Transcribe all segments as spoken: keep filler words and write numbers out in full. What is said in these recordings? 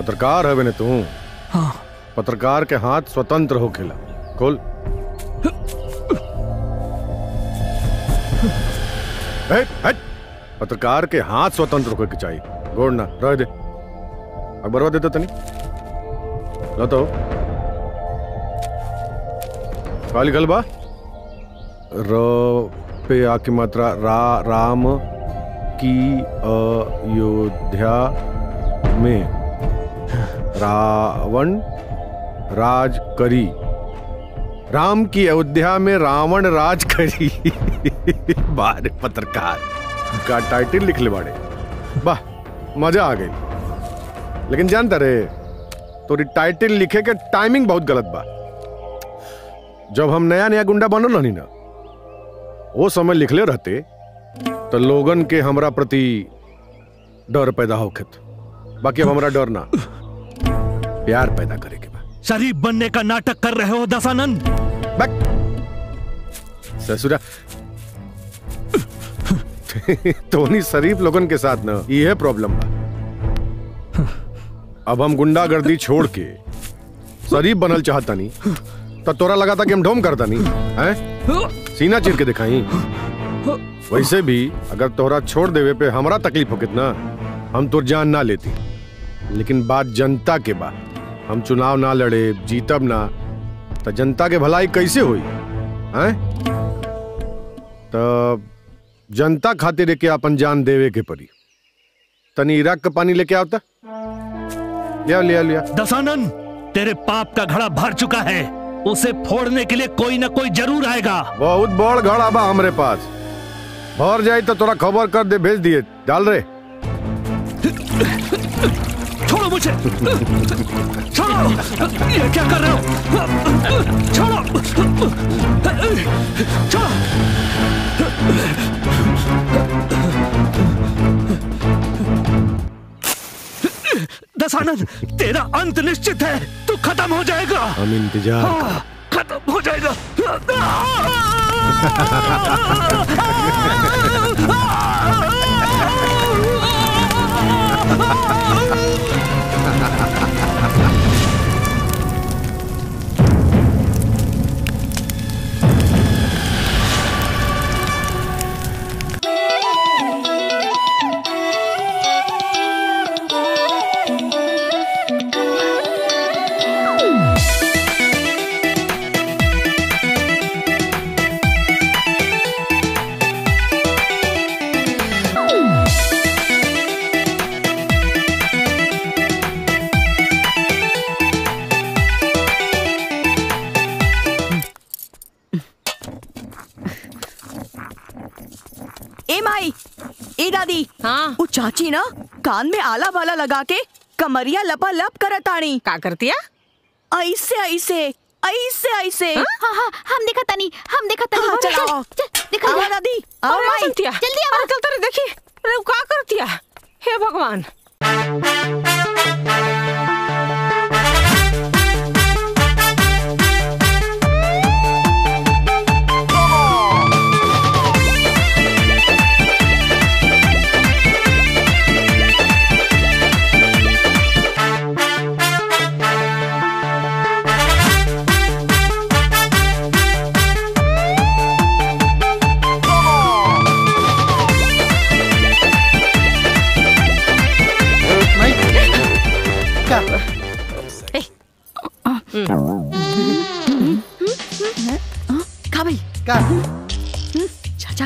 पत्रकार है बने तू? हाँ। पत्रकार के हाथ स्वतंत्र हो खेला। खोल। है, है। पत्रकार के हाथ स्वतंत्र होकर के चाहिए। गोड़ ना रह दे। अकबरवा दे तो तनी लो तो काली गलबा र पे आ की मात्रा रा राम की अयोध्या में रावण राज करी। राम की अयोध्या में रावण राज करी। बारे पत्रकार का टाइटल लिख ले बाड़े। वाह मजा आ गई। लेकिन जानता रे तोरी टाइटल लिखे के टाइमिंग बहुत गलत बा। जब हम नया नया गुंडा बनल रहनी ना वो समय लिखले रहते तो लोगन के हमरा प्रति डर पैदा होखत। बाकी अब हमरा डर ना प्यार पैदा करे के बा। शरीफ बनने का नाटक कर रहे हो दशानंद। ससुरा तोनी शरीफ लोगन के साथ ना ये प्रॉब्लम बा। अब हम गुंडागर्दी छोड़ के शरीफ बनल चाहता नहीं तो तोरा लगा था कि हम ढोम करता नहीं हैं? सीना चीर के दिखाई। वैसे भी अगर तोरा छोड़ देवे पे हमारा तकलीफ हो कितना हम तो जान ना लेती। लेकिन बात जनता के बा। हम चुनाव ना लड़े जीतब ना तो जनता के भलाई कैसे हुई हैं? तो जनता खातिर के अपन जान देवे के पड़ी। तनी इराक का पानी लेके आवता। लिया लिया लिया। दशानंद तेरे पाप का घड़ा भर चुका है। उसे फोड़ने के लिए कोई ना कोई जरूर आएगा। बहुत बड़ घड़ा बा हमरे पास। भर जाए तो थोड़ा खबर कर दे भेज दिए डाल रहे। छोड़ो मुझे। छोड़ो। ये क्या कर रहे हो? छोड़ो। छोड़ो। दशानंद तेरा अंत निश्चित है। तू खत्म हो जाएगा। हम इंतजार हाँ, खत्म हो जाएगा। दादी हाँ वो चाची ना कान में आला वाला लगा के कमरिया लपा लप करतानी। का करतिया? ऐसे ऐसे ऐसे ऐसे। हाँ हाँ हाँ हम देखा तनी हम देखा तनी। हाँ, चलाओ देखा आवा दादी आओ माई जल्दी आवा। चल तेरे देखी अरे का करतिया। हे भगवान। का भाई का चाचा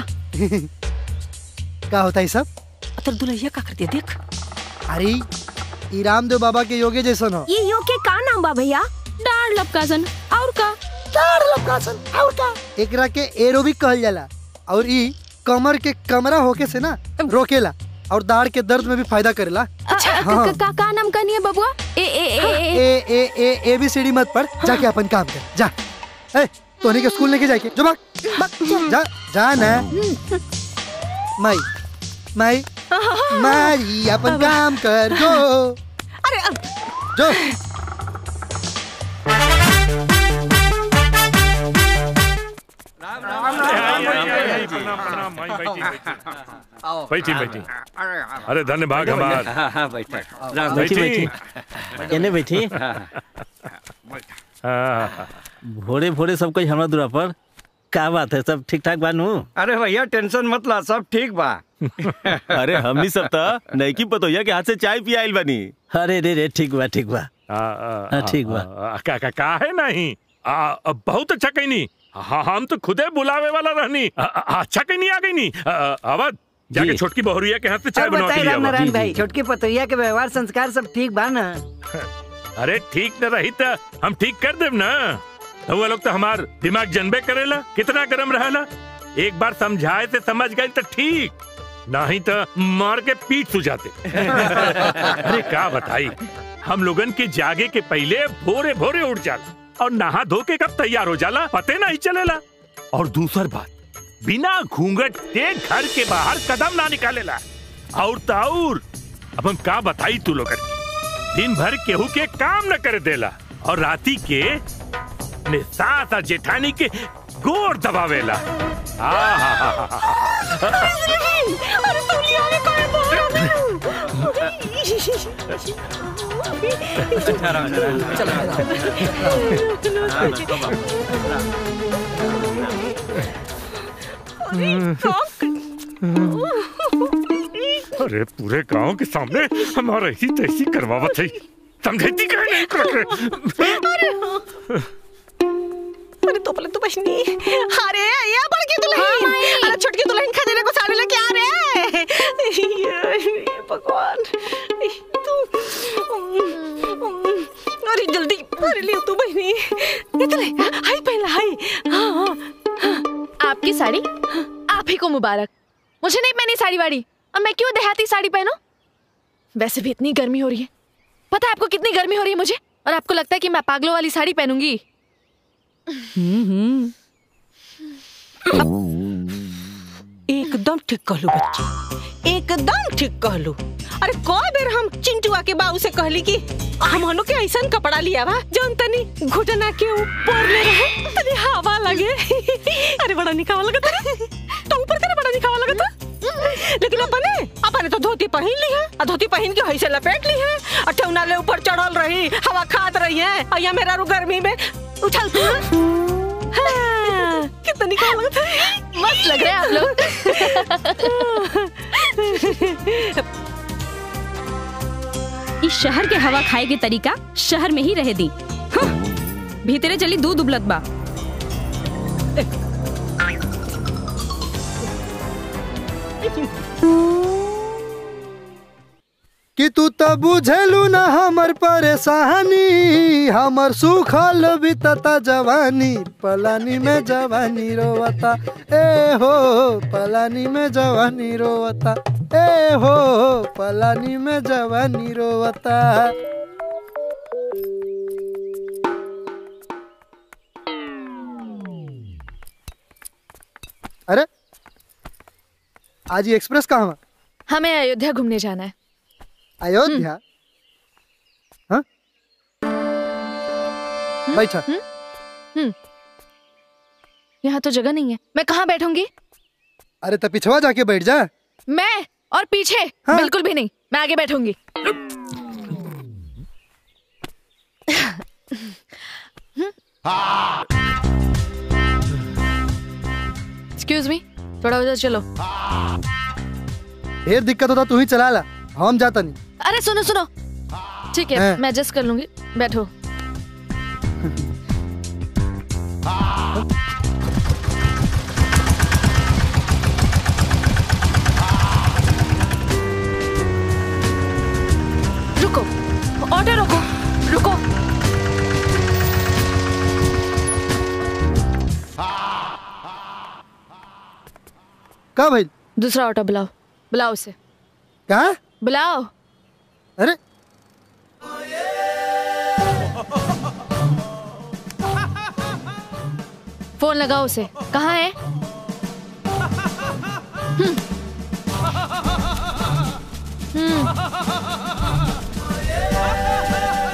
का होता है सब? अतर दुल्हैया का करती है देख। अरे ई रामदेव बाबा के योगे जैसन हो। ये योग के का नाम बा भैया? डार लपकासन और का? डार लपकासन और का? एकरा के एरोबिक कहल जाला और ई कमर के कमरा होके से ना रोकेला और दाढ़ के दर्द में भी फायदा करेला। अच्छा हाँ। का, का नाम करनी है बबुआ? ए ए ए ए ए ए ए बी सी डी मत पढ़। जाके अपन काम कर जा। ए तोनी के स्कूल लेके जाके जो भाग जा जा ना। माई माई माई अपन काम कर जो। अरे अब जो राम राम बैठी बैठी। अरे धन्य भाग हमार। बैठी बैठी बैठी। भोरे भोरे सब कोई हमारा दूरा पर क्या बात है, सब ठीक ठाक बानू? अरे भैया टेंशन मत ला, सब ठीक बा। अरे हमनी सब तो नहीं की पतोया के हाथ से चाय पिया आइल बानी। अरे रे रे ठीक बा ठीक बा ठीक बा। का का का है नहीं आ, बहुत अच्छा कहीं नहीं। हाँ हम तो खुदे बुलावे वाला रहनी। आ, आ, अच्छा कहीं नहीं आ गई नहीं। अवध जाके छोटकी बहुरिया के हाथ से चाय बनवा के लिया। नारायण भाई छोटकी पतोया के व्यवहार संस्कार सब ठीक बा ना? अरे ठीक न रही तो हम ठीक कर देव ना। वो लोग तो हमार दिमाग जनबे करेला कितना गरम रहेला। एक बार समझाए से समझ गए तो ठीक, नहीं तो मार के पीठ सुझाते। अरे क्या बताई, हम लोगन के जागे के पहले भोरे भोरे उठ जाला और नहा धो के कब तैयार हो जाला पते नहीं चलेला। और दूसर बात, बिना घूंघट के घर के बाहर कदम ना निकालेला। और ताउर अब हम क्या बताई तू लोगन की, दिन भर केहू के काम न करे देला और राती के ने सास और जेठानी के गोर दबावेला। अरे तुलिया में काय अरे पूरे गांव के सामने हमारा ऐसी तैसी करवावत है, समझती कहीं नहीं कर। अरे तो पलक तो बचनी। अरे ये बड़की दुल्हन, अरे छोटकी दुल्हन खजाने को साड़ी लेके आ रे। ये भगवान तू, अरे जल्दी अरे ले तू बहनी। इतने हाय पहला हाय। हाँ हाँ आपकी साड़ी आप ही को मुबारक। मुझे नहीं पहनी साड़ी वाड़ी, अब मैं क्यों देहाती साड़ी पहनूं? वैसे भी इतनी गर्मी हो रही है, पता है आपको कितनी गर्मी हो रही है मुझे? और आपको लगता है कि मैं पागलों वाली साड़ी पहनूंगी? एकदम ठीक कहलू बच्ची, एकदम ठीक कहलू। अरे कई बेर हम चिंटुआ के बाबू से कहली कि हमनो के ऐसा कपड़ा लिया बा जौन तनी घुटना के ऊपर ले रहे, तनी हवा लगे। अरे बड़ा निकावा लगता है तो ऊपर करे, बड़ा निकावा लगता। लेकिन अपने अपने तो धोती पहन ली है, और धोती पहन के ऐसे लपेट ली है, और ठेवना ले ऊपर चढ़ल रही, हवा खात रही है, और यहाँ मेरा रू गर्मी में उछल हाँ, कितना निकाल लगता है। मस्त लग रहे हैं आप लोग। इस शहर के हवा खाए के तरीका शहर में ही रह दी। हाँ, भीतरे चली दूध उबलत बा। कि तू तो बुझलू ना हमर परेशानी, हमर सुखल बीतता जवानी, पलानी में जवानी रोवता, ए हो पलानी में जवानी रोवता, ए हो पलानी में जवानी रोवता। अरे आज ये एक्सप्रेस कहाँ है? हमें अयोध्या घूमने जाना है। अयोध्या? हाँ? बैठा। हम्म। यहाँ तो जगह नहीं है, मैं कहाँ बैठूंगी? अरे तो पिछवा जाके बैठ जा। मैं और पीछे? हाँ? बिल्कुल भी नहीं, मैं आगे बैठूंगी। एक्सक्यूज मी, थोड़ा उधर चलो। ढेर दिक्कत होता तू ही चला ला, हम जाता नहीं। अरे सुनो सुनो, ठीक है मैं एडजस्ट कर लूंगी, बैठो। रुको, ऑटो रोको, रुको। क्या भाई? दूसरा ऑटो बुलाओ, बुलाओ उसे। क्या? बुलाओ। अरे फोन लगाओ उसे, कहाँ है? हम्म। हम्म।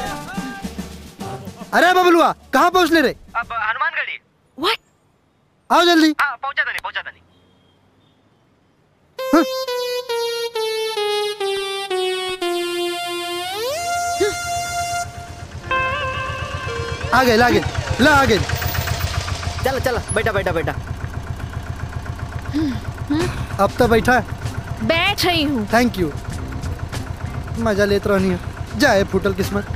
अरे बबलुआ कहाँ पहुँच ले रे? अब हनुमानगढ़ी। What? आओ जल्दी। पहुंचा था नहीं पहुंचा था नहीं। आ गए, ला गए, ला आ गए। चलो चलो बैठा बैठा बैठा। अब तो बैठा है। बैठ रही हूँ। Thank you. मजा लेत रहनी है। जाए फूटल किस्मत।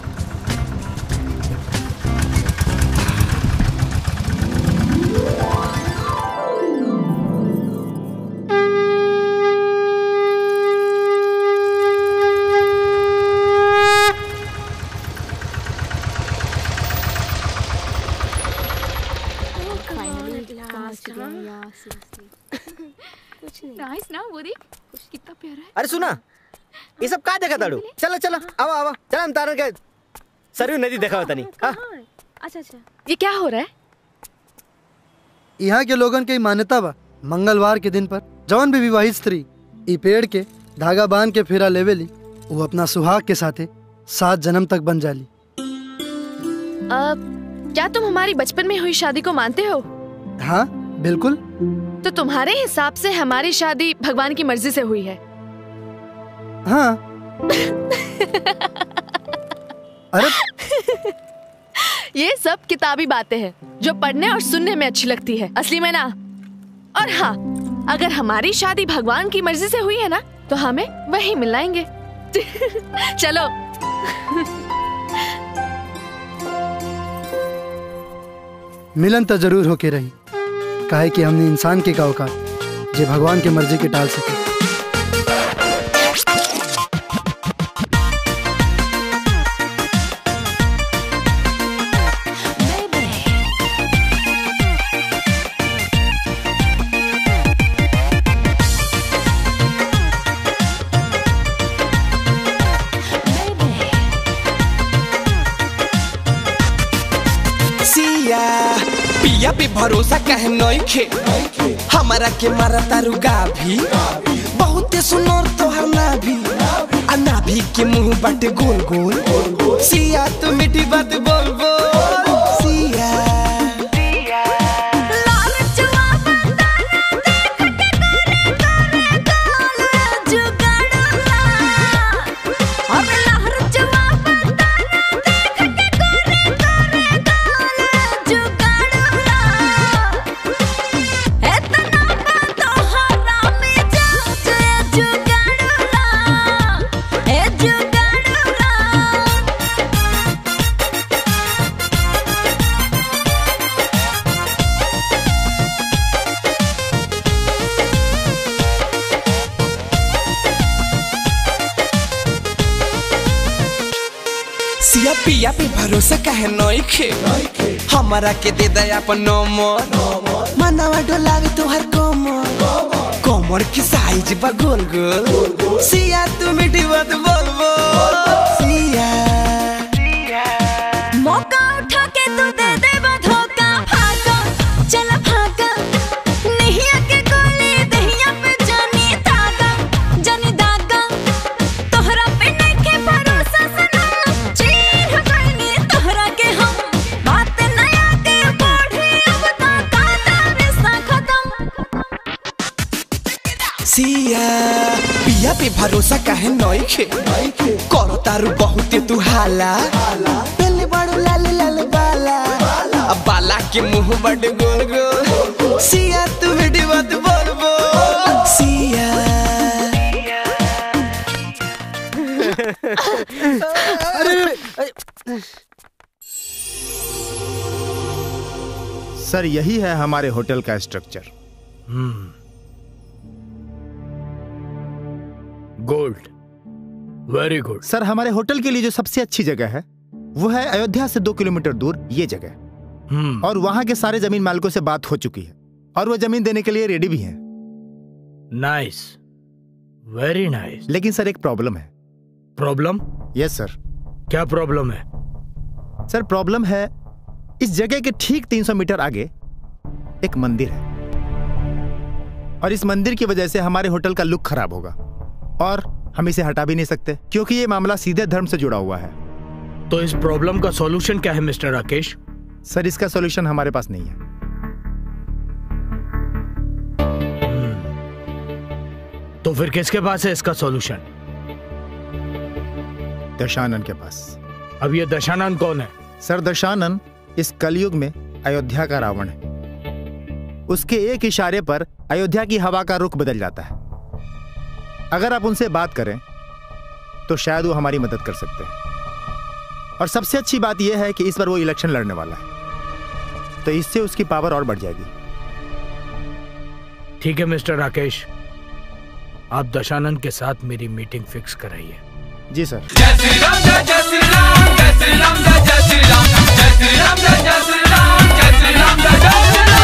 नाइस ना वो देख कितना प्यारा है। अरे सुना, ये सब कहाँ देखा ताड़ू? चलो चलो आओ आओ चलो हम तारण के सरयू नदी देखा होता नहीं। अच्छा अच्छा ये क्या हो रहा है? यहाँ के लोगन के मान्यता बा मंगलवार के दिन पर जौन भी विवाहित स्त्री ई पेड़ के धागा बांध के फेरा लेवेली वो अपना सुहाग के साथे सात जन्म तक बन जाली। अब क्या तुम हमारी बचपन में हुई शादी को मानते हो? हाँ बिल्कुल। तो तुम्हारे हिसाब से हमारी शादी भगवान की मर्जी से हुई है? हाँ। अरे ये सब किताबी बातें हैं जो पढ़ने और सुनने में अच्छी लगती है, असली में ना। और हाँ, अगर हमारी शादी भगवान की मर्जी से हुई है ना तो हमें वही मिलाएंगे। चलो। मिलन तो जरूर होके रही, काहे कि हमने इंसान के का औकात जे भगवान के मर्जी के टाल सके। पिया पे भरोसा कहे नइखे, हमारा के मारा तारू गाभी। बहुते सुनोर तोहर नाभी, आ नाभी के मुंह बाटे गोल गोल। सिया तू मीठी बात बोल बोल सिया। पिया पे भरोसा कहे नइखे, हमारा के दे दे अपन नंबर। मनवा डोलावे तोहर कमर, कमर की साइज बा गोल गोल। सिया तू मीठी बात बोल बोल सिया। मौका उठा के तू दे दे धोखा, भागा चल भागा। नहीं आके गोली दहिया पे जानी धागा, जानी धागा। तोहरा पे नहीं के भरोसा सना सिया। पिया पे भरोसा काहे नइखे, करो तारू बहुते तू हाला। पहले बड़ो लाल लाल बाला, अब बाला के मुंह बड़े गोल गोल। सिया तू मीठी बात बोल बोल सिया। सर यही है हमारे होटल का structure. Gold, very good. Sir हमारे होटल के लिए जो सबसे अच्छी जगह है वो है अयोध्या से दो किलोमीटर दूर ये जगह। hmm. और वहां के सारे जमीन मालिकों से बात हो चुकी है और वो जमीन देने के लिए रेडी भी हैं। Nice, very nice. लेकिन सर एक प्रॉब्लम है। प्रॉब्लम? Yes sir. क्या प्रॉब्लम है? सर प्रॉब्लम है इस जगह के ठीक तीन सौ मीटर आगे एक मंदिर है और इस मंदिर की वजह से हमारे होटल का लुक खराब होगा और हम इसे हटा भी नहीं सकते क्योंकि ये मामला सीधे धर्म से जुड़ा हुआ है। तो इस प्रॉब्लम का सॉल्यूशन क्या है मिस्टर राकेश? सर इसका सॉल्यूशन हमारे पास नहीं है। तो फिर किसके पास है इसका सॉल्यूशन? दशानन के पास। अब ये दशानन कौन है? सर, दशानन इस कलयुग में अयोध्या का रावण है। उसके एक इशारे पर अयोध्या की हवा का रुख बदल जाता है। अगर आप उनसे बात करें तो शायद वो हमारी मदद कर सकते हैं। और सबसे अच्छी बात यह है कि इस बार वो इलेक्शन लड़ने वाला है, तो इससे उसकी पावर और बढ़ जाएगी। ठीक है मिस्टर राकेश, आप दशानन के साथ मेरी मीटिंग फिक्स कराइए। जी सर। जय श्री राम जय जय श्री राम, जय श्री राम जय जय श्री राम, जय श्री राम जय जय श्री राम, जय श्री राम जय जय श्री राम।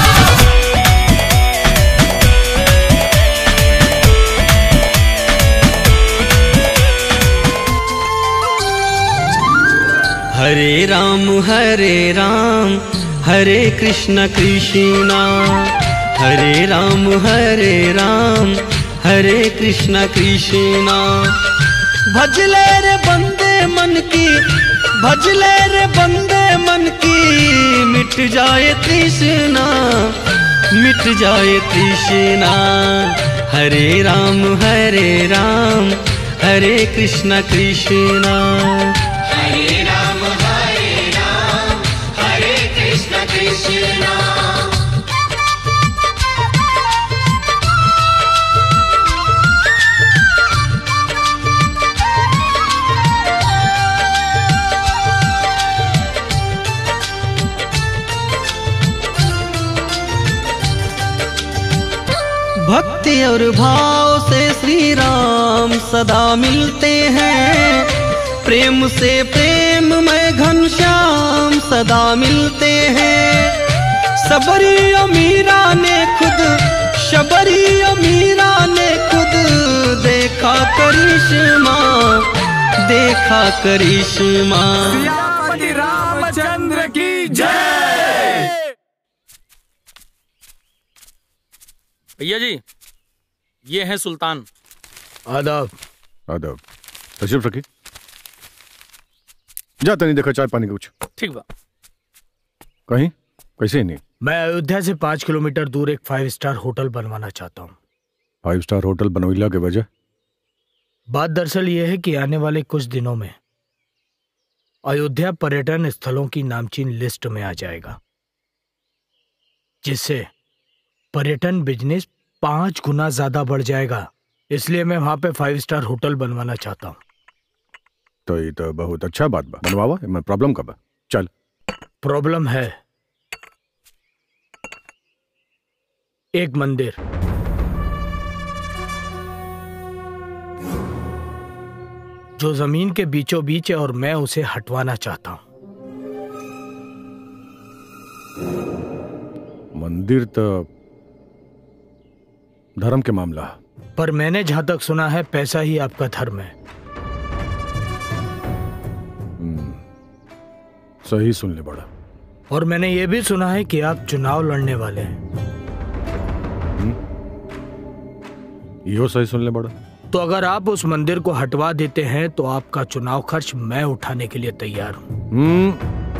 हरे राम हरे राम हरे कृष्ण कृष्ण हरे राम हरे राम हरे कृष्ण कृष्ण। भजले रे बंदे मन की, भजले रे बंदे मन की, मिट जाए तृष्णा, मिट जाए तृष्णा। हरे राम हरे राम हरे कृष्ण कृष्ण। हरे राम हरे राम हरे कृष्ण कृष्ण। भक्ति और भाव से श्री राम सदा मिलते हैं, प्रेम से प्रेम में घनश्याम सदा मिलते हैं। सबरी अमीरा ने खुद, शबरी अमीरा ने खुद देखा करिश्मा, देखा करिश्मा। सियापति रामचंद्र की जय। भैया जी, ये है सुल्तान। आदाब। आदाब। तशरीफ रखिए। जा तनी देखा चाय पानी का कुछ। ठीक बा। कहीं कैसे नहीं? मैं अयोध्या से पांच किलोमीटर दूर एक फाइव स्टार होटल बनवाना चाहता हूँ। फाइव स्टार होटल बनवैला के वजह? बात दरअसल ये है कि आने वाले कुछ दिनों में अयोध्या पर्यटन स्थलों की नामचीन लिस्ट में आ जाएगा, जिससे पर्यटन बिजनेस पांच गुना ज्यादा बढ़ जाएगा। इसलिए मैं वहां पे फाइव स्टार होटल बनवाना चाहता हूँ। तो ये तो बहुत अच्छा बात बा, बनवावा। मैं प्रॉब्लम का बा? चल। प्रॉब्लम है एक मंदिर। जो जमीन के बीचों बीच है और मैं उसे हटवाना चाहता हूं। मंदिर तो धर्म के मामला, पर मैंने जहां तक सुना है पैसा ही आपका धर्म है। सही सुन ले बड़ा। और मैंने ये भी सुना है कि आप चुनाव लड़ने वाले हैं। यो सही सुन ले बड़ा। तो अगर आप उस मंदिर को हटवा देते हैं तो आपका चुनाव खर्च मैं उठाने के लिए तैयार हूं। हम्म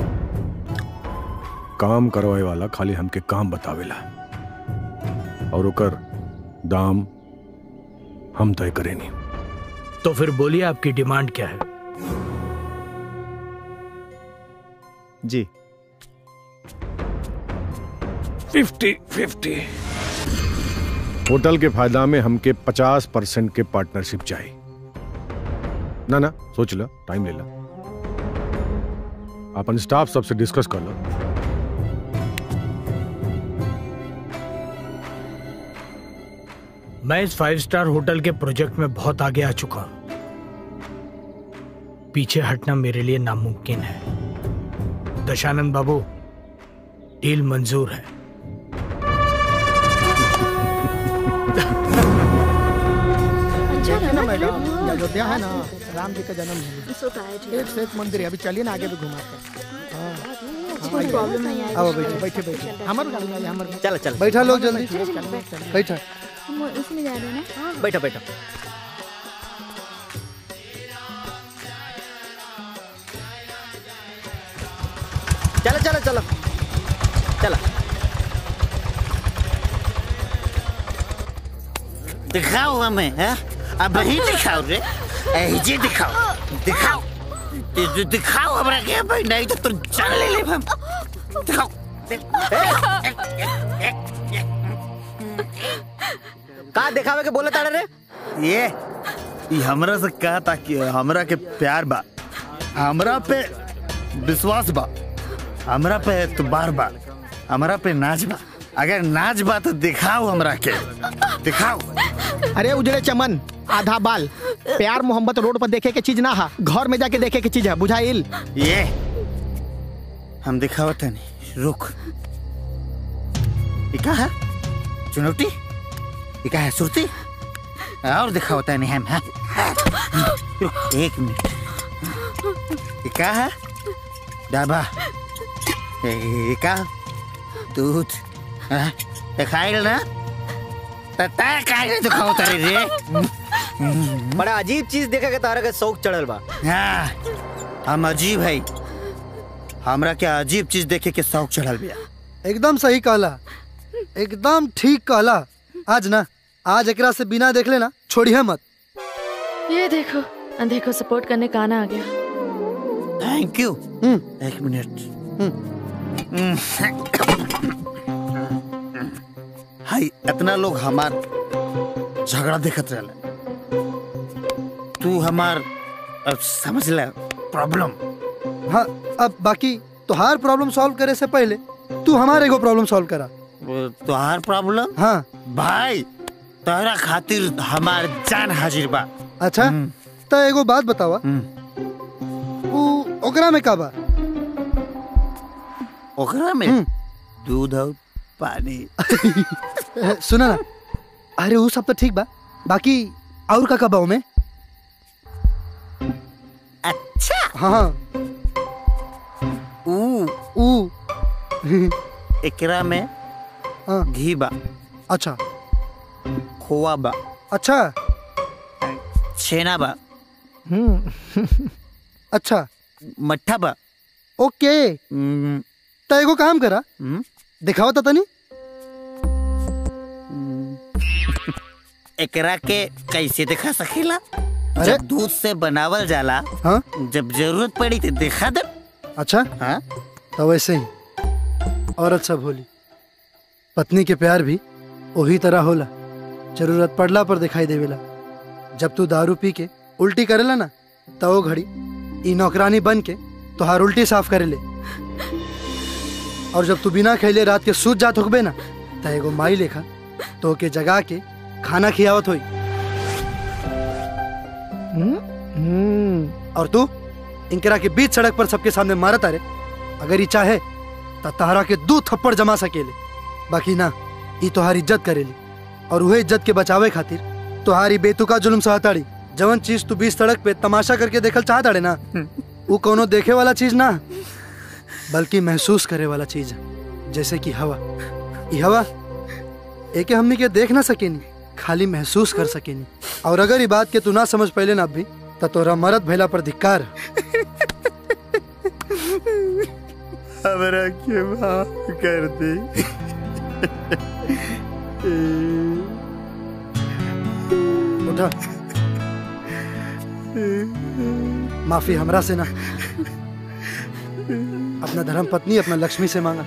काम करवाए वाला खाली हमके काम बतावेला और ओकर दाम हम तय करे नहीं। तो फिर बोलिए आपकी डिमांड क्या है? जी फिफ्टी फिफ्टी। होटल के फायदा में हमके पचास परसेंट के पार्टनरशिप चाहिए। ना ना सोच ला, टाइम ले ला, अपन स्टाफ सबसे डिस्कस कर लो। मैं इस फाइव स्टार होटल के प्रोजेक्ट में बहुत आगे आ चुका हूं। पीछे हटना मेरे लिए नामुमकिन है। दशानंद बाबू, डील मंजूर है। अयोध्या है ना, राम जी का जन्म है। एक से एक मंदिर है। अभी चलिए ना आगे भी घुमाते हैं। अब बैठे बैठे बैठे हमारे गाड़ी में हमारे चलो चलो बैठा लोग जल्दी बैठा। उसमें जा रहे हैं ना। बैठो बैठो। चलो चलो चलो चलो। दिखाओ हमें, है? अब वही दिखाओ रे, ऐजे दिखाओ, दिखाओ, दि, दिखाओ हमरा के भाई, नहीं तो तुम जान ले ले हम, दिखाओ। का दिखावे के बोले ताड़े रे? ये ये हमरा से कहा था कि हमरा के प्यार बा, हमरा पे विश्वास बा, हमरा पे एतबार बा, हमरा पे नाज बा। अगर नाच बा तो दिखाओ हमरा के, दिखाओ। अरे उजड़े चमन, आधा बाल, प्यार मोहब्बत रोड पर देखे के चीज ना है, घर में जाके देखे के चीज है, बुझाइल? ये हम दिखावत नहीं, रुक। ये क्या है? चुनौती? ये क्या है? सुरती? और दिखावत नहीं हम, है? रुक एक मिनट। ये क्या है? डाबा? ये क्या? दूध? दिखाइल ना? तता काहे दिखाओ तारे रे? बड़ा अजीब चीज देखे के तारा के शौक चढ़ल बा। हाँ, हम अजीब है, हमरा क्या अजीब चीज देखे के शौक चढ़ल बिया। एकदम सही कहला, एकदम ठीक कहला। आज ना, आज एकरा से बिना देख लेना छोड़िए मत। ये देखो, देखो सपोर्ट करने का आना आ गया। Thank you. एक मिनट। हाय, इतना लोग हमार झगड़ा देखत रहले, तू हमार अब समझ ले प्रॉब्लम। हाँ, अब बाकी तुहार प्रॉब्लम सॉल्व करे से पहले तू हमारे को प्रॉब्लम सॉल्व करा। तुहार प्रॉब्लम? हाँ भाई, तोहरा खातिर हमार जान हाजिर बा। अच्छा, तो एगो बात बतावा, उ ओकरा में का बा? ओकरा में दूध और पानी। सुना ना, अरे वो सब तो ठीक बा, बाकी और का का बा में? अच्छा। हाँ ऊ ऊ एकरा में घी बा। अच्छा। खोआ बा। अच्छा। छेना बा। अच्छा। मट्ठा बा। ओके, तो एगो काम करा, दिखाओ तो तनी। एकरा के कैसे दिखा सकेला? जब दूध से बनावल जाला, हाँ? जब जरूरत पड़ी तो दिखा दे। अच्छा, हाँ? तो वैसे ही औरत सब होली, पत्नी के प्यार भी वही तरह होला, जरूरत पड़ला पर दिखाई देवेला। जब तू दारू पी के उल्टी करेला ना, तो वो घड़ी ई नौकरानी बन के तुहार उल्टी साफ करे ले। और जब तू बिना खैले रात के सूत जात होकबे ना, तो एगो माई लेखा तो के जगा के खाना खियावत होई। और तू इनकरा के बीच सड़क पर सबके सामने मारत आ रे। अगर ये चाहे तो तहरा के दो थप्पड़ जमा सकेले, बाकी ना, ये तुहारी इज्जत करेली। और वह इज्जत के बचावे खातिर तुहारी बेतुका जुल्म सहताड़ी। जवन चीज तू बीच सड़क पे तमाशा करके देखल चाहताड़े ना, वो कोनो देखे वाला चीज ना, बल्कि महसूस करे वाला चीज है। जैसे कि हवा, ये हवा एके हमनी के देख ना सकेनी, खाली महसूस कर सकेनी। और अगर ये बात के तू ना समझ पहले ना भी, तो तोरा मरद भैला पर धिक्कार। हमरा के माफ कर दे। उठा, माफी हमरा से ना, अपना धर्म पत्नी, अपना लक्ष्मी से मांगा।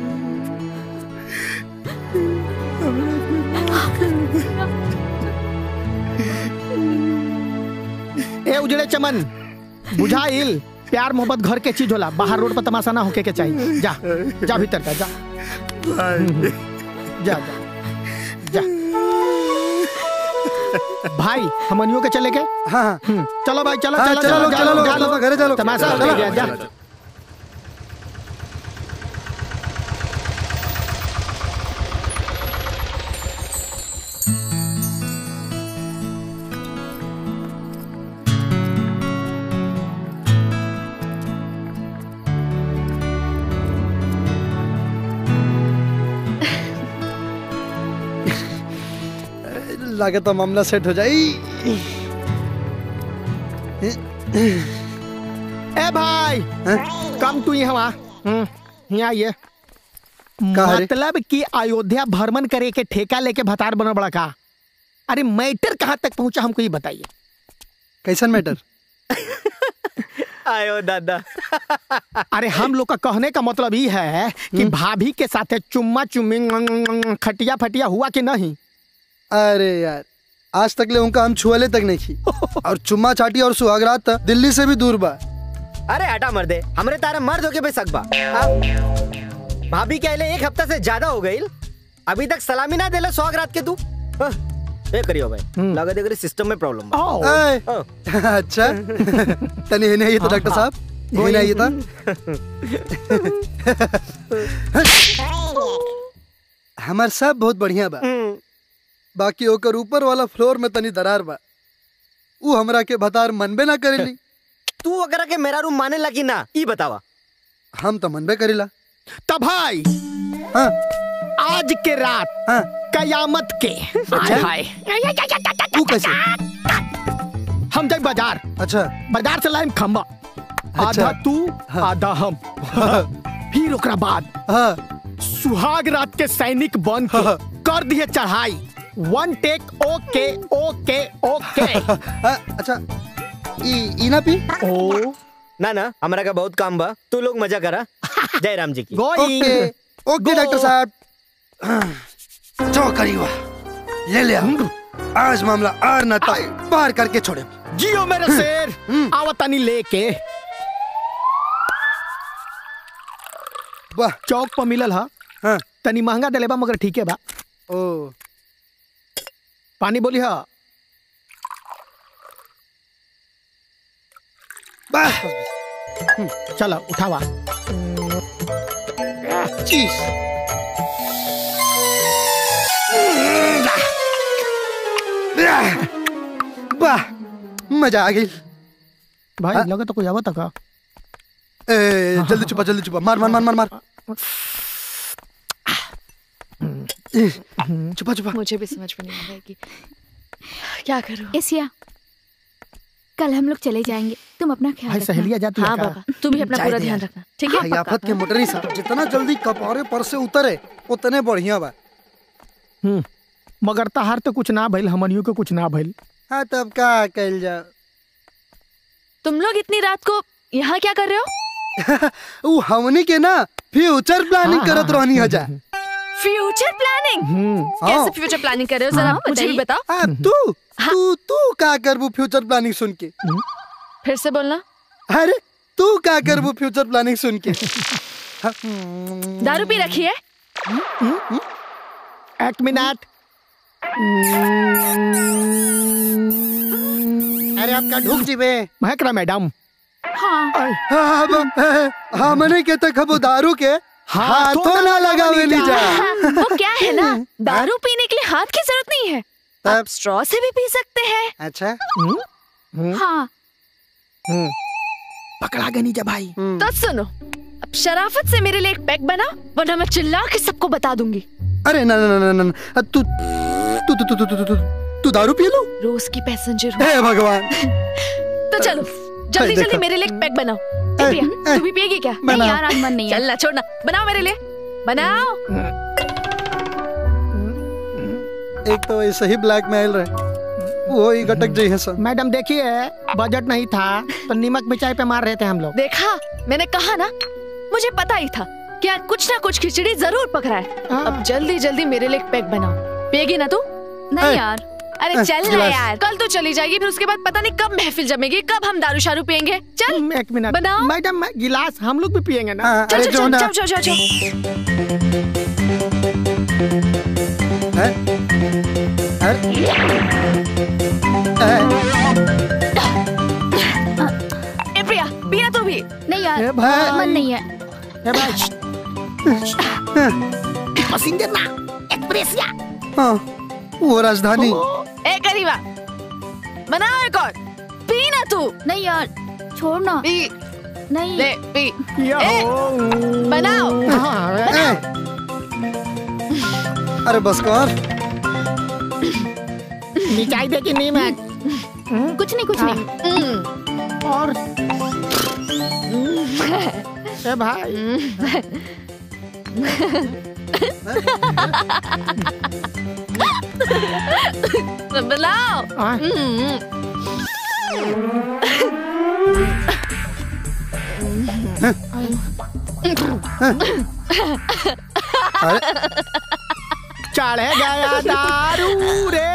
ए उजड़े चमन, बुझाइल? प्यार मोहब्बत घर के चीज होला, बाहर रोड पर तमाशा ना होके के चाहिए। जा जा भीतर का, जा जा जा जा। भाई, हमनियों के चले के? हाँ हाँ, चलो भाई, चलो हाँ, चलो चलो, चलो चलो, चलो, चलो, घरे चलो, तमाशा चलो, हो गया, जा। लागत तो मामला सेट हो जाए। ए भाई, कम तू यहाँ यहाँ ये मतलब कि अयोध्या भ्रमण करे के ठेका लेके भतार बना बड़ा का? अरे मैटर कहाँ तक पहुंचा हमको ये बताइए। कैसन मैटर? आयो दादा। अरे हम लोग का कहने का मतलब ये है कि भाभी के साथ चुम्मा चुम्मी खटिया फटिया हुआ कि नहीं? अरे यार आज तक ले उनका हम छुअले तक नहीं की और चुम्मा चाटी और सुहागरात दिल्ली से भी दूर बा। अरे हटा मर्दे, हमरे तारा मर्द होके भी सकबा। भाभी के आइले एक हफ्ता से ज्यादा हो गई, अभी तक सलामी ना देला सुहागरात के तू। ये करियो भाई, लगा दे सिस्टम में प्रॉब्लम बा। अच्छा तनी है नहीं तो डॉक्टर साहब, ये नहीं था। हमार सब बहुत बढ़िया बा, बाकी ओकर ऊपर वाला फ्लोर में तनी दरार बा, वो हमरा के भतार मनबे ना करेली। तू अगर के मेरा रूम माने लगी ना, ई बतावा। हम तो मनबे करेला। तब भाई हाँ आज के रात हाँ कयामत के हाय तू कैसे? हम जाए बाजार। अच्छा बाजार से लाइम खम्बा, आधा तू आधा हम। फिर ओकरा बाद सुहाग रात के सैनिक बन के कर दिए चढ़ाई। One take okay okay okay. अच्छा ई ई ना पी? ओ ना ना हमारा का बहुत काम बा, तू लोग मजा करा। जय राम जी की। ओके ओके डॉक्टर साहब। जो करीवा ले ले आज मामला आर न ता पार करके छोड़े। जियो मेरे शेर। आवतानी लेके वाह चौक पर मिलल हा। हाँ तनी महंगा देले बा मगर ठीक है बा। ओ पानी बोली हा। बस चलो उठावा। चीज वाह मजा आ गई भाई। लगा तो कोई आवा था का? ए जल्दी छुपा जल्दी छुपा, मार मार मार मार मार। छुपा छुपा। मुझे भी समझ में नहीं आ रहा है कि क्या करूं। एशिया कल हम लोग चले जाएंगे, तुम अपना ख्याल रखना। सहेलियां जाती हाँ बाबा, तू भी अपना पूरा ध्यान रखना, ठीक है? आफत के मोटरी साहब जितना जल्दी कपड़े पर से उतरे उतने बढ़िया बा। हम्म मगर तहार तो कुछ ना भइल, हमनियों के कुछ ना भइल। हाँ तब का कल जा। तुम लोग इतनी रात को यहाँ क्या कर रहे हो? वो हमनी के ना फ्यूचर प्लानिंग करत रहनी है जा। Future planning? कैसे फ्यूचर प्लानिंग कर रहे हो जरा मुझे भी बताओ। हाँ, तू तू तू क्या करबू फ्यूचर प्लानिंग सुन के? फिर से बोलना। अरे तू क्या करबू फ्यूचर प्लानिंग सुन के? दारू पी रखी है? एक मिनट। अरे आपका ढूक जीवे महकरा मैडम। हाँ हाँ मैंने कहता खबो दारू के हाथों ना लगावे ली जा। वो क्या है ना, दारू पीने के लिए हाथ की जरूरत नहीं है, आप स्ट्रॉ से भी पी सकते हैं। अच्छा हाँ पकड़ा गई जा भाई। तो सुनो, अब शराफत से मेरे लिए एक पैक बना, वरना मैं चिल्ला के सबको बता दूंगी। अरे ना ना ना ना तू तू तू तू तू तू तू दारू पी लो। रोज की पैसेंजर हूँ। हे भगवान। तो चलो जल्दी जल्दी मेरे लिए एक पैक बनाओ। प्रिया तू भी पिएगी क्या? नहीं यार आज मन नहीं है। चलना छोड़ना, बनाओ मेरे लिए, बनाओ। एक तो ऐसे ही ब्लैकमेल रहे, वो ही गटक जी है सब। मैडम देखिए बजट नहीं था तो नीमक मिर्चाई पे मार रहे थे हम लोग। देखा, मैंने कहा ना, मुझे पता ही था कि आज कुछ ना कुछ खिचड़ी जरूर पक रहा है। अब जल्दी जल्दी मेरे लिए एक पैक बनाओ। पिएगी ना तू? नहीं यार। अरे चल ना यार, कल तो चली जाएगी, फिर उसके बाद पता नहीं कब महफिल जमेगी, कब हम दारू शारू पियेंगे। चल एक मिनट बनाओ। मैडम गिलास हम लोग भी पियेंगे ना। हाँ, चल अरे चल जो ना। चल चल चल चल। हैं? हैं? ए प्रिया पिया तू भी? नहीं यार ए भाई। मन नहीं है। ए भाई पैसेंजर ना एक्सप्रेसिया। हाँ वो राजधानी। ए करीबा बनाओ एक और। पी ना तू। नहीं यार छोड़ ना। पी नहीं ले पी। ए, बनाओ। ए, अरे बस कर। मिर्चाई दे कि नहीं मैं? कुछ नहीं कुछ नहीं। और ए भाई बुलाओ। चढ़ गया दारू रे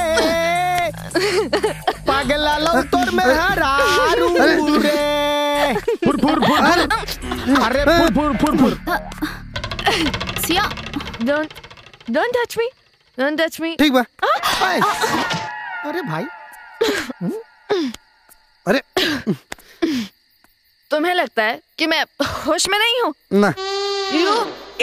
पगला लो तोर में हरारू रे फुर फुर फुर अरे फुर फुर फुर फुर Siya don't don't touch me don't touch me. ठीक बा। अरे भाई अरे तुम्हें लगता है कि मैं होश में नहीं हूँ ना। यू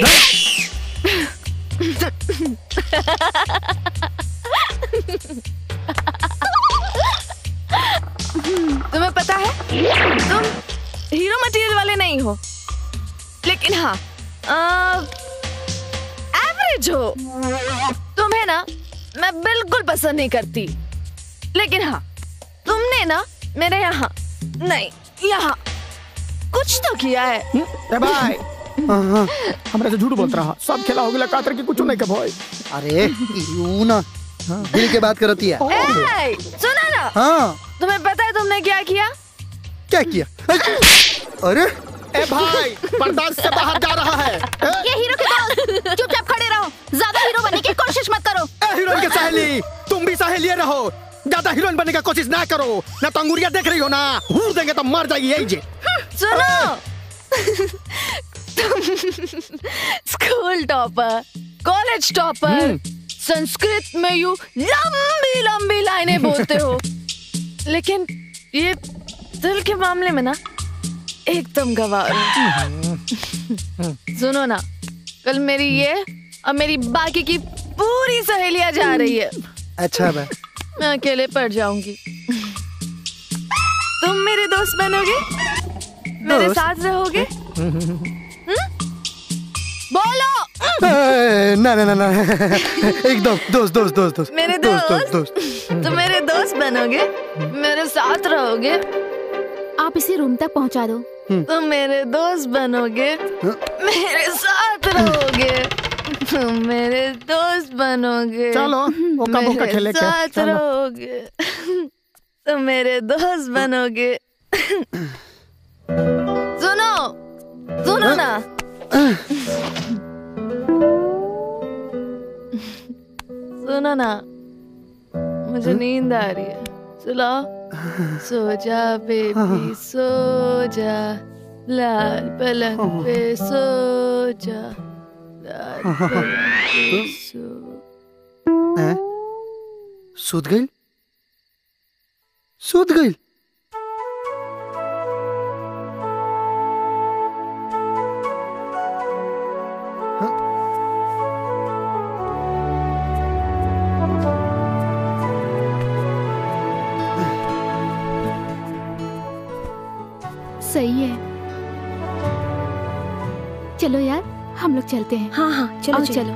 तुम्हें पता है तुम हीरो मटेरियल वाले नहीं हो, लेकिन हाँ एवरेज हो। तुम्हें ना मैं बिल्कुल पसंद नहीं करती, लेकिन हाँ तुमने ना मेरे यहाँ नहीं यहाँ कुछ तो किया है। ए भाई हमरा से झूठ बोलत रहा, सब खेला हो गया कातर की कुछ नहीं के भाई। अरे यू ना दिल के बात करती है। ए, सुना ना। हाँ तुम्हें पता है तुमने क्या किया? क्या किया? अरे ए भाई पर्दास से बाहर जा रहा है। ये हीरो के दोस्त चुपचाप खड़े रहो, ज्यादा हीरो बनने की कोशिश मत करो। ए हीरोइन के सहेली, तुम भी सहेलिए रहो, ज्यादा हीरोइन बनने की कोशिश ना करो, ना तो अंगुरिया देख रही हो ना, हूर देंगे तो मर जाएगी यही जे। सुनो school topper, college topper, Sanskrit में यू लंबी लंबी लाइनें बोलते हो, लेकिन ये दिल के मामले में ना एकदम गवार। सुनो ना, कल मेरी ये और मेरी बाकी की पूरी सहेलियां जा रही है। अच्छा बा। मैं अकेले पड़ जाऊंगी। तुम मेरे दोस्त बनोगे, मेरे दोस्त? साथ रहोगे? बोलो। ना ना ना ना एकदम दोस्त दोस्त दोस्त दोस्त मेरे दोस्त दोस्त, दोस्त तुम मेरे दोस्त बनोगे, मेरे साथ रहोगे। आप इसे रूम तक पहुंचा दो। तुम मेरे दोस्त बनोगे, मेरे साथ रहोगे। तुम मेरे दोस्त बनोगे, चलो, ओका बोका मेरे खेले के, साथ चलो। रहोगे। तुम मेरे दोस्त बनोगे। सुनो सुनो ना, सुनो ना, मुझे नींद आ रही है, सुलाओ। सो जा बेबी सो जा, लाल पलंग पे सो जा, लाल पलंग पे सो। हैं? सूत गई सूत गई। सही है। चलो यार हम लोग चलते हैं। हाँ हाँ चलो आओ, चलो, चलो।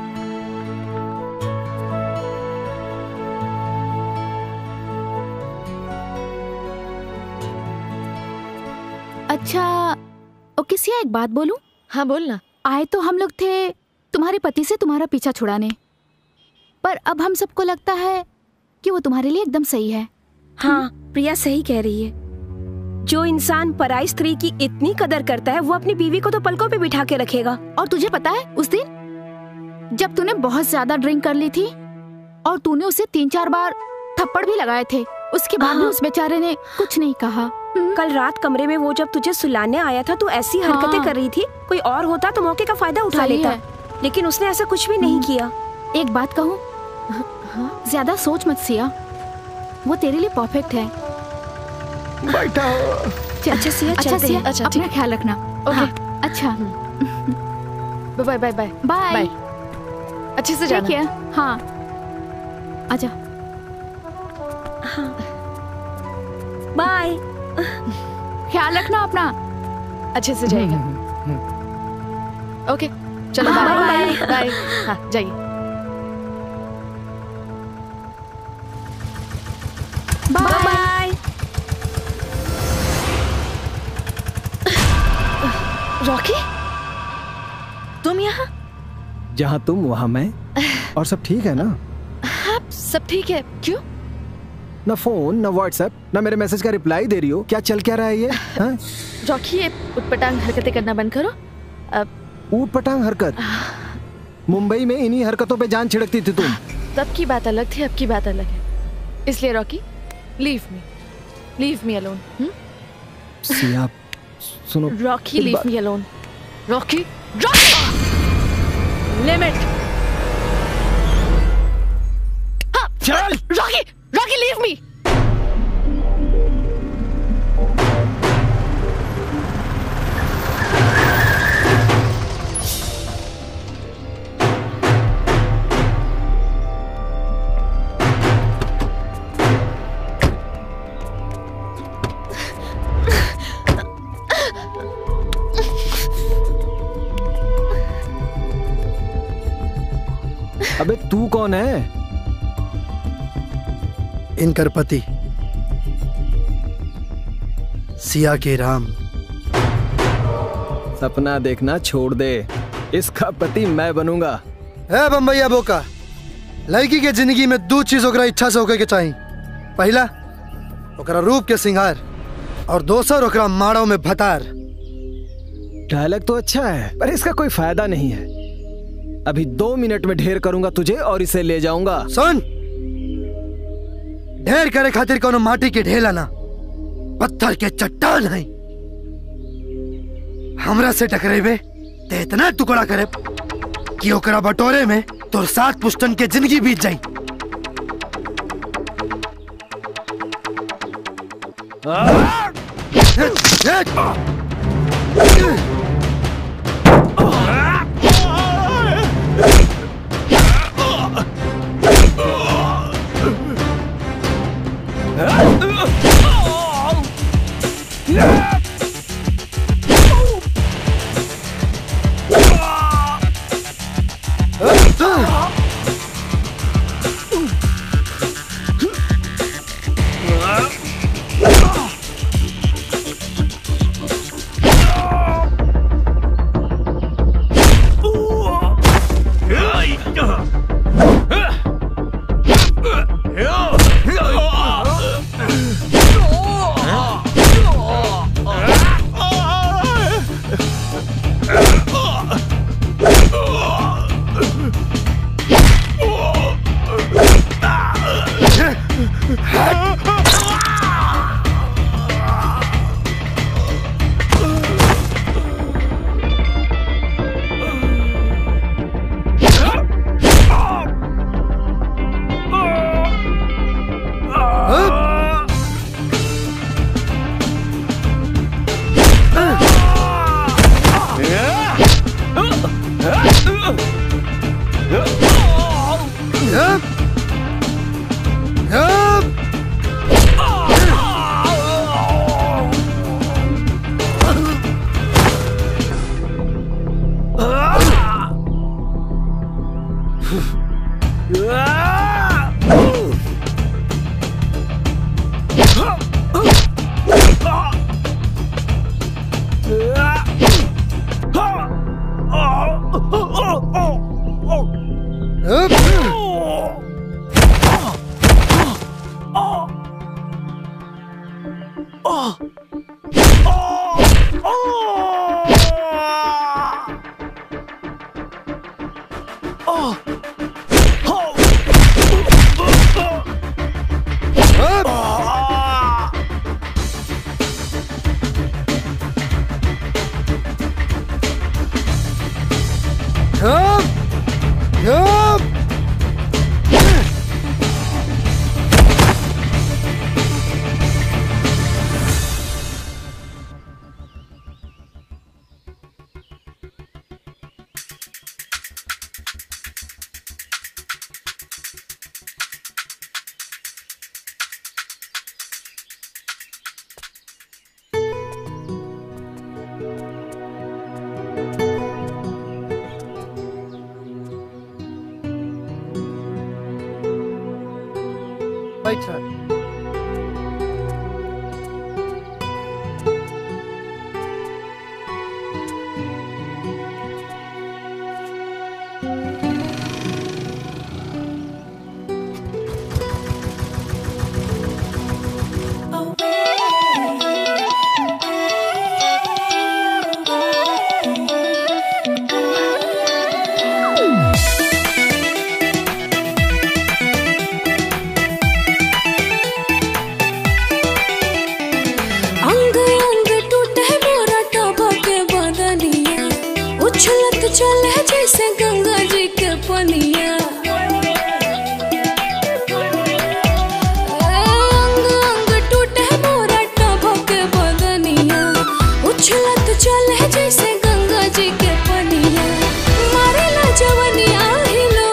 अच्छा ओके सिया, एक बात बोलूं? हाँ बोलना। आए तो हम लोग थे तुम्हारे पति से तुम्हारा पीछा छुड़ाने, पर अब हम सबको लगता है कि वो तुम्हारे लिए एकदम सही है। हाँ प्रिया सही कह रही है। जो इंसान पराई स्त्री की इतनी कदर करता है वो अपनी बीवी को तो पलकों पे बिठा के रखेगा। और तुझे पता है उस दिन जब तूने बहुत ज्यादा ड्रिंक कर ली थी और तूने उसे तीन चार बार थप्पड़ भी लगाए थे, उसके बाद भी उस बेचारे ने कुछ नहीं कहा। कल रात कमरे में वो जब तुझे सुलाने आया था तो ऐसी हरकतें हाँ। कर रही थी, कोई और होता तो मौके का फायदा उठा सही लेता, है। लेकिन उसने ऐसा कुछ भी नहीं किया। एक बात कहूँ, ज्यादा सोच मत सिया, वो तेरे लिए परफेक्ट है। बैठा हो। अच्छा सिया अच्छा चलते सिया, हैं। अच्छा, अपना ठीक। ख्याल रखना। ओके। हाँ, अच्छा bye bye bye bye. Bye. अच्छे से जाना। ठीक है। हाँ आजा। हाँ बाय। ख्याल रखना अपना। अच्छे से जाइएगा। ओके चलो हाँ, बाय बाय। बाय। हाँ जाइए। By by. रॉकी तुम यहाँ? जहाँ तुम वहाँ मैं, और सब ठीक है ना? हाँ सब ठीक है। क्यों? ना फोन ना व्हाट्सएप ना मेरे मैसेज का रिप्लाई दे रही हो। क्या चल क्या रहा है ये? हाँ? रॉकी, ये उटपटांग हरकतें करना बंद करो। अब ऊट पटांग हरकत? मुंबई में इन्हीं हरकतों पे जान छिड़कती थी तुम। तब की बात अलग थी, अब की बात अलग है। इसलिए Rocky, leave me, leave me alone. Siya, सुनो। Rocky, leave me alone. Rocky, Rocky, limit. हाँ, चल। Rocky, Rocky, leave me. अबे तू कौन है? इनकर पति, सिया के राम। सपना देखना छोड़ दे, इसका पति मैं बनूंगा। है बम्बैया बोका, लड़की के जिंदगी में दो चीज ओकरा इच्छा से होके के चाहिए। पहला ओकरा रूप के सिंगार और दूसर ओकरा माड़ों में भतार। डायलॉग तो अच्छा है पर इसका कोई फायदा नहीं है। अभी दो मिनट में ढेर करूंगा तुझे और इसे ले जाऊंगा। सुन, ढेर करे खातिर कोनो माटी के ढेला ना, पत्थर के चट्टान है। हमरा से टकरेबे ते इतना टुकड़ा करे कि ओकरा बटोरे में तोर सात पुश्तन के जिंदगी बीत जाई। बैठा। तो चले जैसे गंगा जी के पनिया, अंग अंग टूटे मोरा टभो के बदनिया, उछला तो चले जैसे गंगा जी के पनिया, मारेला जवनिया हिलो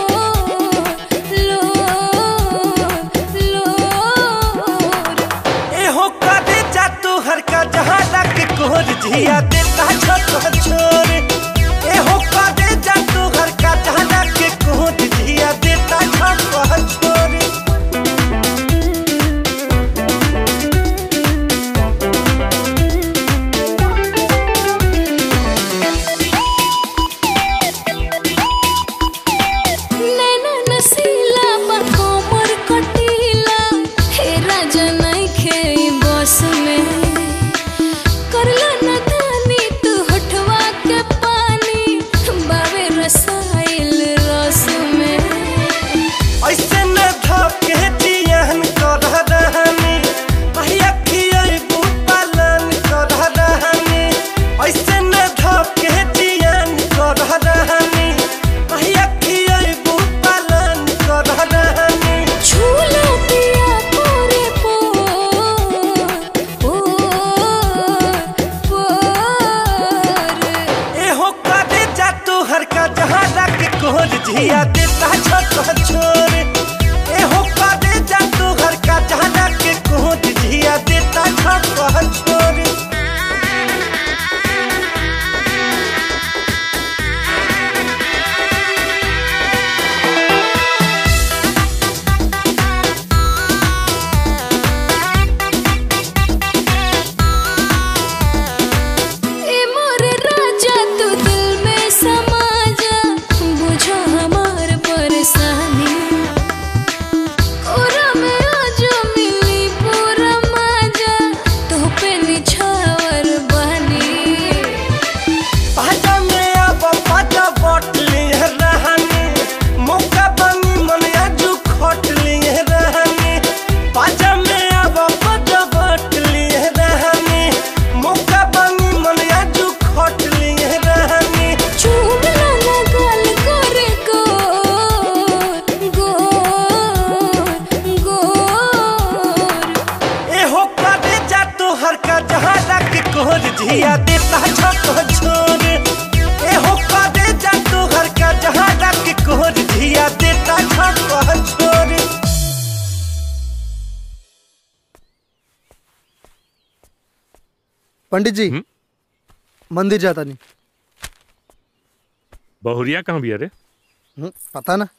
लो लो। ए हो का दे जा तू हर का जहां लग कोर जिया देता छोट छोरे, ए हो का दे जा तू हर का जहां लग कोर जिया देता छोट छोरे। नैना नसीला बकोमर कटीला, हे राजा नहीं खे बस में, करला न दानी तू होठवा के पानी, बावे रसाइल रस में। ऐसे न धके जियन कर रहनी, भैया खियै पालन कर रहनी, ऐसे न धके जियन कर रहनी, भैया खियै पालन कर रहनी। झूला पिया पोरे पोर पोर पोर। ए हो का दे जा तू हर का जहां लग कोर जिया देता छोट छोरे, ए हो का दे जा तू हर का जहां लग कोर जिया देता छोट छोरे। ए मोरे राजा तू दिल में समा जा, बुझो हमार परेशानी, कोरा में आजा मिली पूरा मजा, तो पे निछावर बनी। पाजा में अब पाजा बोतली रहनी, मौका बनी मन आजू खोटली रहनी, पाजा में अब पाजा बोतली रहनी, मौका बनी मन आजू खोटली रहनी। चुमला ना गाल करे गोर गोर गोर। ए हो का दे जा तू हर का जहां लग कोर जिया देता छोट छोरे, ए हो का दे जा तू हर का जहां लग कोर जिया देता छोट छोरे। पंडित जी मंदिर जाता नहीं। बहुरिया कहाँ भी? अरे हम्म, पता ना।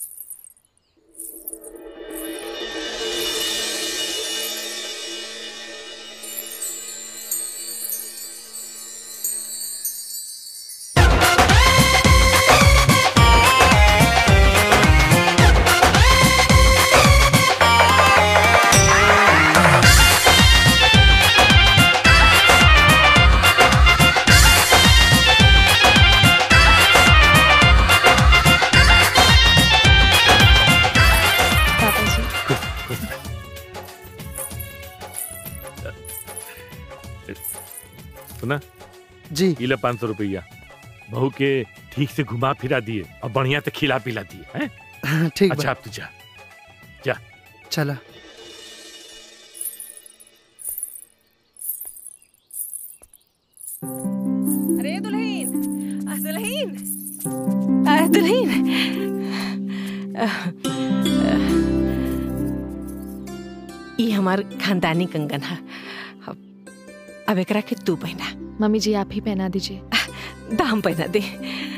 सुना जी, इला पाँच सौ रुपया बहू के ठीक से घुमा फिरा दिए और बढ़िया से खिला पिला दिए हैं? ठीक अच्छा बा। अब तू जा जा। चला। अरे दुल्हीन, आ, दुल्हीन, आ, दुल्हीन, ये हमार खानदानी कंगन है, अब अब एकरा के तू पहना। मम्मी जी आप ही पहना दीजिए। दाम पहना दे।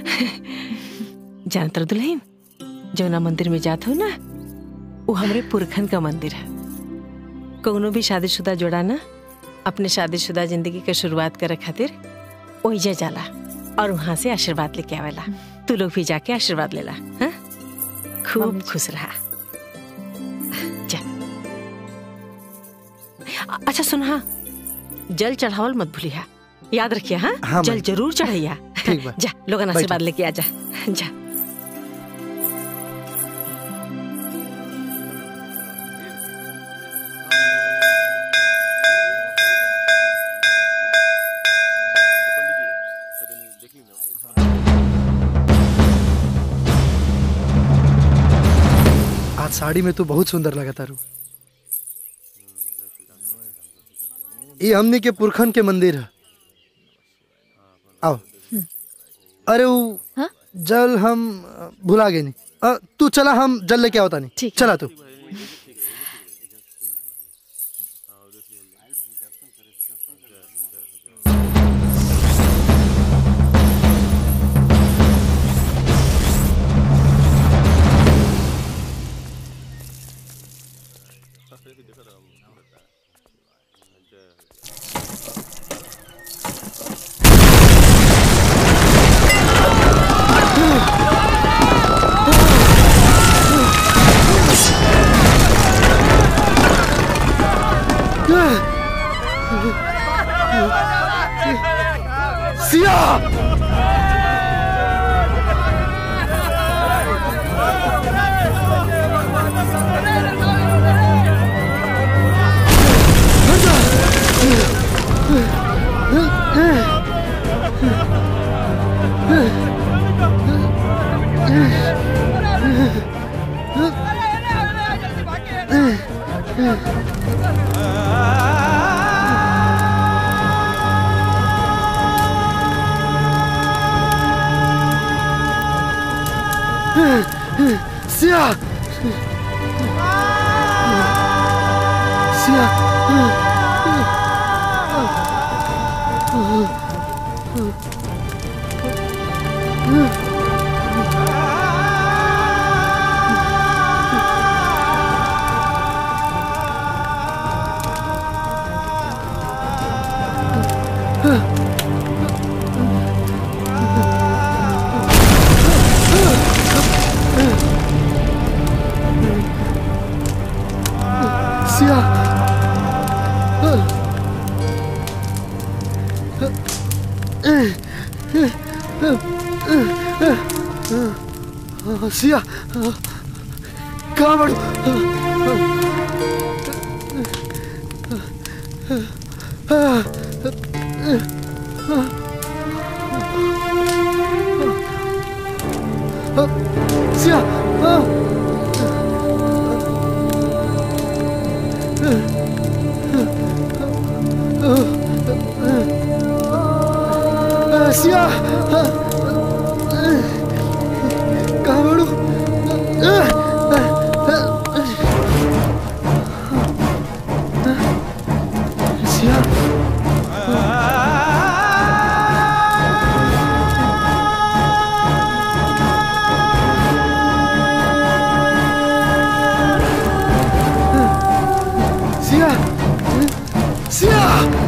जानतर दुल्हीन, जौना मंदिर में जात हो ना, वो हमरे पुरखन का मंदिर है। कोनो भी शादीशुदा जोड़ा ना अपने शादीशुदा जिंदगी के शुरुआत करे खातिर ओइजे जाला और वहां से आशीर्वाद लेके आवेला। तू लोग भी जाके आशीर्वाद लेला। हाँ? खूब खुश रहा। जा। अच्छा सुन, हाँ, जल चढ़ावल मत भूलिया, याद रखिया। हाँ, हाँ जल जरूर चढ़ैया। ठीक बा। जा, लोगन आशीर्वाद लेके आ जा। जा। साड़ी में तू बहुत सुंदर लगा तारू। ये हमनी के पुरखन के मंदिर है। आओ। अरे वो हाँ? जल हम भुला गए नहीं। अ, तू चला, हम जल लेके आवता नहीं। चला तू। सिया! सिया! सिया! सिया! सिया! कहाँ बढ़? सिया! सिया! कहाँ बढ़ू? Siya! Siya! Siya!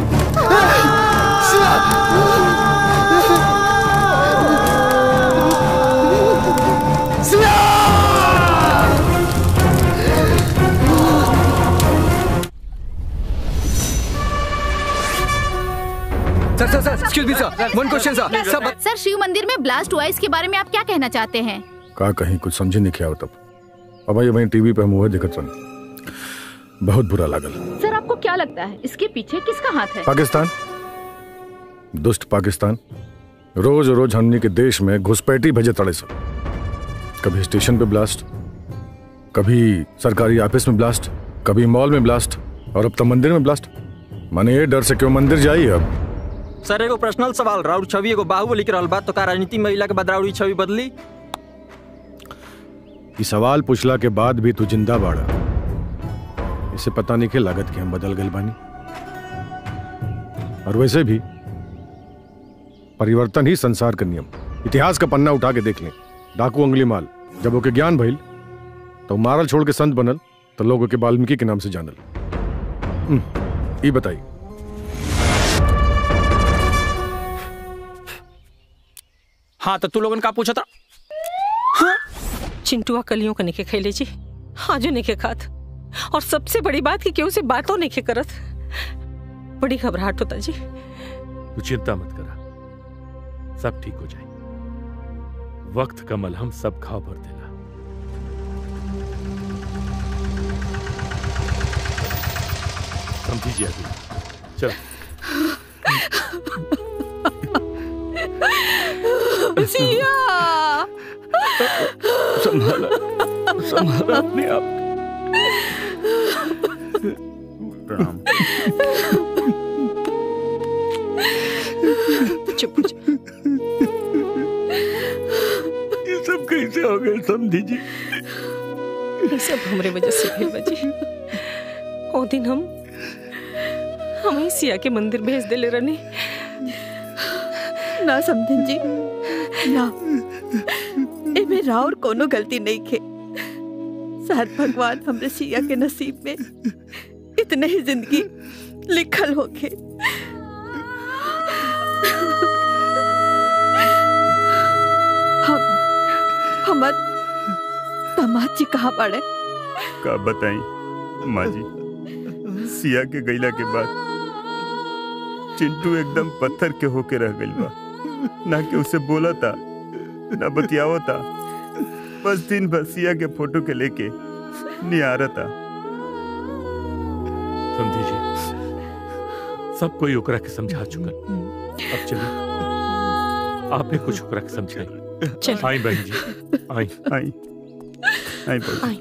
Sir sir sir excuse me sir, one question sir. Sir, sir Shiv मंदिर में ब्लास्ट हुआ, इसके बारे में आप क्या कहना चाहते हैं? का कहीं कुछ समझे नहीं क्या तब। अब भाई वही टीवी पे हम हुए दिखत सन, बहुत बुरा लागल। सर आपको क्या लगता है इसके पीछे किसका हाथ है? पाकिस्तान, दुष्ट पाकिस्तान रोज रोज हमनी के देश में घुसपैठी भेजे तड़े सब। कभी स्टेशन पे ब्लास्ट, कभी सरकारी ऑफिस में ब्लास्ट, कभी मॉल में ब्लास्ट, और अब तो मंदिर में ब्लास्ट। माने ये डर से क्यों मंदिर जाइए। अब सर एगो पर्सनल सवाल, राउर छवि एगो बाहुबली के रहल बा, तो का राजनीति महिला के बाद राउर छवि बदली? ये सवाल पूछला के बाद भी तू जिंदा बाड़ा, इसे पता नहीं के लागत कि हम बदल गए बानी। और वैसे भी परिवर्तन ही संसार का नियम। इतिहास का पन्ना उठा के देख लें। डाकू अंगुलीमाल जब ओके ज्ञान भइल तो मारल छोड़ के संत बनल, तो लोगों के वाल्मीकि के नाम से जानल। ये बताइए। हाँ तो तू लोगन का पूछा था? हाँ? चिंटुआ कलियों का निके खेले जी, हाजो निके खात, और सबसे बड़ी बात कि केहू से बातों निके करत। बड़ी घबराहट होता जी। तू चिंता मत करा, सब ठीक हो जाए। वक्त का मलहम सब घाव भर देला। समझीजिए अभी। चल सिया, संभाला संभाला अपने आप। गए समझी जी। ये सब हमरे वजह से भेल बजी। ओ दिन हम हम ही सिया के मंदिर भेज देले रहनी। ना समझन जी ना, एमे राउर कोनो गलती नहीं खे। शायद भगवान हमरे सिया के नसीब में इतने ही जिंदगी लिखल होके। हम हमार दामाद जी कहाँ पड़े? का बताई माँ जी, सिया के गईला के बाद चिंटू एकदम पत्थर के होके रह गइल बा। ना के उसे बोला था ना बतियावा था, बस दिन भर सिया के फोटो के लेके निहारा था। समझी जी, सब कोई ओकरा के समझा चुकल। अब चलिए आप भी कुछ ओकरा के समझाई। आई बहन जी, आई आई आई बहन।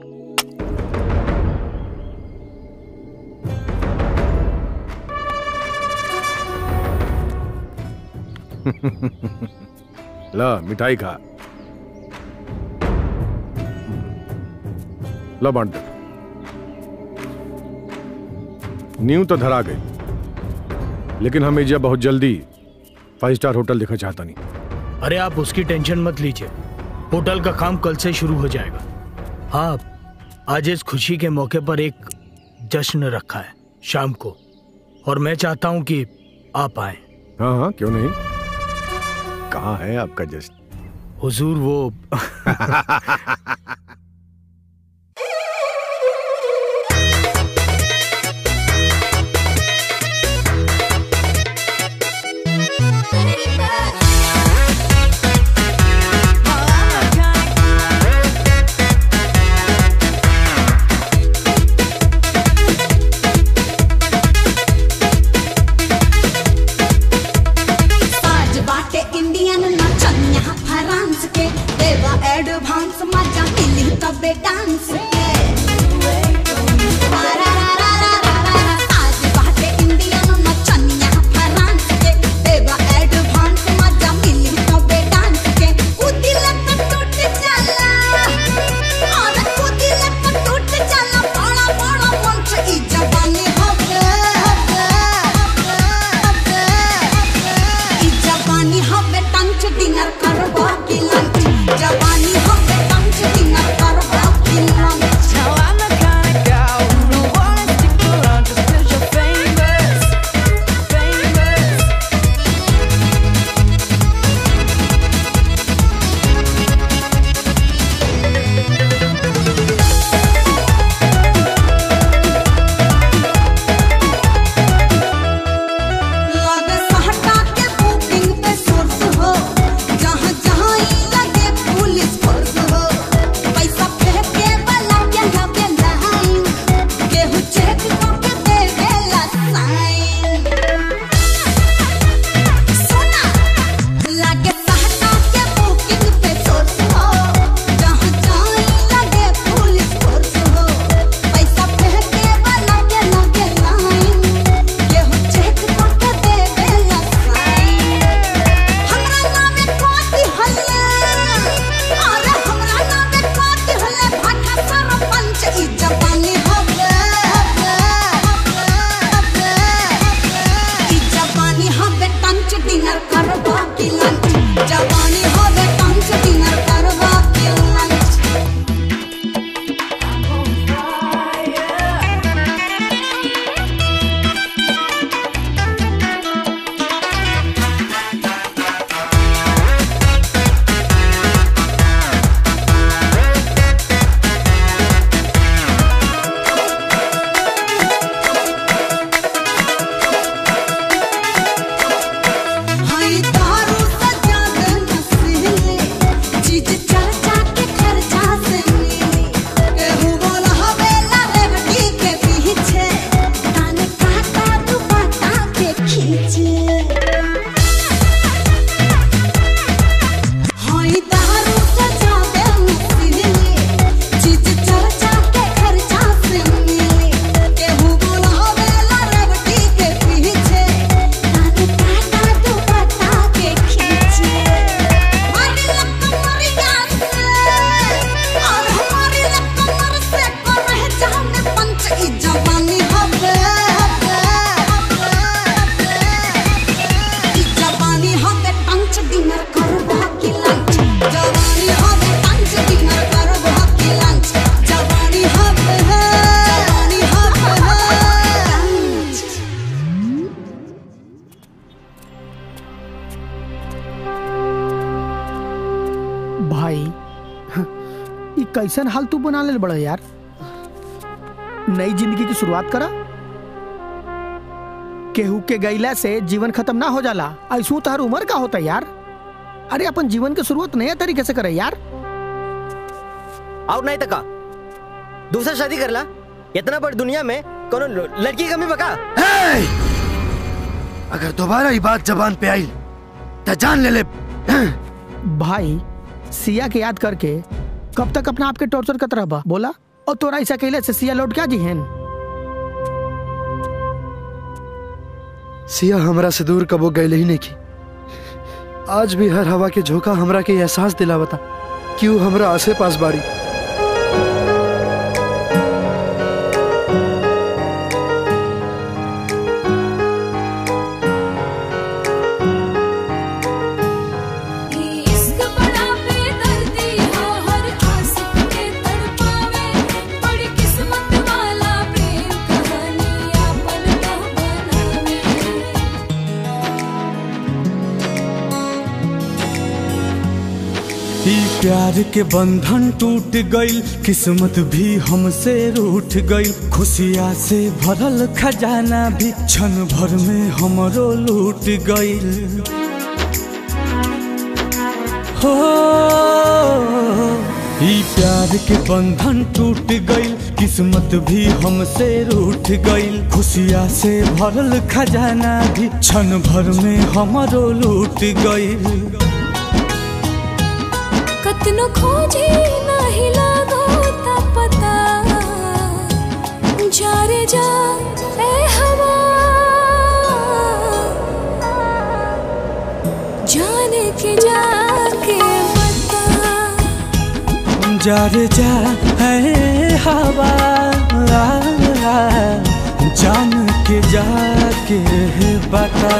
ला मिठाई खा, ला बांट दे। नींव तो धरा गई, लेकिन हमें जब बहुत जल्दी फाइव स्टार होटल देखना चाहता नहीं। अरे आप उसकी टेंशन मत लीजिए, होटल का काम कल से शुरू हो जाएगा। हाँ, आज इस खुशी के मौके पर एक जश्न रखा है शाम को, और मैं चाहता हूं कि आप आए। हाँ हाँ क्यों नहीं, कहाँ है आपका जश्न? हुजूर वो एडवांस मजा मिली तबे डांस के। आज बाटे इंडियन नचनिया फ्रांस के, देवा एडवांस मजा मिली तबे डांस के। कूदी लक टूट जाला, अरे कूदी लक टूट जाला, बड़ा बड़ा मंच ई जवानी हवे ई जवानी हवे टंच डिनर करबो की लंच। जवानी हवे टंच डिनर करबो की lunch. Now I'm the kind of girl who don't wanna stick around just 'cause you're famous, famous. लगे सहटा के बुकिंग पे सोर्स हो, जहाँ जहाँ ई लगे पुलिस फोर्स हो। पैसा फेंके वाला के लगे लाइन, केहू चेक करके देवेला साइन। सुना, लगे सहटा के बुकिंग पे सोर्स हो, जहाँ जहाँ ई लगे पुलिस फोर्स हो। पैसा फेंके वाला के लगे लाइन, केहू चेक करके देवेला साइन। हमरा नामे कोती हल्ले, अरे हमरा नामे कोती हल्ले, भाटा सरपंच ई जवानी हवे ई जवानी हवे टंच डिनर करबो की लंच। जवानी हवे टंच डिनर करबो की लंच। हाय दारू से ज्यादा नशीली चीज चर्चा के खर्चा से मिली। केहू बोला हवेला रेवती के पीछे, कान काटा दुपट्टा के खींचे। हाय दारू से ज्यादा नशीली चीज चर्चा के खर्चा से मिली। केहू बोला हवेला रेवती के पीछे, कान काटा दुपट्टा के खींचे। मारी लक मरिया से, भाई ये कैसन हाल तू बना ले बड़ा यार। नई जिंदगी की शुरुआत करा। केहू के गैला से जीवन खत्म ना हो जाला, ऐसू तार उम्र का होता यार। अरे अपन जीवन की शुरुआत नया तरीके से करे यार। और नहीं तका दूसरा शादी कर ला। इतना बड़ी दुनिया में कोनो लड़की की कमी बका। अगर दोबारा ये बात जबान पे आई तो जान ले ले। भाई सिया के याद करके कब तक अपना आपके टॉर्चर करता रहा बोला। और तोरा ऐसा कहले से सिया लौट क्या जी हैं। सिया हमरा से दूर कबो गए ही नहीं की। आज भी हर हवा के झोंका हमरा के एहसास दिलावता क्यों हमरा आसे पास बाड़ी। प्यार के बंधन टूट गईल, किस्मत भी हमसे रूठ गईल। खुशियाँ से भरल खजाना भी क्षण भर में हमरो लूट गईल। हो ई प्यार के बंधन टूट गईल, किस्मत भी हमसे रूठ गईल। खुशियाँ से भरल खजाना भी क्षण भर में हमरो लूट गईल। कतनो खोजे नहीं लागो ता पता, जा रे जा ए हवा, जाने के जाके बता। जा रे जा ए हवा, जान के जाके बता।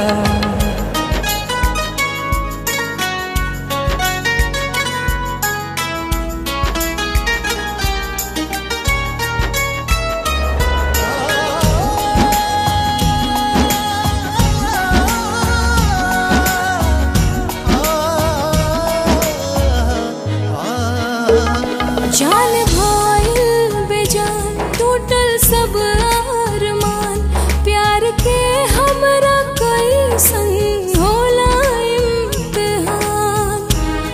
जान भाईल बेजान टूटल सब अरमान, प्यार के हमरा कैसन होला इम्तिहान।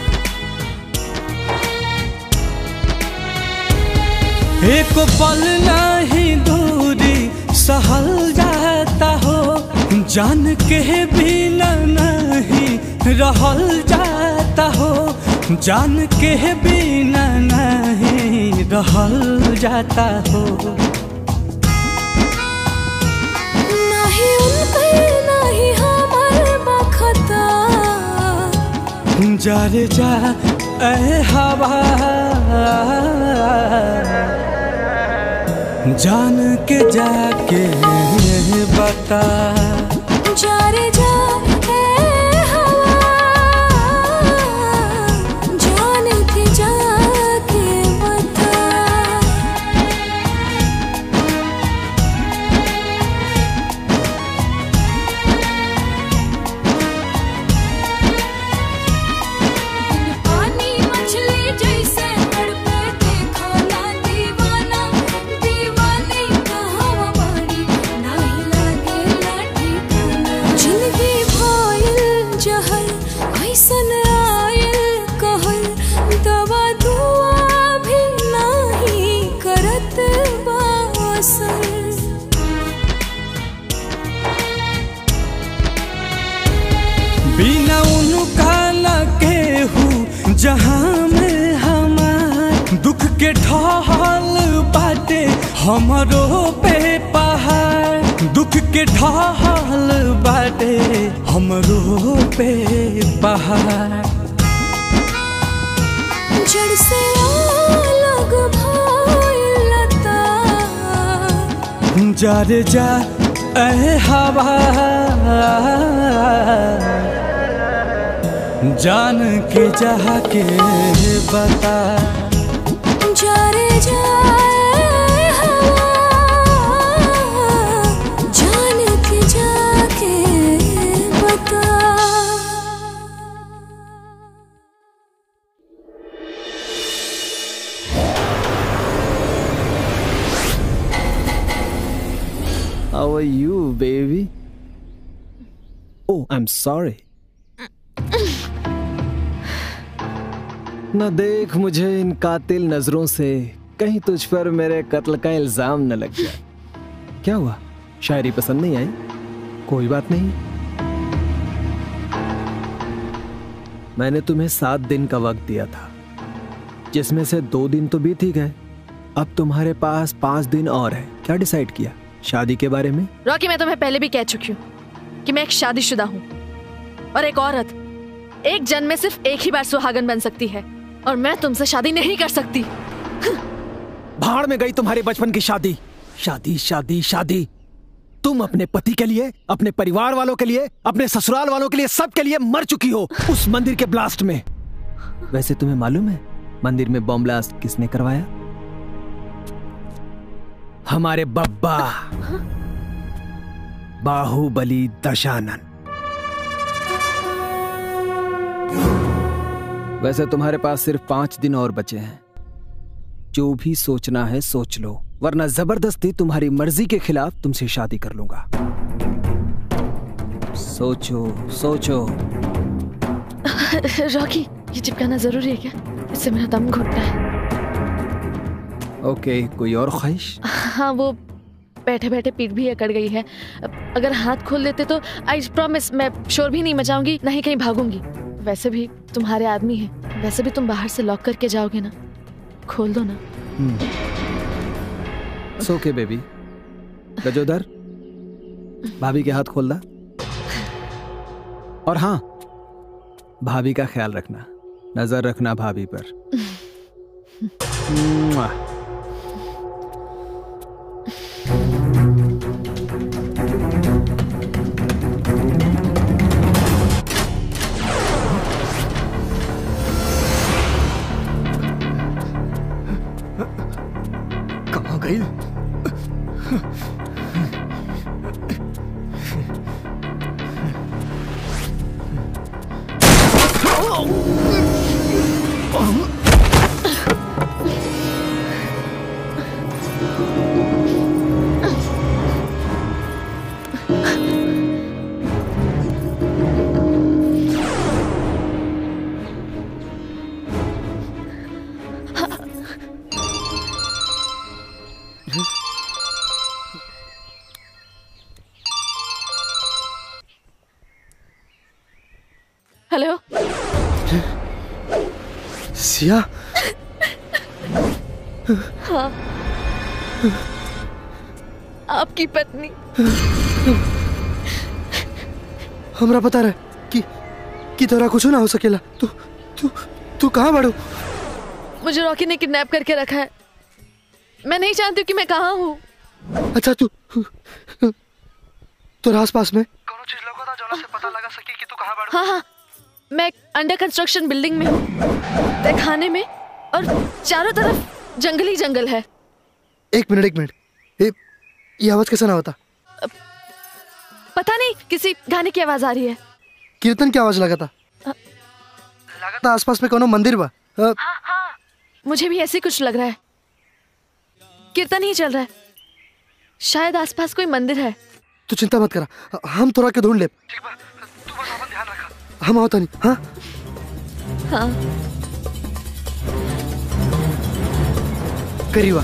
एक पल नहीं दूरी सहल जाता हो, जान के बिना नहीं रहल जाता हो, जान के बिना नहीं रहल जाता हो। नहीं उनके नहीं हमार बखता, जा रे जा ए हवा, जान के जाके बता। जा रे जा ए हवा, जान के जाके बता। पानी मछली जैसे तड़पे देखो ना दीवाना, दीवानी कहवा बड़ी नहीं लागे लाठी खाना। जिंदगी भइल जहर ऐसन आयल कहल, दवा दुआ भी नहीं करत बा असर। बिना उनका न केहू जहाँ में हमार, दुख के ढाल बाटे हमरो पे पहाड़, दुख के ढाल बाटे हमरो पे पहाड़। जड़ से अलग भइल लता, जा रे जा ए हवा, जान के जा के बता। जा रे जा ए हवा, जान के जाके बता। How are you, baby? Oh, I'm sorry. न देख मुझे इन कातिल नजरों से, कहीं तुझ पर मेरे कत्ल का इल्जाम न लग जाए। क्या हुआ, शायरी पसंद नहीं आई? कोई बात नहीं, मैंने तुम्हें सात दिन का वक्त दिया था, जिसमें से दो दिन तो बीत ही गए। अब तुम्हारे पास पांच दिन और है। क्या डिसाइड किया शादी के बारे में? रॉकी, मैं तुम्हें पहले भी कह चुकी हूँ कि मैं एक शादीशुदा हूँ और एक औरत एक जन्म में सिर्फ एक ही बार सुहागन बन सकती है, और मैं तुमसे शादी नहीं कर सकती। भाड़ में गई तुम्हारे बचपन की शादी। शादी शादी शादी। तुम अपने पति के लिए, अपने परिवार वालों के लिए, अपने ससुराल वालों के लिए, सब के लिए मर चुकी हो उस मंदिर के ब्लास्ट में। वैसे तुम्हें मालूम है मंदिर में बम ब्लास्ट किसने करवाया? हमारे बब्बा बाहुबली दशानन। वैसे तुम्हारे पास सिर्फ पांच दिन और बचे हैं। जो भी सोचना है सोच लो, वरना जबरदस्ती तुम्हारी मर्जी के खिलाफ तुमसे शादी कर लूंगा। सोचो सोचो। रॉकी, ये चिपकाना जरूरी है क्या? इससे मेरा दम घुटता है। ओके, कोई और ख्वाहिश? हाँ, वो बैठे बैठे पीठ भी अकड़ गई है। अगर हाथ खोल देते तो आई प्रॉमिस मैं शोर भी नहीं मचाऊंगी, ना ही कहीं भागूंगी। वैसे भी तुम्हारे आदमी हैं, वैसे भी तुम बाहर से लॉक करके जाओगे ना, खोल दो ना। ओके बेबी। गजोदर, भाभी के हाथ खोल दा। और हाँ, भाभी का ख्याल रखना, नजर रखना भाभी पर। कहाँ गई? हेलो सिया। हाँ, आपकी पत्नी। हमरा पता रहे कि कि तोरा कुछ ना हो सकेला। तू तू तू कहाँ बढ़ो? मुझे रॉकी ने किडनैप करके रखा है। मैं नहीं जानती कि मैं कहाँ हूँ। अच्छा, तू तोरा आस पास में हाँ हाँ, मैं अंडर कंस्ट्रक्शन बिल्डिंग में हूँ, तहखाने में, और चारों तरफ जंगली जंगल है। एक मिनट एक मिनट, ये, ये आवाज कैसा ना होता? पता नहीं, किसी गाने की आवाज आ रही है। कीर्तन की आवाज लगा था। लगा था आसपास में कोनो मंदिर बा। हाँ, हाँ, मुझे भी ऐसे कुछ लग रहा है। कीर्तन ही चल रहा है, शायद आसपास कोई मंदिर है। तू चिंता मत करा, हम तोरा के ढूंढ ले। हम होता नहीं। हाँ हाँ, करीबा।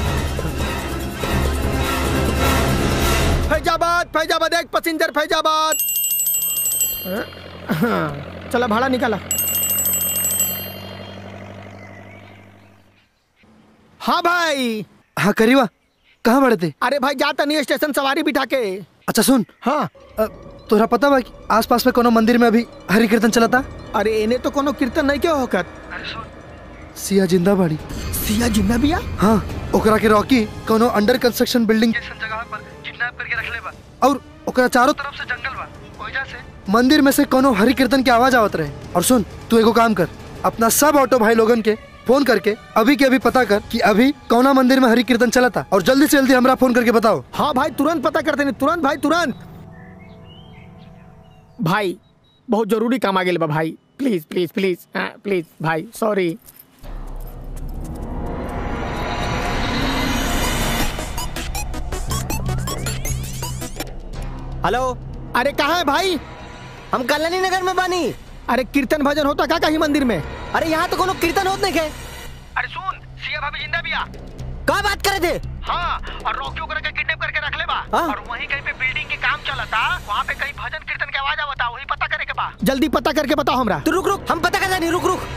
फैजाबाद फैजाबाद, एक पैसेंजर फैजाबाद। चला भाड़ा निकाला। हाँ भाई। हाँ करीबा, कहाँ बढ़े थे? अरे भाई, जाता नहीं स्टेशन सवारी बिठा के। अच्छा सुन। हाँ, तोरा पता बा कि आसपास में कोनो मंदिर में अभी हरि कीर्तन चला था? अरे इन्हें तो कोनो कीर्तन नहीं क्यों होकर। सिया जिंदा बाड़ी। सिया जिंदा बिया? हाँ, ओकरा के रॉकी कोनो अंडर कंस्ट्रक्शन बिल्डिंग जैसन जगह पर किडनैप करके रख ले बा, और ओकरा चारों तरफ से जंगल बा। वजह से मंदिर में से कोनो हरि कीर्तन की आवाज आवत रहे। और सुन, तू एगो काम कर, अपना सब ऑटो भाई लोगन के फोन करके अभी के अभी पता कर कि अभी कौना मंदिर में हरि कीर्तन चला था, और जल्दी से जल्दी हमरा फोन करके बताओ। हाँ भाई, तुरंत पता करते नहीं, तुरंत भाई, तुरंत। भाई बहुत जरूरी काम आ गया बा भाई, प्लीज प्लीज प्लीज प्लीज भाई, सॉरी। हेलो। अरे कहाँ है भाई? हम कल्याणी नगर में बानी। अरे कीर्तन भजन होता का कहीं मंदिर में? अरे यहाँ तो कोनो कीर्तन होत नहीं के। अरे सुन, सिया भाभी जिंदा बिया। का बात करे थे? हाँ, और रॉकियो करके किडनैप करके रख ले बा। हाँ? और वहीं कहीं पे बिल्डिंग के काम चलता, वहाँ पे कहीं भजन कीर्तन की आवाज आवता, वही पता करे के बा। जल्दी पता करके बताओ हमरा। तू रुक रुक, हम पता कर जानी, रुक रुक।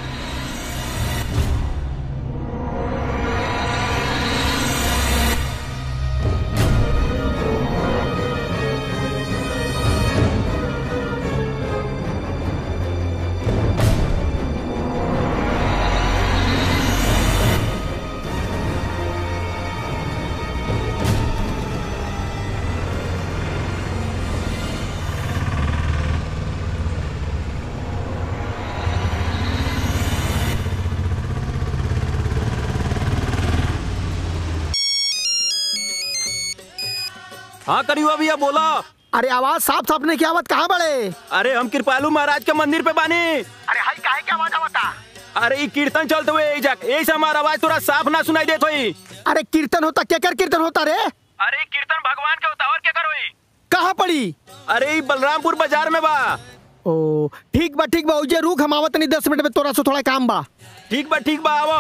हाँ करियो भैया बोला। अरे आवाज साफ साफ नहीं की आवत, कहाँ बड़े? अरे हम कृपालू महाराज के मंदिर पे बानी। अरे हाई काहे की आवाज आवता? अरे ये कीर्तन चलते हुए यही से हमारा आवाज थोड़ा साफ ना सुनाई देत होई। अरे कीर्तन होता, क्या कर कीर्तन होता रे? अरे कीर्तन भगवान के होता और क्या करोई? कहाँ पड़ी? अरे बलरामपुर बाजार में बा। ओ ठीक बा ठीक बा, उजे रुक, हम आवत नहीं दस मिनट में, तोरा से थोड़ा काम बा। ठीक बा ठीक बा, आवो।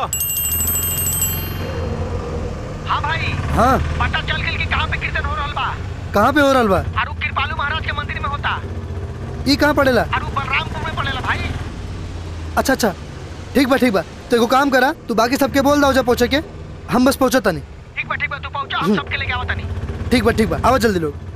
हाँ भाई। हाँ पता चल गई कि कहाँ पे कीर्तन हो रहल बा। कहाँ पे हो रहल बा? आरु कृपालू महाराज के मंदिर में होता। ई कहाँ पड़ेला? आरु बलरामपुर में पड़ेला भाई। अच्छा अच्छा ठीक बा ठीक बा, तो एगो काम करा, तू बाकी सबके बोल दो जा पहुँचे के, हम बस पहुँचता नहीं। ठीक बा ठीक बा, तू पहुँचा, हम सबके लेके आवता नहीं। ठीक बा ठीक बा, आओ जल्दी लोग।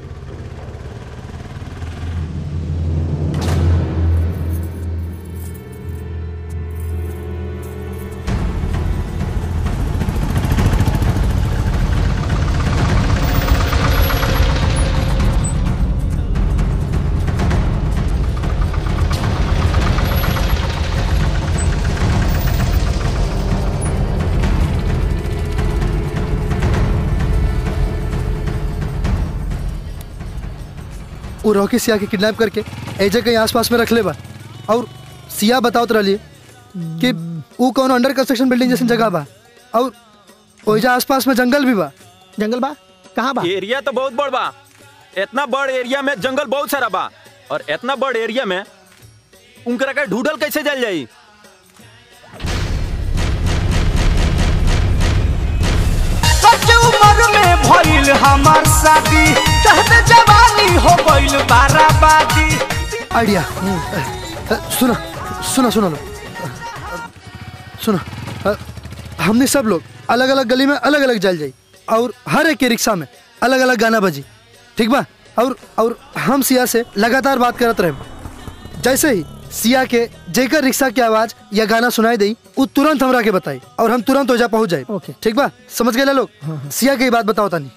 वो रॉकी सिया के किडनैप करके एजे कहीं आसपास में रख ले बा, और सिया बताओ रही कि वो कौन अंडर कंस्ट्रक्शन बिल्डिंग जैसी जगह बा, और ओइजा आसपास में जंगल भी बा। जंगल बा? कहाँ बा? एरिया तो बहुत बड़ बा। इतना बड़ एरिया में जंगल बहुत सारा बा, और इतना बड़ एरिया में उनकरा का ढूंढल कैसे जल जाई? उम्र में भइल हमार शादी, कहते जवानी हो गइल बाराबादी। आइडिया सुना सुना सुना लो सुना, हमने सब लोग अलग अलग गली में अलग अलग जल जाई, और हर एक के रिक्शा में अलग अलग गाना बजी, ठीक बा? और और हम सिया से लगातार बात करते रहे। जैसे ही सिया के जेकर रिक्शा की आवाज या गाना सुनाई दी, वो तुरंत हमरा के बताई, और हम तुरंत ओजा पहुंच जाए। ओके ठीक बा? समझ गए लोग? सिया की बात बताओ तानी।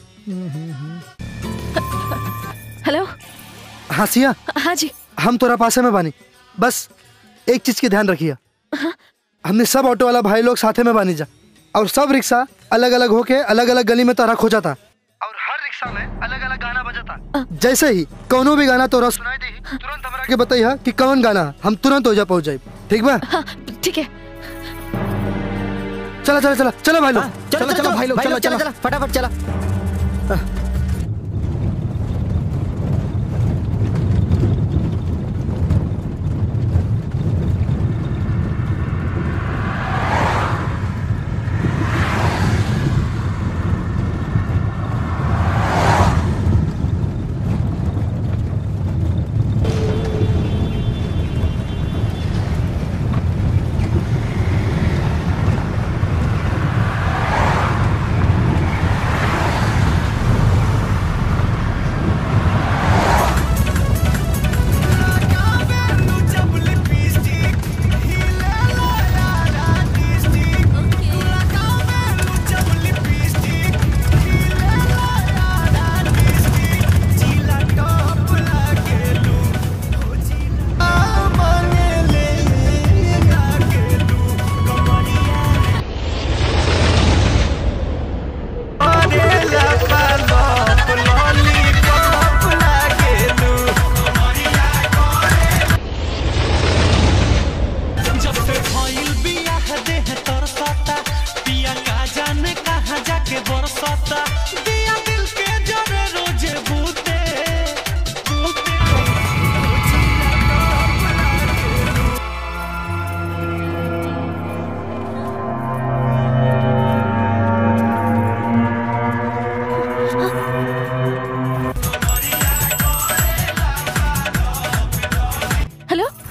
हेलो। हाँ सिया। हाँ जी। हम तोरा पासे में बानी, बस एक चीज की ध्यान रखिए। हमने सब ऑटो वाला भाई लोग साथे में बानी जा, और सब रिक्शा अलग अलग होके अलग अलग गली में तोरा खोजा था, और हर रिक्शा में अलग अलग गाना बजा था। जैसे ही कोनो भी गाना तोरा सुनाई दी, तुरंत हमरा के बताइए कि कौन गाना, हम तुरंत ओजा पहुंच जाए। ठीक बा? ठीक है। चला चला चला चलो भाई लोग, चलो चलो भाई लोग, चलो चलो फटाफट चला।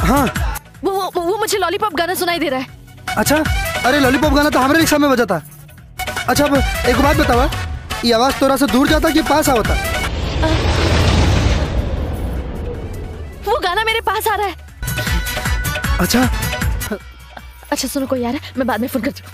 हाँ वो वो वो मुझे लॉलीपॉप गाना सुनाई दे रहा है। अच्छा, अरे लॉलीपॉप गाना तो हमारे रिक्शा में बजा था। अच्छा अब एक बात बतावा, ये आवाज तोरा से दूर जाता कि पास आवता? वो गाना मेरे पास आ रहा है। अच्छा अच्छा सुनो, कोई यार है, मैं बाद में फोन करती हूँ।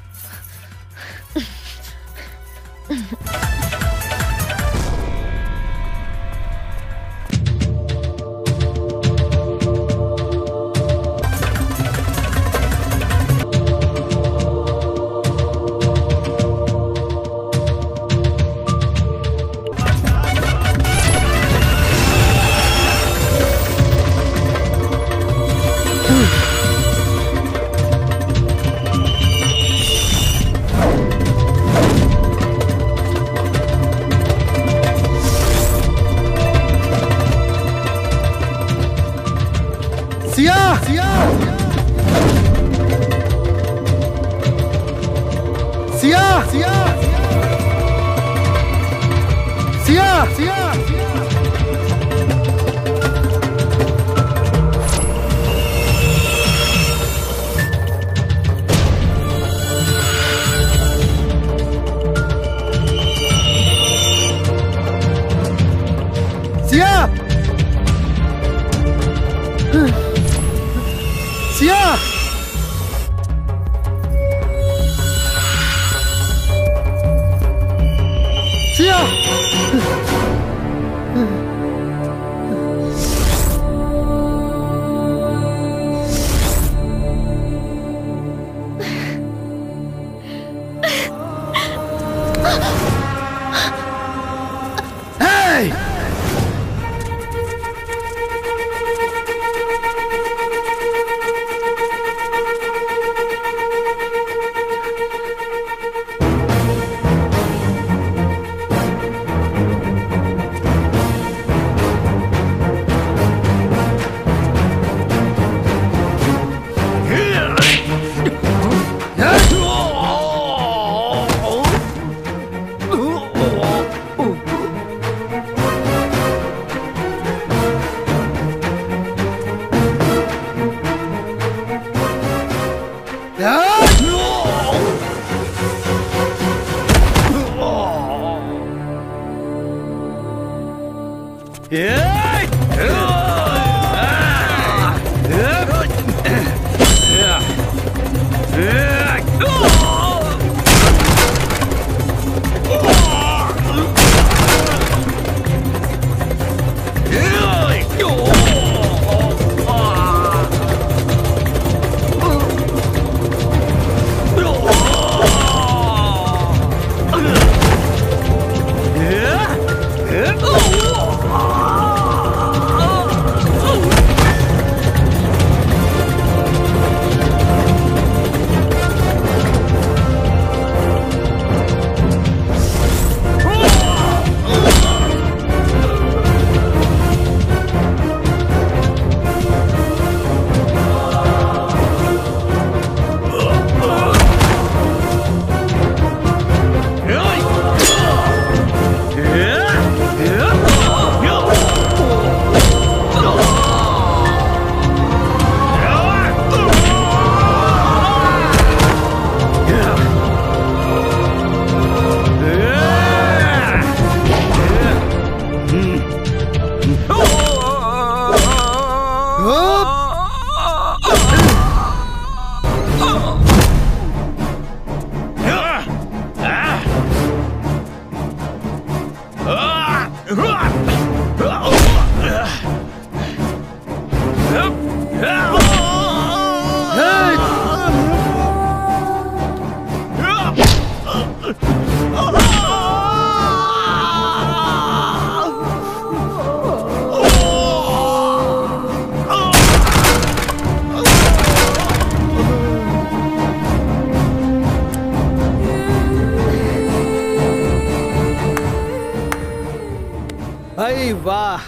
भाई वाह,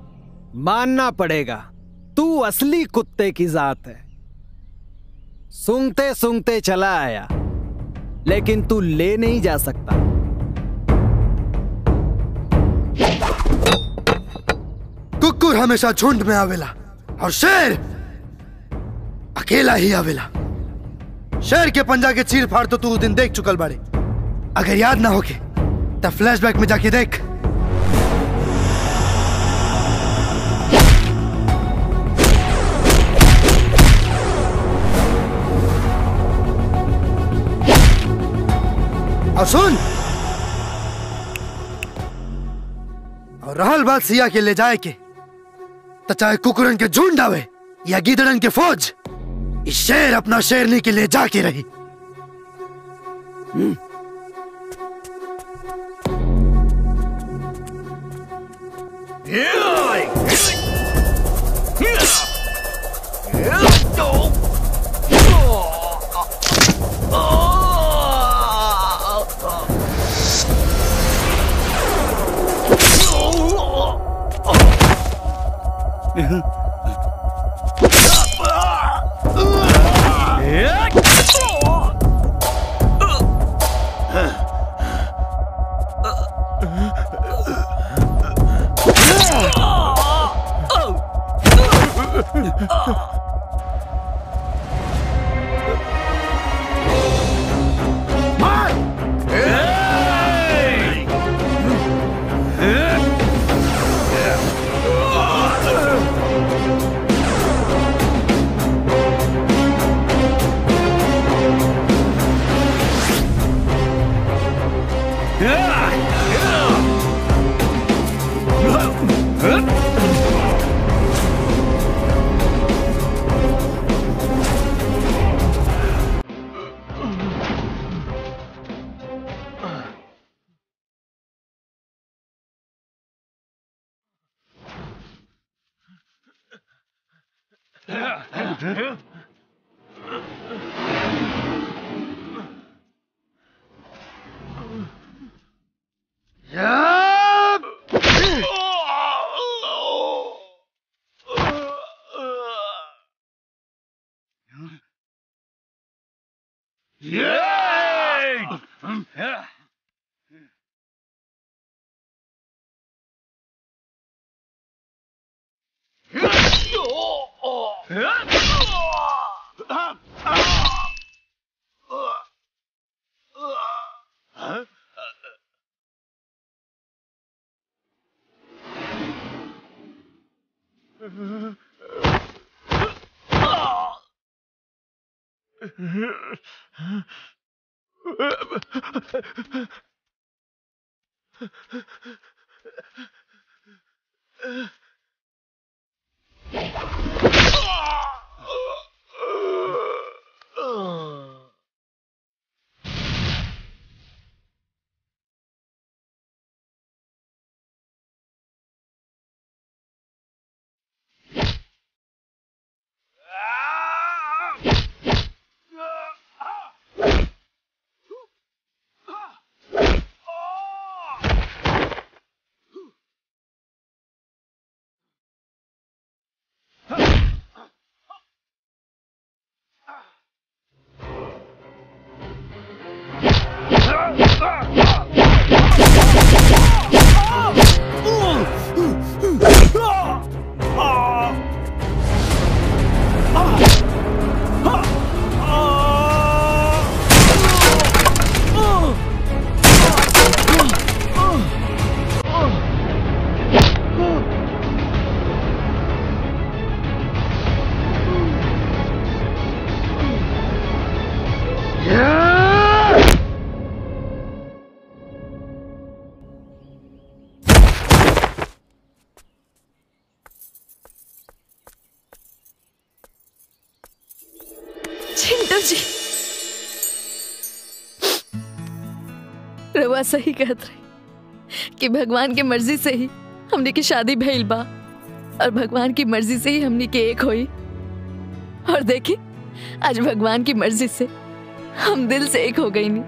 मानना पड़ेगा तू असली कुत्ते की जात है। सूंघते सूंघते चला आया, लेकिन तू ले नहीं जा सकता। कुकुर हमेशा झुंड में आवेला और शेर अकेला ही आवेला। शेर के पंजा के चीर फाड़ तो तू उस दिन देख चुकल बाड़े। अगर याद ना होके तब फ्लैशबैक में जाके देख। और सुन, और रहल बात सिया के ले जाए के, तो चाहे कुकुरन के झुंड आवे या गिदड़न के फौज, इस शेर अपना शेरनी के ले जाके रही। चिंटू जी, रवा सही कहत रही कि भगवान के मर्जी से ही हमने की शादी भइल बा और भगवान की मर्जी से ही हमने के एक होई। और देखी आज भगवान की मर्जी से हम दिल से एक हो गई नी।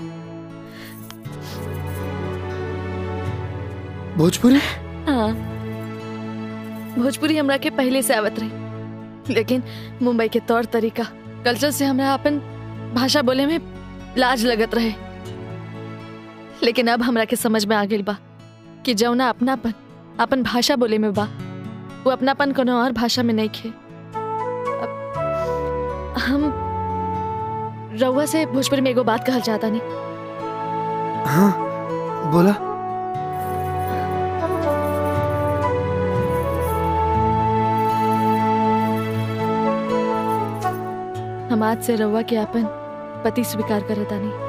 भोजपुरी? हाँ, भोजपुरी हमरा के पहले से आवत रही, लेकिन मुंबई के तौर तरीका कल्चर से हमरा अपन भाषा बोले में लाज लगत रहे। लेकिन अब हमरा के समझ में आ गई बा कि जौना अपनापन अपन भाषा बोले में बा, वो अपनापन कोनो और भाषा में नहीं खे। अब, हम रउआ से भोजपुरी में एगो बात कहल चाहता नहीं। हाँ बोला। हम आज से रउआ के अपन पति स्वीकार करता नहीं।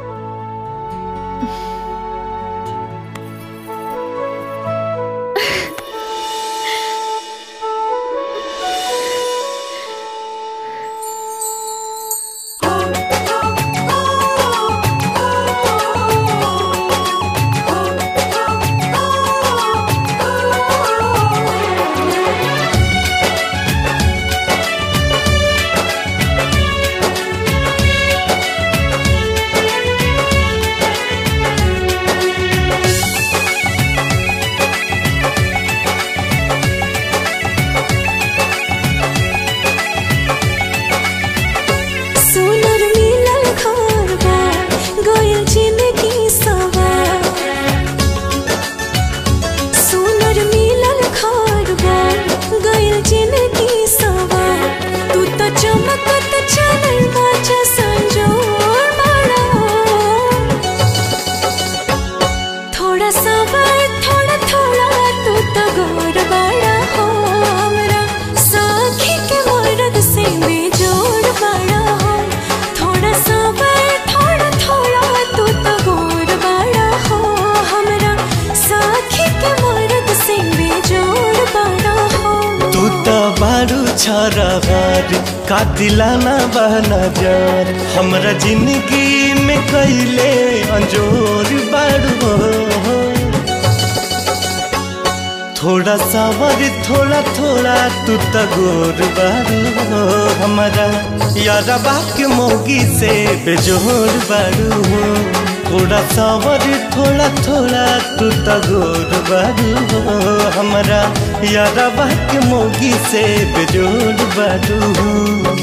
का दिलाना बहना जार हमरा जिंदगी में कैले अंजोर बाड़ो। थोड़ा सावर थोड़ा थोड़ा तू तगोर बाड़ो हमारा यारबा के मोगी से बेजोर बाड़ो। थोड़ा सावर थोड़ा थोड़ा तू तगोर बाड़ो हमारा यारबा के मोगी से बेजोर बाड़ो।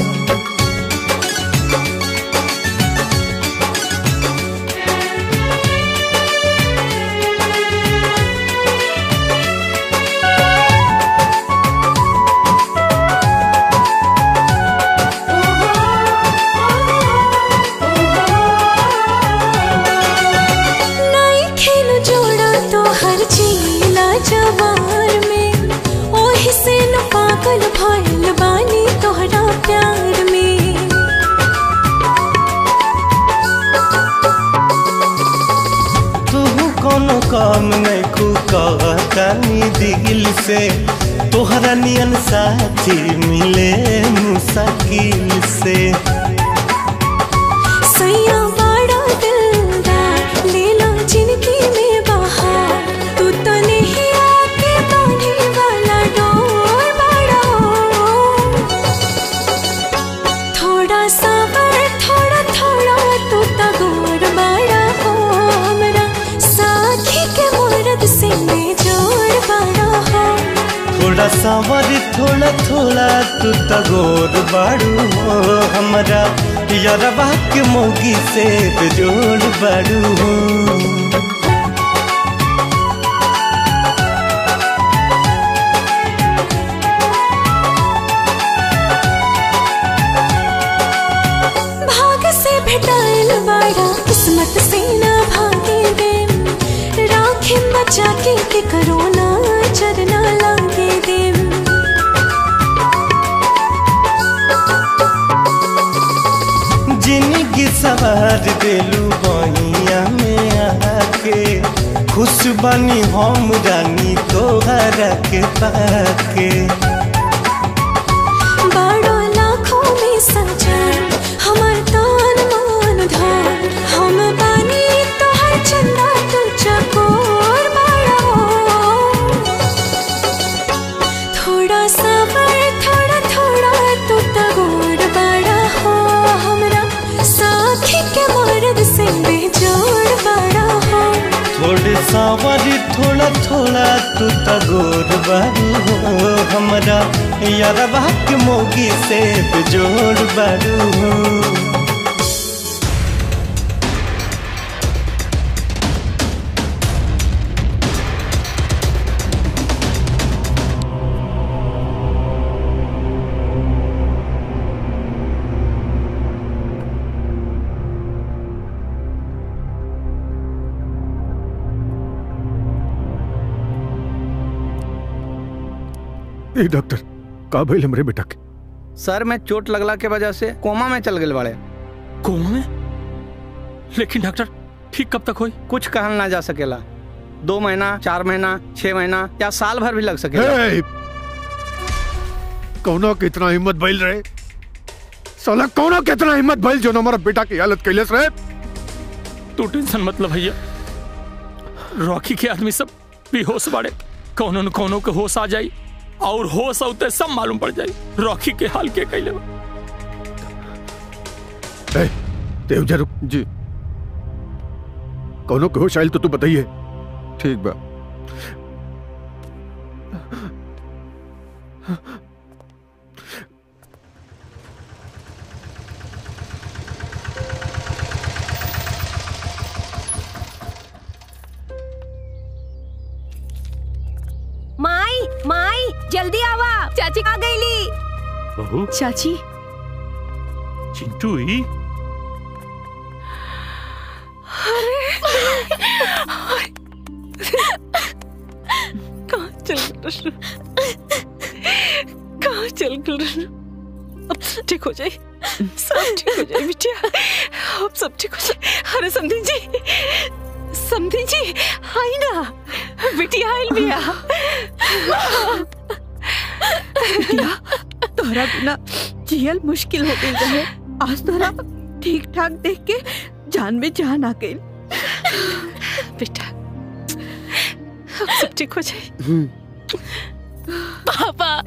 काम नहीं कहतानी दिल से तोहरा नियन साथी मिले मुश्किल से। सैया बड़ा दिलदार ले लो जिंदगी में बहार तू तो नहीं आके बांधे वाला डोर बड़ा। थोड़ा सबर थोड़ा थोड़ा तू तो गोर बड़ा हो हमरा साथी के मुर्द से बेजोड़ बड़ा हो। थोड़ा सावर थोड़ा थोड़ा तू तगोर बाड़ू हो हमरा यारबा के मोगी से बेजोड़ बाड़ू हो। भाग से भेटाइल बाड़ा किस्मत से ना भागे दे राखे बचा के के करोना चरना लागे दे। जिंदगी सवार देलू बहिया में आके खुश बनी हम रानी तोहरा के पाके। बड़ो लाखों में सजन हमर तान मान धान हम बानी तोहर चंदा तू चकोर बड़ा। थोड़ा सबर थोड़ा थोड़ा तू तगोर बड़ा हो हमरा साथी के मर्द से बेजोड़ बड़ा हो। थोड़े सावर थोड़ा थोड़ा तू तगोर बाड़ू हो हमरा यारबा के मोगी से बेजोड़ बाड़ू हो। ए डॉक्टर का भइल हमरे बेटा के? सर में चोट लगला के वजह से कोमा में चल गए बड़े। कोमा में? लेकिन डॉक्टर ठीक कब तक होई? कुछ कहल ना जा सकेला। दो महीना, चार महीना, छह महीना या साल भर भी लग सकेला। कौनो कितना हिम्मत भइल रहे साला, कौनो कितना हिम्मत भइल जो हमारा बेटा की हालत कैलेस रहे। तू टेंशन मतलब भैया, रॉकी के आदमी सब बेहोश बाड़े। कौनो न कौनो के होश आ जाई और होश आउते सब मालूम पड़ जाई रॉकी के हाल के कैले बा। ए, देव जरूर जी कौनो के होश आइल तो तू बताइए। ठीक बा। माई माई जल्दी आवा, चाची आ गईली। बहू चाची चिंटू ही कहाँ चल गए कहाँ चल गए? अब सब ठीक हो जाए, सब ठीक हो जाए बिटिया, अब सब ठीक हो जाए। अरे समधी जी, समधी जी आई ना, बिटिया आइल बिया। बिटिया तोहरा बिना जियल मुश्किल हो गई रहे, आज तोहरा ठीक ठाक देख के जान में जान आ गई। बेटा अब सब ठीक हो जाए। पापा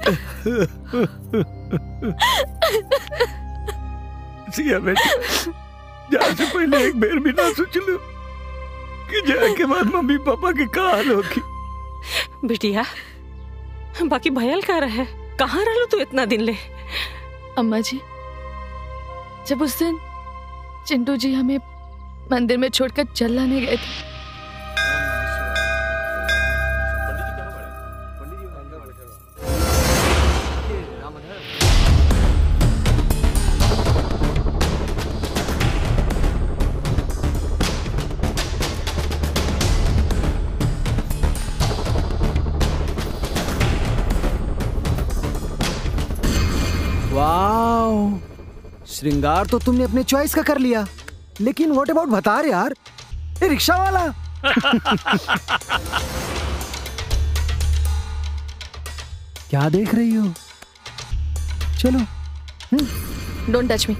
सिया बेटा, जाने से पहले एक बेर भी ना सोच लो कि जाए के बाद मम्मी पापा की का हाल होगी। बिटिया बाकी भयल का रहे, कहाँ रहो तू इतना दिन ले? अम्मा जी, जब उस दिन चिंटू जी हमें मंदिर में छोड़कर चलाने गए थे, वाओ, श्रृंगार तो तुमने अपने चॉइस का कर लिया, लेकिन व्हाट अबाउट बता रहे यार, ये रिक्शा वाला। क्या देख रही हो? चलो। Don't touch me.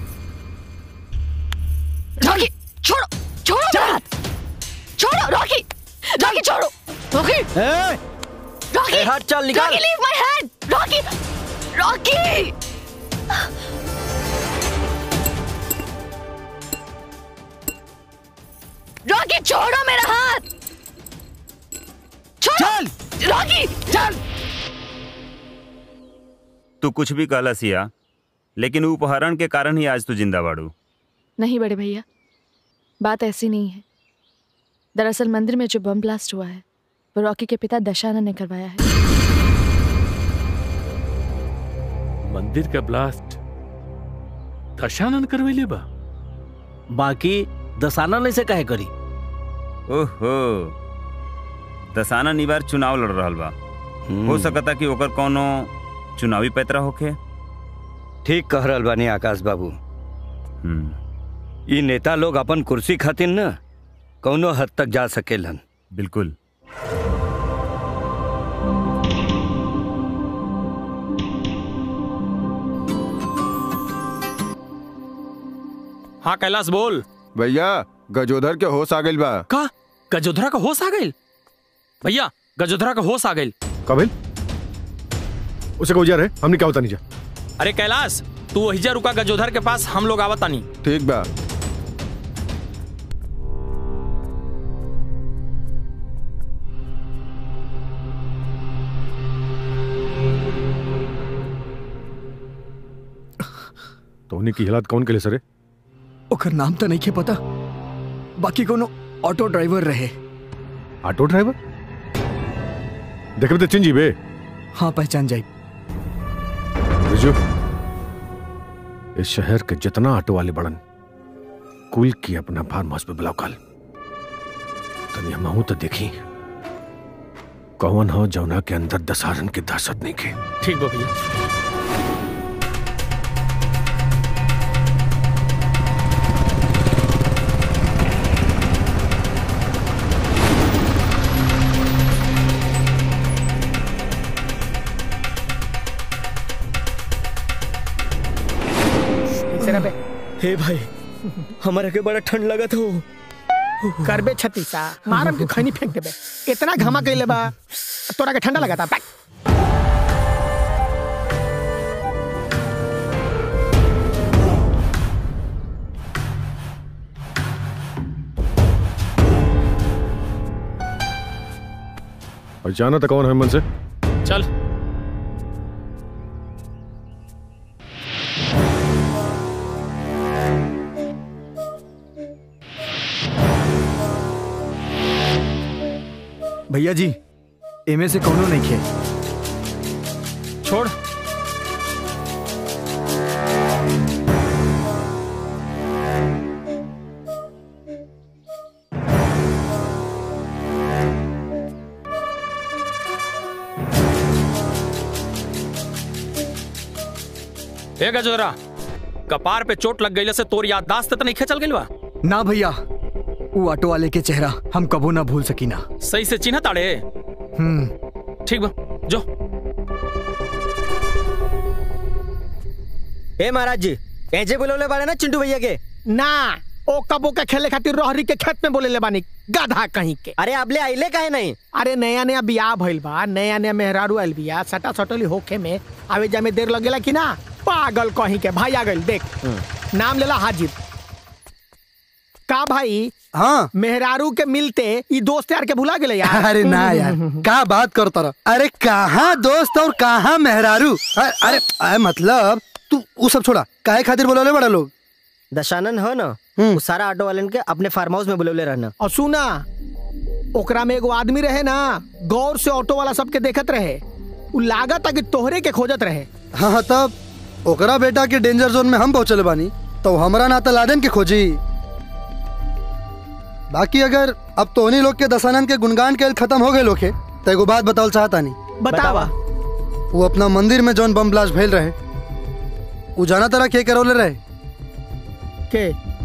रॉकी छोड़ो, छोड़ो मेरा हाथ, छोड़ो रॉकी, रॉकी छोड़ो, रॉकी, रॉकी हाथ चल निकाल। Rocky leave my hand, Rocky, Rocky. Rocky छोड़ो मेरा हाथ, चल रॉकी चल। तू कुछ भी कहला सिया, लेकिन उपहरण के कारण ही आज तू जिंदा बाड़ू। नहीं बड़े भैया, बात ऐसी नहीं है। दरअसल मंदिर में जो बम ब्लास्ट हुआ है वो रॉकी के पिता दशानन ने करवाया है। मंदिर का ब्लास्ट दशानन करवेले बा? बाकी दसानन ऐसे काहे करी? ओहो, दसानन ई बार चुनाव लड़ रहा बा, हो सकता कि ओकर कोनो चुनावी पैतरा होखे। ठीक कह रहल बानी आकाश बाबू। ई नेता लोग अपन कुर्सी खातिर न कौनो हद तक जा सकेलन। बिल्कुल। हाँ कैलाश बोल। भैया गजोधर के होश आ गइल बा। का गजोधरा का होश आ गइल? भैया गजोधरा का होश आ गइल। कबिल उसे को जा रहे, हमने क्या होता नहीं जा। अरे कैलाश तू वही जा रुका गजोधर के पास, हम लोग आवत नहीं। ठीक बा। तो उन्हीं की हालत कौन के लिए सरे? ओकर नाम तो नहीं के पता, बाकी कोनो ऑटो ड्राइवर रहे। ऑटो ड्राइवर देख बे चिंजी बे। हाँ पहचान जाई। रिजू, इस शहर के जितना ऑटो वाले बड़न कुल की अपना फार्म हाउस पे बुलाओ कल। तनी हम हूं तो देखी कौन हो जौना के अंदर दशहरन की दहशत नहीं के। ठीक बा भैया। हे भाई हमारा के बड़ा ठंड लगा तो करबे छतीसा मारम के खैनी फेंक देबे। इतना घामा कइले बा तोरा के ठंडा लगाता। और जाना था कौन है मन से? चल भैया जी एमे से कौनो नहीं खे। छोड़। ए गजोरा, कपार पे चोट लग गई से तोर याददाश्त तो नहीं खेचल गइल बा? ना भैया, वो ऑटो वाले के चेहरा हम कबो ना भूल सकी ना। सही से चिन्ह ताड़े? हम्म ठीक बा, जो। ए महाराज जी, कैसे बोलोले बाड़े ना चिंटू भैया के? ना, ओ कबो के खेले खातिर रोहरी के खेत में बोले ले बानी, गाधा कहीं के। अरे अबले आइले काहे नहीं? अरे नया नया बियाह भइल बा, नया नया मेहरारू आइल बिया, सटा सटली होखे में आवे जा में देर लगेला कि ना? पागल कहीं के। भाई आ गइल, देख नाम लेला हाजिर। का भाई? हाँ मेहरारू के मिलते ई दोस्त यार के भुला गेले यार। अरे ना यार, का बात करता रहा। अरे कहाँ दोस्त और कहाँ मेहरारू। अरे अरे, अरे मतलब तू वो सब छोड़ा, काहे खातिर बोलोले बड़ा लोग? दशानन हो ना, वो सारा ऑटो वालन के अपने फार्म हाउस में बुलवले रहना। और सुना, ओकरा में एगो आदमी रहे ना, गौर से ऑटो वाला सबके देखत रहे, उ लागत कि तोहरे के खोजत रहे। हाँ हाँ, तब ओकरा बेटा के डेंजर जोन में हम पहुंचले बानी तो हमरा ना तो लादेन के खोजी। बाकी अगर अब तो उन्हीं लोग के दशानन के गुणगान के खत्म हो गए लोग तो एगो बात बताओ चाहता नहीं। बतावा। वो अपना मंदिर में जौन बम ब्लास्ट भेल रहे, वो जाना तरह के करोले रहे के?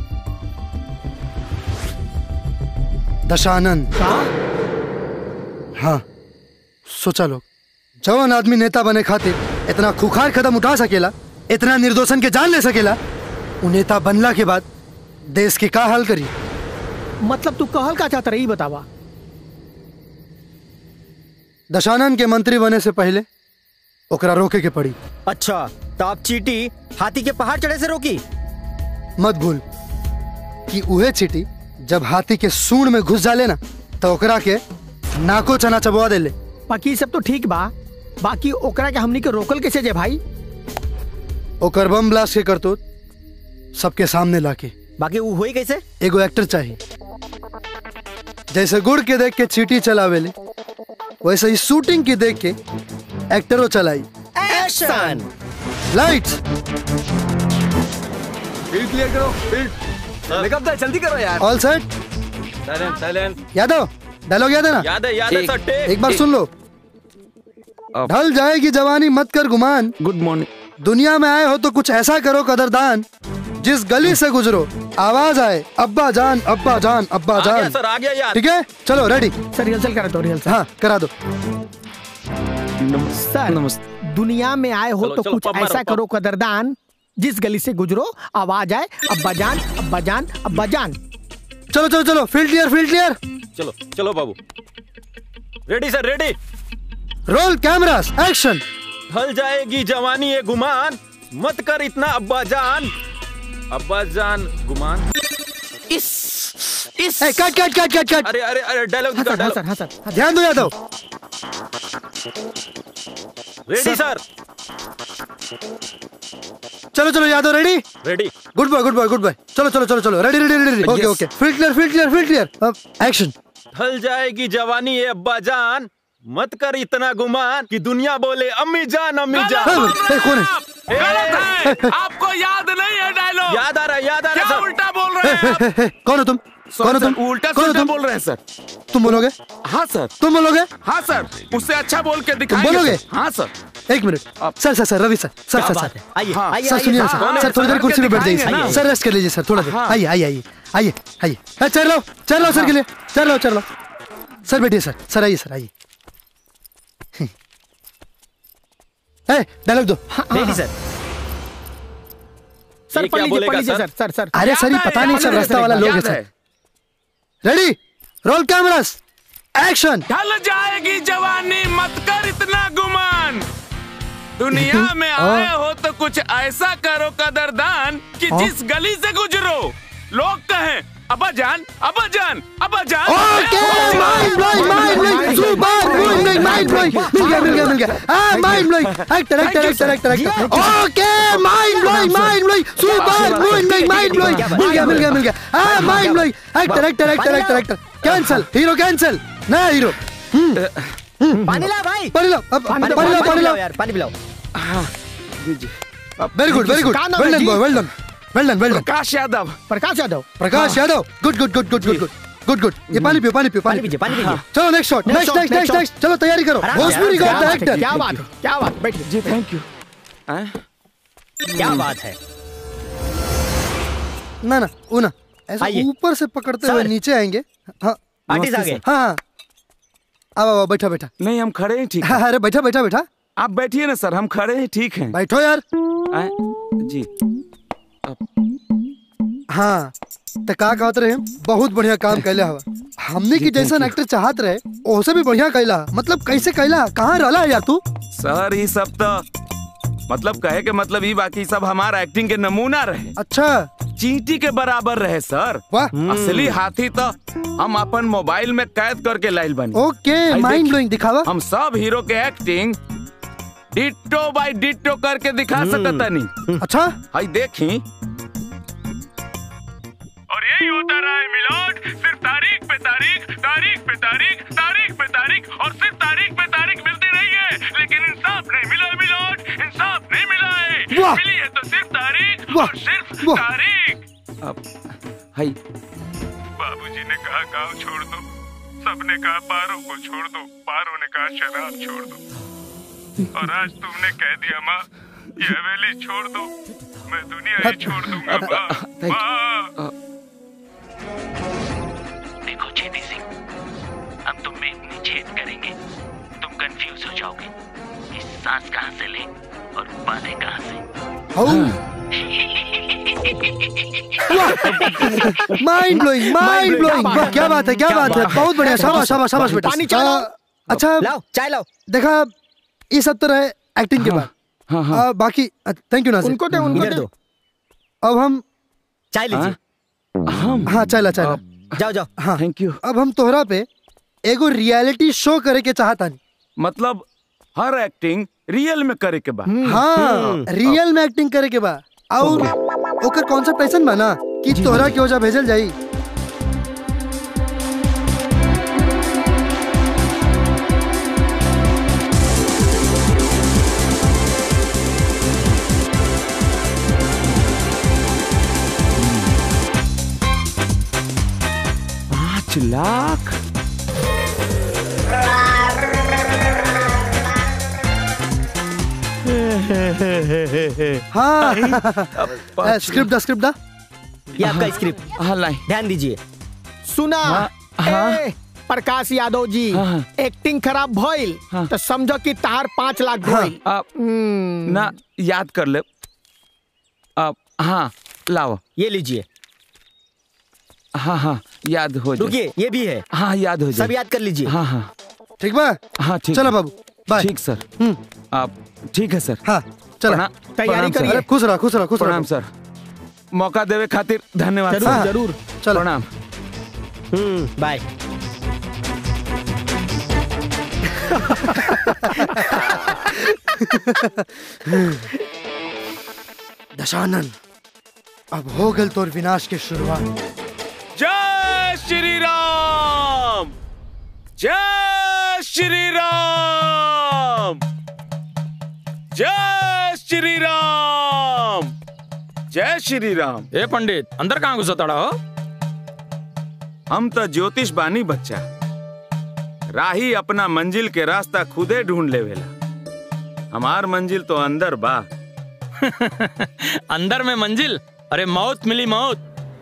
दशानन। हाँ, सोचा लोग, जवान आदमी नेता बने खातिर इतना खुखार कदम उठा सकेला, इतना निर्दोषन के जान ले सकेला, वो नेता बनला के बाद देश की का हाल करी? मतलब तू कहल का चाहता रही, बतावा। दशानन के मंत्री बने से पहले ओकरा रोके के पड़ी। अच्छा, तो आप चीटी हाथी के पहाड़ चढ़े से रोकी? मत भूल कि उहे चीटी जब हाथी के सूंड में घुस जाले ना तो ओकरा के नाको चना चबवा देले। बाकी सब तो ठीक बा, बाकी ओकरा के हमनी के रोकल कैसे जे भाई? ओकर बम ब्लास्ट के करतूत सबके सामने लाके। बाकी वो हुई कैसे? एगो एक्टर चाहिए, जैसे गुड़ के देख के चीटी चलावेले वैसे ही शूटिंग की देख के एक्टरों चलाई। एक्शन! लाइट्स! फील्ड क्लियर करो, फील्ड। मेकअप दे, जल्दी करो यार। All set? Silent, silent. Yadav, dialogue याद है ना? याद है, याद है सर। टेक, एक बार सुन लो। ढल जाएगी जवानी मत कर गुमान, गुड मॉर्निंग। दुनिया में आए हो तो कुछ ऐसा करो कदरदान, जिस गली से गुजरो आवाज आए अब्बा जान अब्बा जान अब्बा जान। आ गया सर, आ गया यार। ठीक है, चलो रेडी। सर रिहर्सल करा दो, रिहर्सल। हाँ करा दो। सर नमस्ते। दुनिया में आए हो चलो, तो चलो, कुछ पब मारो, ऐसा पब। करो कदरदान, जिस गली से गुजरो आवाज आए अब्बा जान अब्बा जान अब्बा जान। चलो चलो चलो, फील्ड क्लियर, फील्ड क्लियर। चलो चलो बाबू। Ready sir, ready. Roll cameras, action. ढल जाएगी जवानी ये गुमान, मत कर इतना अब्बा जान। अब्बा जान गुमान। इस इस ए, कट कट कट कट कट। अरे अरे अरे डायलॉग हाँ डायलॉग। सर, हाँ सर, हाँ सर। ध्यान दो यादव। Ready sir. चलो चलो Yadav, ready? Ready. Good boy, good boy, good boy. चलो चलो चलो चलो, ready ready ready. Okay okay, field clear, field clear, field clear. अब एक्शन। ढल जाएगी जवानी ये अब्बा जान, मत कर इतना गुमान कि दुनिया बोले अम्मी जान अम्मी जान। ए, कौन है? गलत है। आपको याद नहीं है डायलॉग? याद आ रहा है, याद आ रहा है क्या सर। उल्टा बोल रहे हैं आप? ए, ए, ए, कौन हो तुम? कौन हो तुम? उल्टा कौन हो सीधा तुम? बोल रहे हैं सर। तुम बोलोगे? हाँ सर। तुम बोलोगे? हाँ सर, उससे अच्छा बोल के तुम दिखाएंगे बोलोगे? सर। हाँ सर। एक मिनट सर सर सर रवि सर सर क्या सर बात सर है? आइए, हाँ, आइए, सर आइए, सुनिए ना हाँ, सर हाँ, सर थोड़ी देर सर, कुर्सी पे बैठ जाइए दिखाएंगे ना। सर रेस्ट कर लीजिए सर थोड़ा देर हाँ। आइए आइए आइए आइए आइए अरे, चल लो चल लो सर के लिए चल लो चल लो सर बैठिए सर सर आइए सर आइए डायलॉग दो रेडी सर। सर ये पढ़ क्या लीजिए बोलेगा पढ़ लीजिए सर? सर सर सर अरे सर ये पता नहीं सर रास्ता वाला लोग है sir ready roll cameras action ढल जाएगी जवानी मत कर इतना गुमान, दुनिया में आए हो तो कुछ ऐसा करो कदरदान कि जिस गली से गुजरो लोग कहें अबा जान अबा जान अबा जान। Okay mind blowing mind blowing super blowing mind blowing मिल गया मिल गया मिल गया हां mind blowing actor actor actor actor actor okay mind blowing mind blowing super blowing mind blowing मिल गया मिल गया मिल गया हां mind blowing actor actor actor actor actor cancel hero cancel नया हीरो पानी ला भाई, पानी लाओ अब पानी लाओ पानी लाओ यार, पानी पिलाओ। हाँ दीजिए। Very good very good well done boy well done well done well done Prakash Yadav Prakash Yadav Prakash Yadav good good good good good good good good ये पानी पियो पानी पियो पानी पीजिए, पानी पीजिए। चलो next shot next next next next चलो तैयारी करो भोजपुरी गॉट द एक्टर क्या बात है क्या बात बैठिए जी थैंक यू। क्या बात है? ना ना वो ना ऐसा ऊपर से पकड़ते हुए नीचे आएंगे हाँ आर्टिस्ट आगे। हाँ हाँ अब अब बैठा बैठा नहीं हम खड़े हैं ठीक है। हाँ अरे बैठा बैठा बैठा आप बैठिए ना सर हम खड़े हैं ठीक हैं। बैठो यार आए? जी हाँ तो का कहत रहे हम बहुत बढ़िया काम कैला हवा हमने की जैसा एक्टर चाहत रहे ओसे भी बढ़िया कैला मतलब कैसे कैला कहाँ रहला है यार तू सर ये सब तो मतलब कहे के मतलब ये बाकी सब हमारा एक्टिंग के नमूना रहे। अच्छा चींटी के बराबर रहे सर। वाह असली हाथी तो हम अपन मोबाइल में कैद करके लाइल बनी। ओके माइंड ब्लोइंग दिखावा हम सब हीरो के एक्टिंग डिट्टो बाय डिट्टो करके दिखा सकता नहीं। अच्छा हाई देखी और यही होता रहा है मिलोड, सिर्फ तारीख पे तारीख तारीख पे तारीख तारीख पे तारीख और सिर्फ तारीख पे तारीख मिलती रही है लेकिन इंसाफ नहीं मिला है मिलोड, इंसाफ नहीं मिला है। मिली है तो सिर्फ तारीख और सिर्फ तारीख। अब हाय बाबूजी ने कहा गांव छोड़ दो, सबने कहा पारो को छोड़ दो, पारो ने कहा शराब छोड़ दो और आज तुमने कह दिया माँ ये हवेली छोड़ दो, मैं दुनिया ही छोड़ दूंगा माँ। माँ देखो छेदी सिंह, हम तुम में इतनी छेद करेंगे तुम कंफ्यूज हो जाओगे कि सांस कहाँ से ले और बांधे कहाँ से। माइंड ब्लोइंग माइंड ब्लोइंग क्या बात है क्या बात है बहुत बढ़िया शाबाश शाबाश शाबाश बेटा पानी चाय अच्छा लाओ चाय लाओ। देखा ये सब तो रहे एक्टिंग के बाद हाँ, हाँ। बाकी थैंक यू नाज़िर उनको दे उनको दे अब हम चाय लीजिए। हम हाँ चला चला जाओ जाओ। हाँ थैंक यू। अब हम तोहरा पे एगो रियलिटी शो करे के चाहता नहीं मतलब हर एक्टिंग रियल में करे के बाद। हाँ रियल में एक्टिंग करे के बाद और ओकर कॉन्सेप्ट ऐसा बना कि तोहरा के वजह भेजल जाई पाँच लाख हाँ स्क्रिप्ट दा स्क्रिप्ट दा ये आपका स्क्रिप्ट। हाँ लाई ध्यान दीजिए। सुना हाँ। ए, प्रकाश यादव जी हाँ। एक्टिंग खराब भइल हाँ। तो समझो कि तार पाँच लाख भइल। आप ना याद कर ले अब हाँ लाओ ये लीजिए। हाँ हाँ याद हो जाए। रुकिए ये भी है। हाँ याद हो जाए। सब याद कर लीजिए। हाँ हाँ ठीक बा हाँ ठीक। चलो बाबू बाय। ठीक सर। आप ठीक है सर। हाँ चलो तैयारी करिए। अरे खुश रहा खुश रहा खुश रहा प्रणाम सर। मौका देवे खातिर धन्यवाद जरूर सर। जरूर चलो प्रणाम। हम्म बाय। दशानन अब हो गल तोर विनाश के शुरुआत। जय श्री राम जय श्री राम जय श्री राम जय श्री राम। ए पंडित अंदर कहाँ घुसा तड़ा हो? हम तो ज्योतिष बानी बच्चा। राही अपना मंजिल के रास्ता खुदे ढूंढ लेवेला। हमार मंजिल तो अंदर बा। अंदर में मंजिल? अरे मौत मिली मौत।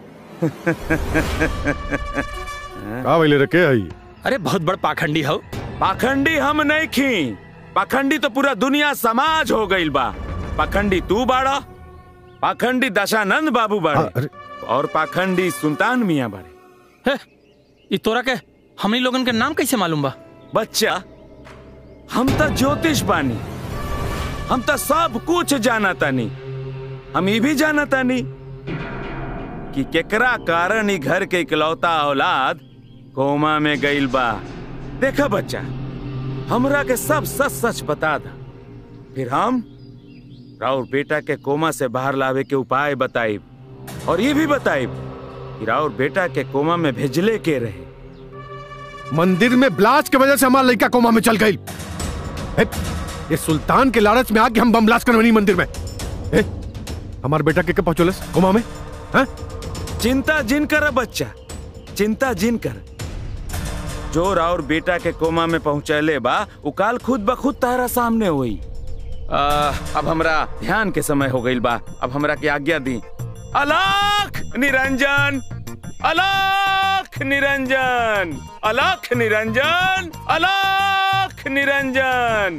का वैले रखे आई? अरे बहुत बड़ पाखंडी हो। पाखंडी हम नहीं खी, पाखंडी तो पूरा दुनिया समाज हो गई बा। पाखंडी तू बाड़ा, पाखंडी दशानंद बाबू बाड़े, और पाखंडी सुल्तान मियाँ बाड़े। ये तोरा के हमनी लोगन के नाम कैसे मालूम बा? बच्चा, हम तो ज्योतिष बानी, हम तो सब कुछ जाना तानी। हम ये भी जाना तानी कि केकरा कारण ही घर के इकलौता औलाद कोमा में गइल बा। देखा बच्चा, हमरा के सब सच सच बता दा, फिर हम राउर बेटा के कोमा से बाहर लावे के उपाय बताइब, और ये भी बताइब कि राउर बेटा के कोमा में भेजले के रहे। मंदिर में ब्लास्ट की वजह से हमारा लड़का कोमा में चल गई। ये सुल्तान के लालच में आके हम बम ब्लास्ट करवानी मंदिर में। हमारे बेटा के कब पहुंचोलस कोमा में? हा? चिंता जिन कर बच्चा, चिंता जिन कर। जो राउर बेटा के कोमा में पहुंचले बा उकाल खुद ब खुद तारा सामने हुई। अब हमरा ध्यान के समय हो गई बा, अब हमरा की आज्ञा दी। अलख निरंजन, अलख निरंजन, अलख निरंजन, अलख निरंजन।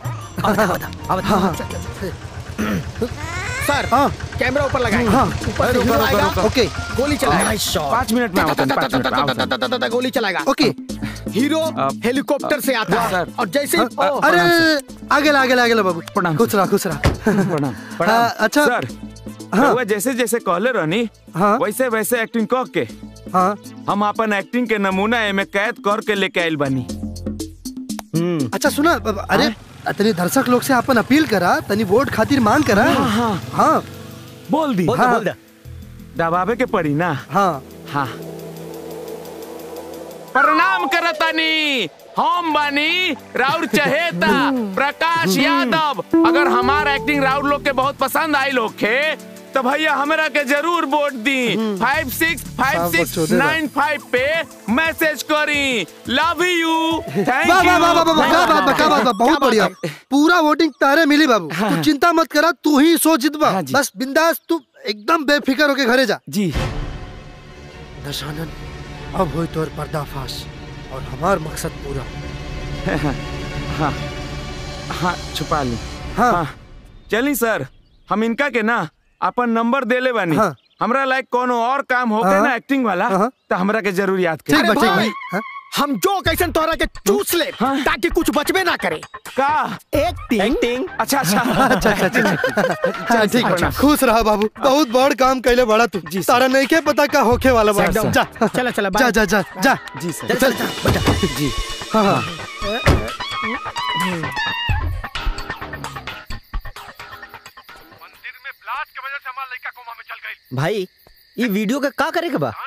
सर, कैमरा ऊपर लगाएं। हाँ, ऊपर ऊपर आएगा। ओके, गोली चलाएगा। पाँच मिनट में आवता हूं, पाँच मिनट में गोली चलाएगा। ओके, हीरो हेलीकॉप्टर से आता है और जैसे अरे आगे ला, आगे ला, आगे ला बाबू। खुश रहा, खुश रहा। प्रणाम। अच्छा सर, हाँ। जैसे जैसे कहले रहनी, हाँ। वैसे वैसे एक्टिंग कर के, हाँ। हम अपन एक्टिंग के नमूना एमे कैद कर के लेके आइल बानी। अच्छा सुना, अरे तनी दर्शक लोग से अपन अपील करा, तनी वोट खातिर मांग करा। हाँ, हाँ, हाँ। बोल दी। बोल, हाँ। बोल दबावे के पड़ी ना। हाँ हाँ। प्रणाम करतानी, हम बानी राउर चहेता प्रकाश यादव। अगर हमारा एक्टिंग राउर लोग के बहुत पसंद आई लोग के, तो भैया हमरा के जरूर वोट दी। Five six five six nine five पे मैसेज करी। Love you, thank you. बहुत बढ़िया, पूरा वोटिंग तारे मिली बाबू। तू चिंता मत करा, तू ही सो जितबा। बस बिंदास, तू एकदम बेफिक्र होके घरे जा। जी दशानन, अब हुई तोर पर्दाफाश और हमार मकसद पूरा। हाँ हाँ, छुपा ली। हाँ, हाँ। चली सर, हम इनका के ना अपन नंबर दे ले बानी। हाँ। हमरा लाइक कोनो और काम हो गया ना एक्टिंग वाला, तो हमरा के जरूर याद कर। अरे भाई, हम जो कैसन तोहरा के चूस ले, हाँ? ताकि कुछ बचबे ना करे। का एक्टिंग? एक्टिंग? अच्छा अच्छा अच्छा अच्छा ठीक है। खुश रहा बाबू, बहुत बड़ काम कैले बड़ा तू। तारा नहीं के पता का होके वाला बा। जा चला चला, जा जा जा जा। जी सर, चल बेटा। जी हाँ हाँ। भाई, ये वीडियो का का करे के बा?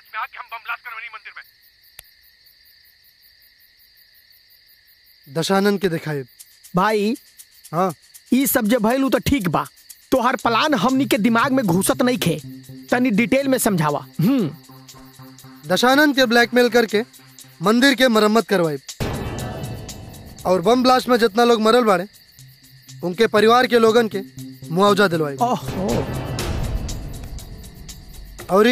दशानन के दिखाए भाई। हाँ, ये सब जब भइलू तो ठीक बा, तो हर प्लान हमनी के दिमाग में घुसत नहीं खे, तनी डिटेल में समझावा। हम्म दशानन के ब्लैकमेल करके मंदिर के मरम्मत करवाई, और बम ब्लास्ट में जितना लोग मरल बाड़े उनके परिवार के लोगन के मुआवजा दिलवाई। और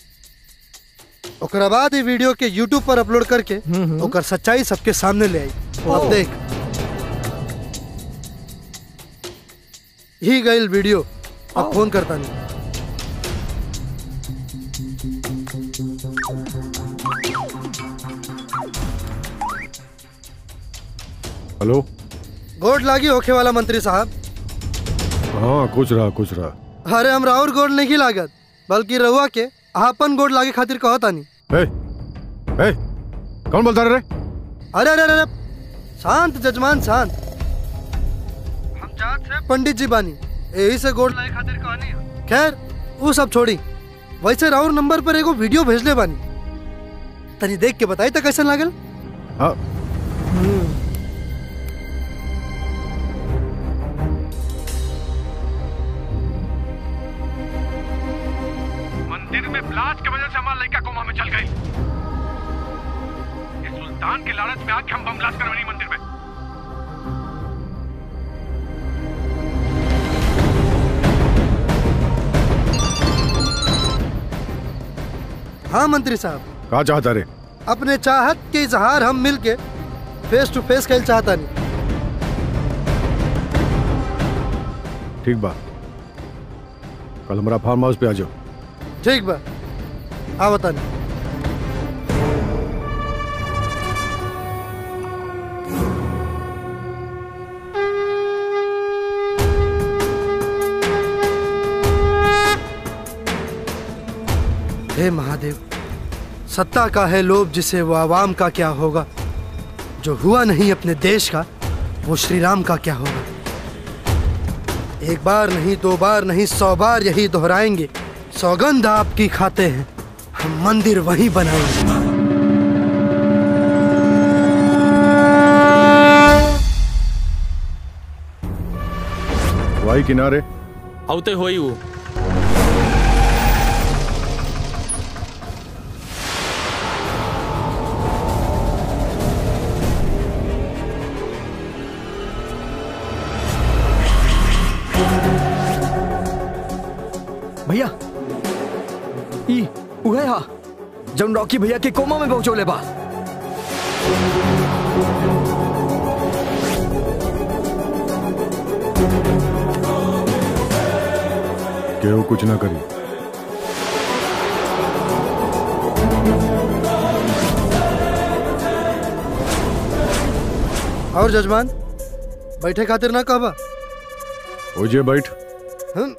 ओकरा बाद ये वीडियो के यूट्यूब पर अपलोड करके ओकर सच्चाई सबके सामने ले आई। अब देख, ही गई वीडियो, अब फोन करता नहीं। हेलो, गोड लागी होखे वाला मंत्री साहब। हाँ, कुछ रहा कुछ रहा। अरे हमरा और गोड नहीं लागत, बल्कि रहुआ के आपन गोड लागे खातिर कहता नहीं। ए, ए, कौन बोलता रे? अरे अरे अरे, शांत जजमान शांत। हम जात से पंडित जी बानी, यही से गोड लागे खातिर कहनी। खैर वो सब छोड़ी, वैसे राउर नंबर पर एगो वीडियो भेजले बानी, तनी देख के बताई तो कैसा लागल? हाँ। मंदिर में ब्लास्ट की वजह से हमारा लड़का कोमा में चल गई। इस सुल्तान के लालच में आके हम बम ब्लास्ट करवानी मंदिर में। हाँ मंत्री साहब, कहा चाहता रे? अपने चाहत के इजहार हम मिलके फेस टू फेस खेल चाहता नहीं। ठीक बा, कल हमारा फार्म हाउस पे आ जाओ। ठीक बा, आ बता नहीं। हे महादेव, सत्ता का है लोभ जिसे वो आवाम का क्या होगा, जो हुआ नहीं अपने देश का वो श्री राम का क्या होगा। एक बार नहीं, दो बार नहीं, सौ बार यही दोहराएंगे, सौगंध आपकी खाते हैं, हम मंदिर वहीं बनाएंगे। वाई किनारे औते होई वो भैया ई उहे हा जब रॉकी भैया के कोमा में पहुंचोले बा। केहू कुछ ना करी। और जजमान बैठे खातिर ना कहबा? हो जे बैठ। हम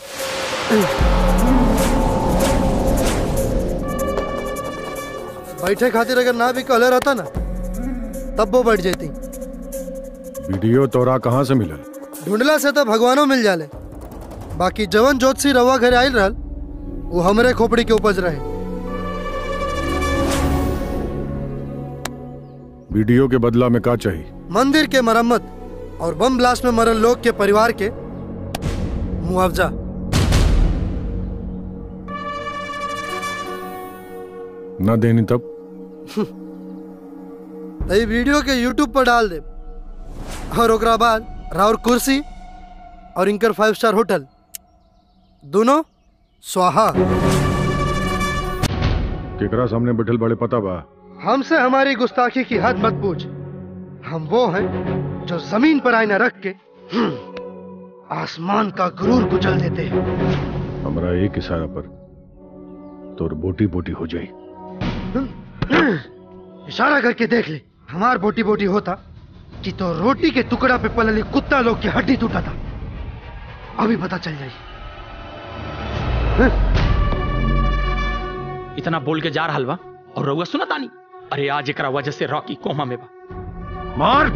बैठे खातिर अगर ना भी कहले रहता ना तब वो बैठ जाती। वीडियो तोरा कहाँ से मिलल? ढूंढला से तो भगवानों मिल जाले, बाकी जवन ज्योतिषी रवा घर आयल रहल वो हमरे खोपड़ी के उपज रहे। वीडियो के बदला में का चाहिए? मंदिर के मरम्मत और बम ब्लास्ट में मरल लोग के परिवार के मुआवजा। ना देनी तब ये वीडियो के यूट्यूब पर डाल दे और ओकरा बाद राउर कुर्सी और इनकर फाइव स्टार होटल दोनों स्वाहा। केकरा सामने बैठल बड़े पता बा? हमसे हमारी गुस्ताखी की हद मत पूछ। हम वो हैं जो जमीन पर आईना रख के आसमान का गुरूर कुचल देते हैं। हमारा एक इशारा पर तोर बोटी बोटी हो जाए। इशारा करके देख ले, हमार बोटी बोटी होता कि तो रोटी के टुकड़ा पे पलली कुत्ता लोग की हड्डी टूटा था। अभी पता चल जाए। इतना बोल के जा रहा हलवा और रउआ सुना तानी। अरे आज एकरा वजह से रॉकी कोमा में बा। मार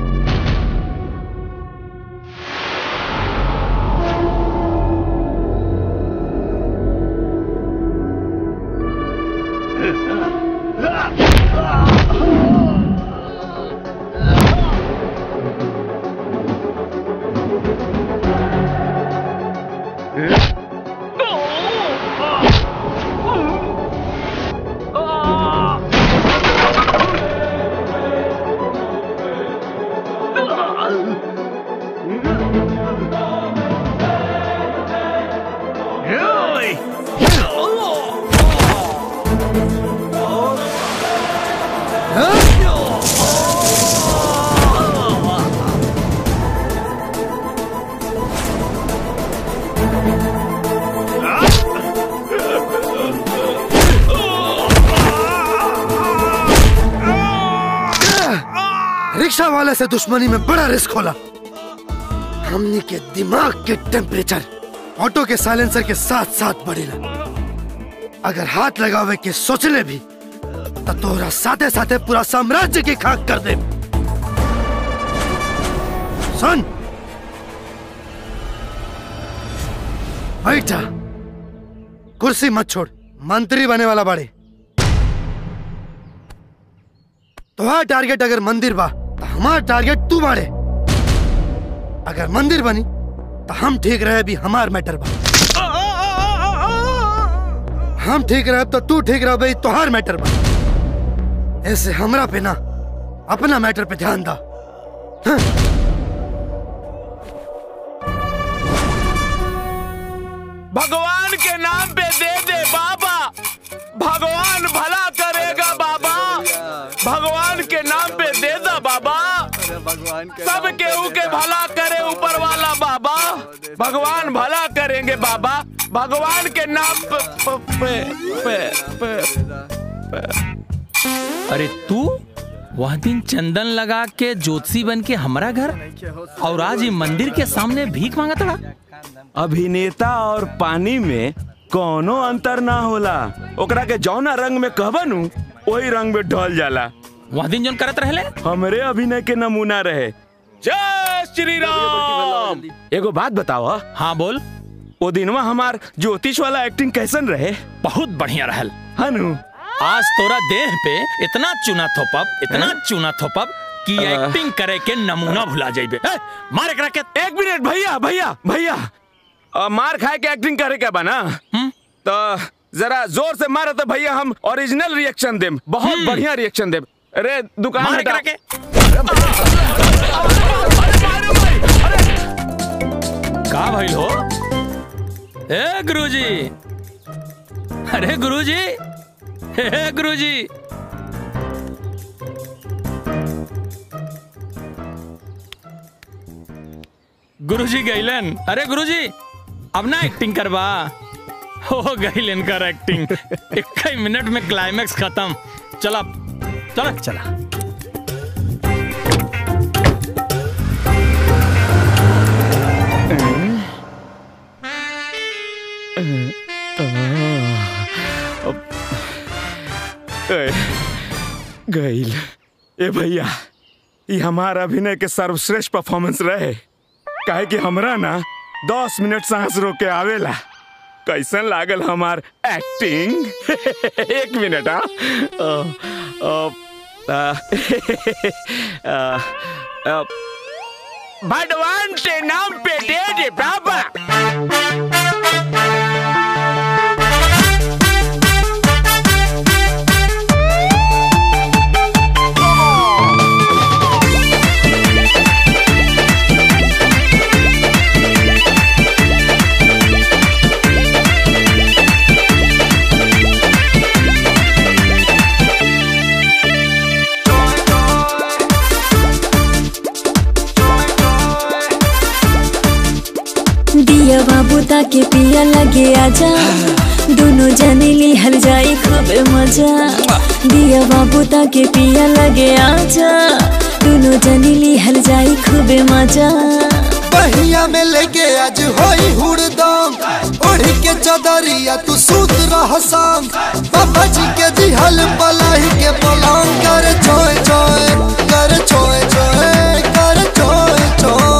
रिक्शा वाले से दुश्मनी में बड़ा रिस्क होला। हमनी के दिमाग के टेम्परेचर ऑटो के साइलेंसर के साथ साथ बढ़ेला। अगर हाथ लगावे के सोचले भी तो तोरा साथे साथे पूरा साम्राज्य की खाक कर दे। सुन, बैठ जा, कुर्सी मत छोड़, मंत्री बने वाला बाड़े। तुम्हारा टारगेट अगर मंदिर बा तो हमारा टारगेट तू बाड़े। अगर मंदिर बनी तो हम ठीक रहे भी हमार मैटर बा। हम ठीक रहे तो तू ठीक रह भाई, तोहार मैटर बा। ऐसे हमरा पे ना अपना मैटर पे ध्यान दा। हाँ। भगवान के नाम पे दे दे बाबा, भगवान भला करेगा बाबा, भगवान के नाम पे दे दे बाबा, सब केहू के भला करे ऊपर वाला बाबा, भगवान भला करेंगे बाबा, भगवान के नाम पे, पे, पे, पे, पे। अरे तू वह दिन चंदन लगा के ज्योतिषी बन के हमारा घर और आज ये मंदिर के सामने भीख मांगा था। अभिनेता और पानी में कोनो अंतर ना होला, ओकरा के जौना रंग में कहबनू वही रंग में ढल जाला। वह दिन जोन करत रहले हमरे अभिनय के नमूना रहे। जय श्री राम। एगो बात बताओ। हाँ बोल। वो दिनवा हमार ज्योतिष वाला एक्टिंग कैसन रहे? बहुत बढ़िया रहल हनु। आज तोरा देह पे इतना चूना थोपब, इतना चूना थोपब कि एक्टिंग करे के नमूना भुला जाइबे। मार एकरा के। एक मिनट भैया भैया भैया, मार खाए के एक्टिंग करे के बना तो जरा जोर से मारो तो भैया हम ओरिजिनल रिएक्शन देम, बहुत बढ़िया रिएक्शन देम। अरे दुकान हटा के। का भइल हो? ए गुरुजी, अरे गुरुजी, हे गुरुजी, गुरुजी गईलन। अरे गुरुजी अब ना एक्टिंग करवा, हो गईलन कर एक्टिंग। एक ही मिनट में क्लाइमैक्स खत्म। चला चला चला। गईल। ए भैया, ये हमारा अभिनय के सर्वश्रेष्ठ परफॉर्मेंस रहे, काहे कि हमरा ना दस मिनट सांस रोक के आवेला। कैसन लागल हमार एक्टिंग? एक मिनट। हाँ, भगवान के नाम पे दे दे बाबा। दिया बाबू ताके पिया लगे आजा, दोनों जाने ली हल जाए खूब मजा। दिया बाबू ताके पिया लगे आजा, दोनों जाने ली हल जाए खूब मजा। बहिया में लेके आज होई हुड़दम, ओढ़ी के चदरिया तू सूत रह संग। बाबा जी के दिहल पलाही के पलंग कर छोए छोए, कर छोए छोए, कर छोए छोए।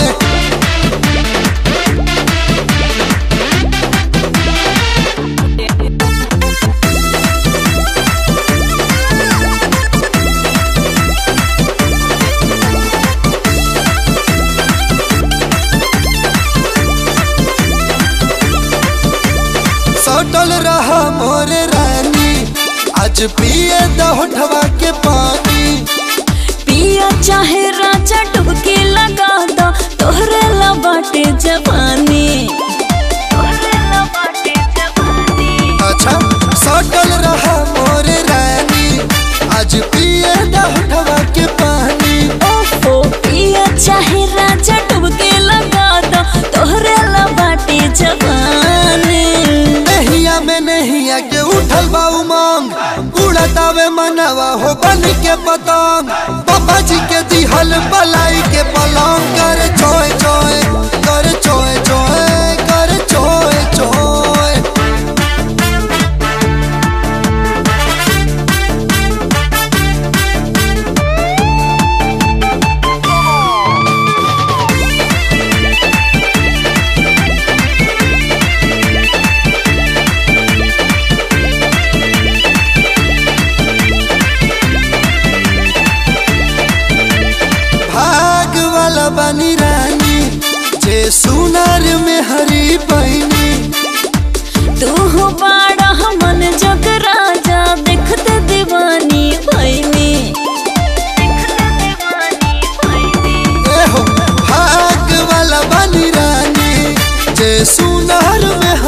सटल रहा मोरे रानी, आज पिए दहोठवा के पानी। पिया चाहे राजा डुबकी लगा दो, तोहरे ला बाटे जवानी, तोहरे ला बाटे जवानी। अच्छा सटल रहा मोरे रानी, आज पिए दहोठवा के पानी। ओहो पिया चाहे राजा डुबकी लगा दो, तोहरे ला बाटे जवानी। नहिया में नहिया के उठल बा उमंग, उड़तावे मनवा हो बन के पतंग। बाबा जी के दिहल बलाई के पलंग कर छोए छोए, कर छोए छोए, कर छोए छोए। भाग वाला बनी रानी, जे सुनार में हरी बहनी। तू हो बाड़ा हम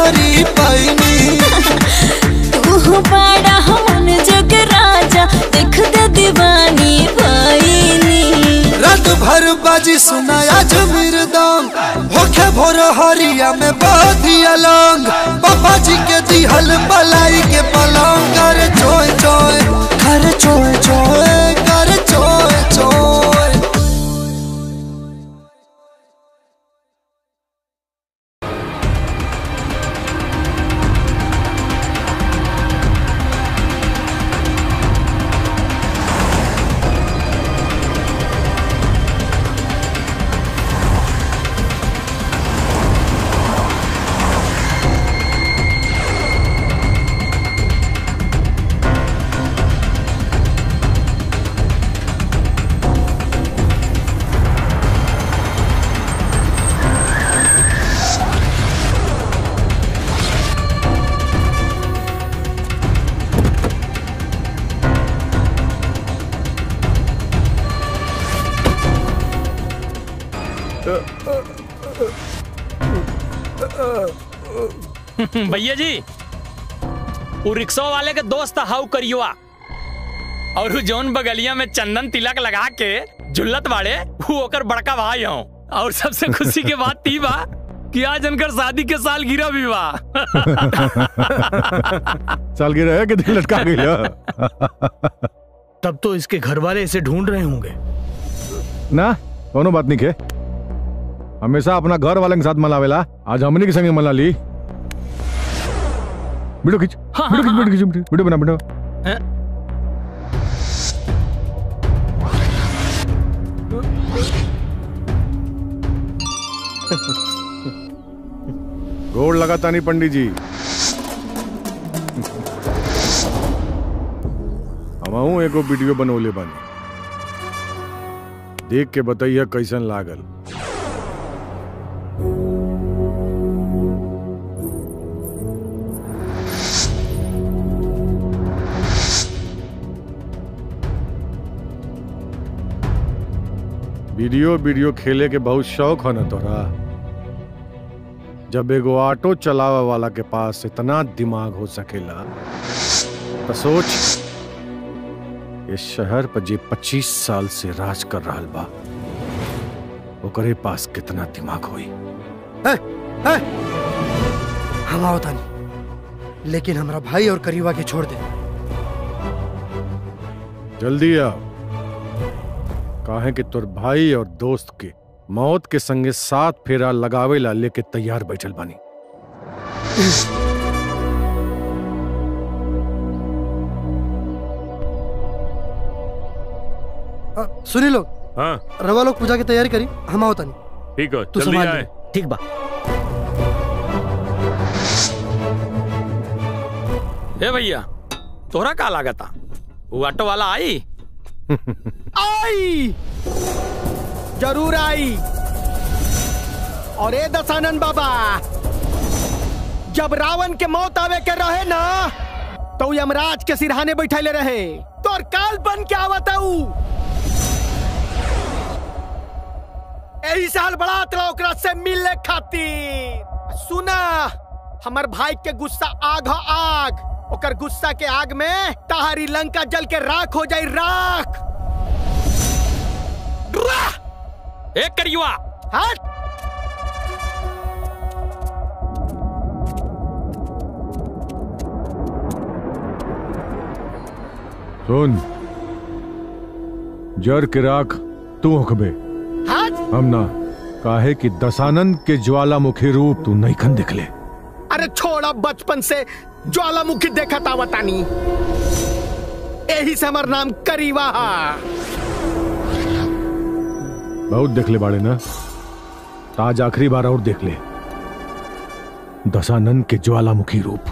करी पैनी। तू बड़ा हमन जग राजा देख दे दीवानी भाईनी। रात भर बाजी सुनाया जमीर दम होखे भोर हरिया में बाधी अलंग। पापा जी के दिहल बलाई के पलंग कर चोय चोय कर चोय चोय कर चोय चोय। भैया जी वो रिक्शा वाले के दोस्त हाउ करियो और जौन बगलिया में चंदन तिलक लगा के जुल्लत वाले वो ओकर बड़का भाई हूँ। और सबसे खुशी के बात थी बा कि आज उनकर शादी के साल गिरा भी बा। साल गिरा है कि दिल लटका गया। तब तो इसके घर वाले इसे ढूंढ रहे होंगे ना। कोनो बात नहीं के, हमेशा अपना घर वाले के साथ मनावेला। आज हमने के संगे मना ली। वीडियो खींच वीडियो खींच वीडियो खींच वीडियो बना वीडियो। गोड़ लगाता नहीं पंडित जी। हम एगो वीडियो बनौले बानी, देख के बताइए कैसन लागल। वीडियो वीडियो खेले के बहुत शौक है ना तोरा। जब एगो ऑटो चलावा वाला के पास इतना दिमाग हो सकेला तो सोच इस शहर पर जे पच्चीस साल से राज कर रहा बा ओकरे पास कितना दिमाग होई। है, है। हम आओ तानी, लेकिन हमरा भाई और करीबा के छोड़ दे। जल्दी आओ, काहे कि तोर भाई और दोस्त के मौत के संगे साथ फेरा लगावेला लेके तैयार बैठल बानी। आ, सुनी लोग, हाँ रवा लोग पूजा की तैयारी करी, हम आओ तानी। ठीक हो, तू जल्दी संभाल आए। ले। ठीक बा। ए भैया तोरा का लागता वो ऑटो वाला आई? आई जरूर आई। और ए दशानन बाबा, जब रावण के मौत आवे के रहे ना तो यमराज के सिरहाने बैठे रहे तो और काल बन के आवत यही साल बड़ा तला ओकरा से मिलने खातिर। सुना, हमर भाई के गुस्सा आग हो आग, ओकर गुस्सा के आग में तहारी लंका जल के राख हो जाई राख। एक करियुआ हट। सुन, जर के राख तू होखबे, हम ना। काहे कि दशानंद के ज्वालामुखी रूप तू नहीं खन दिखले। अरे छोड़ा, बचपन से ज्वालामुखी देखा था बतानी, यही से हमार नाम करीवा। बहुत देख ले बाड़े ना, आज आखिरी बार और देख ले दशानंद के ज्वालामुखी रूप।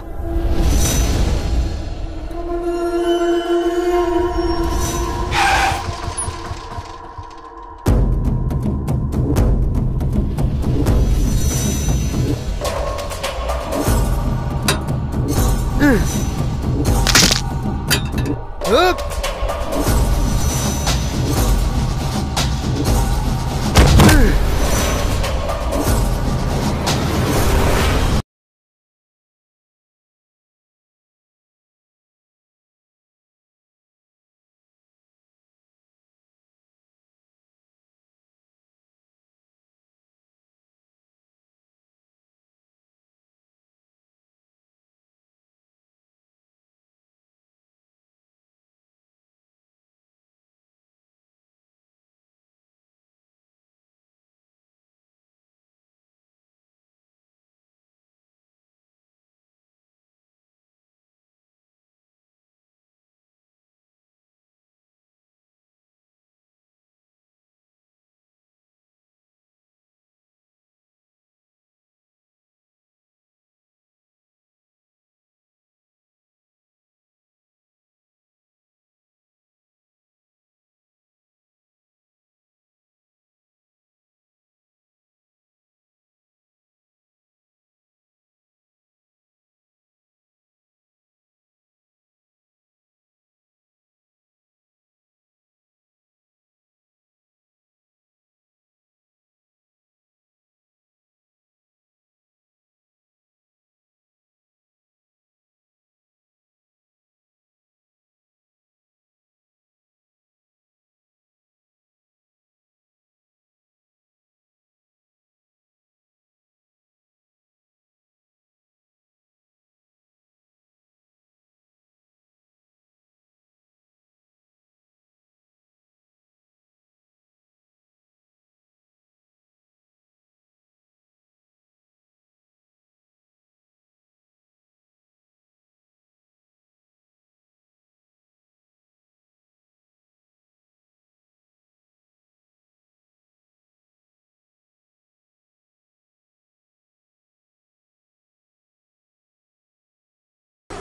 Up!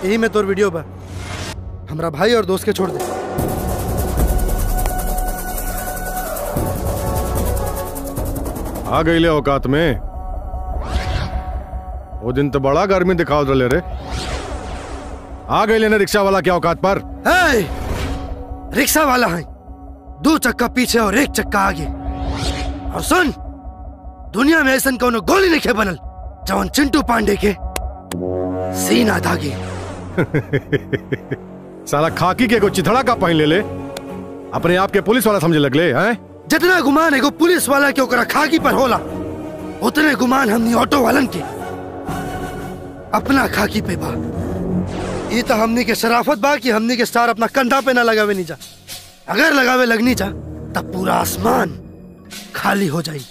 यही में तोर वीडियो बा, हमरा भाई और दोस्त के छोड़ दे। आ गई ले औकात में। वो दिन तो बड़ा गर्मी दिखाओ रहे रे। आ गई लेने रिक्शा वाला क्या औकात पर? hey! रिक्शा वाला है, दो चक्का पीछे और एक चक्का आगे। और सुन, दुनिया में ऐसा कोनो गोली नहीं खे बनल जवन चिंटू पांडे के सीना दागे। साला खाकी के को चिथड़ा का पहन ले ले, अपने आप के पुलिस वाला समझे लगले हैं? जितना गुमान एगो पुलिस वाला के ओकरा खाकी पर होला, उतने गुमान हमनी ऑटो वालन के अपना खाकी पे बा। ये तो हमनी के शराफत बा कि हमनी के स्टार अपना कंधा पे ना लगावे नहीं जा। अगर लगावे लगनी जा तब पूरा आसमान खाली हो जाए।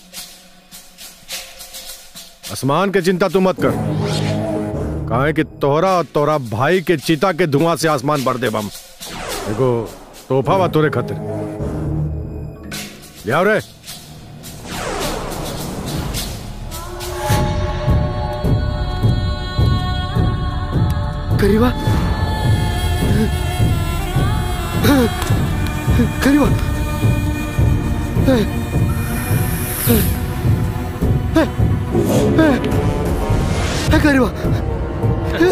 आसमान के चिंता तू मत कर, काहे कि तोहरा और तोहरा भाई के चिता के धुआं से आसमान भर दे बम। देखो तोहफा बा तोरे खातिर, ले आओ रे। करीबा करीबा ए, ए, ए, ए, ए, करीबा ए,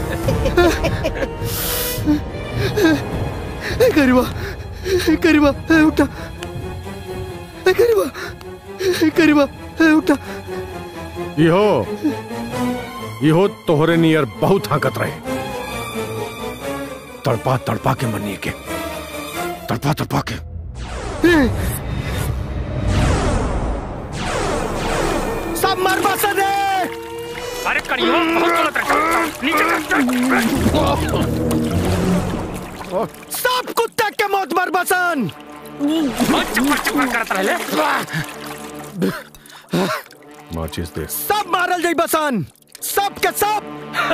ए, करीबा करीबा ए, उठा ए, करीबा करीबा ए, उठा। इहो इहो तोहरे नियर बहुत हकत रहे, तड़पा तड़पा के मनिए के, तड़पा तड़पा के। सब मर बस दे। अरे करियो बहुत गलत है, नीचे सब कुत्ते के मौत मर बसन। चप्पा चप्पा करता रहे। माचिस दे। सब मारल जाई बसन, सब के सब।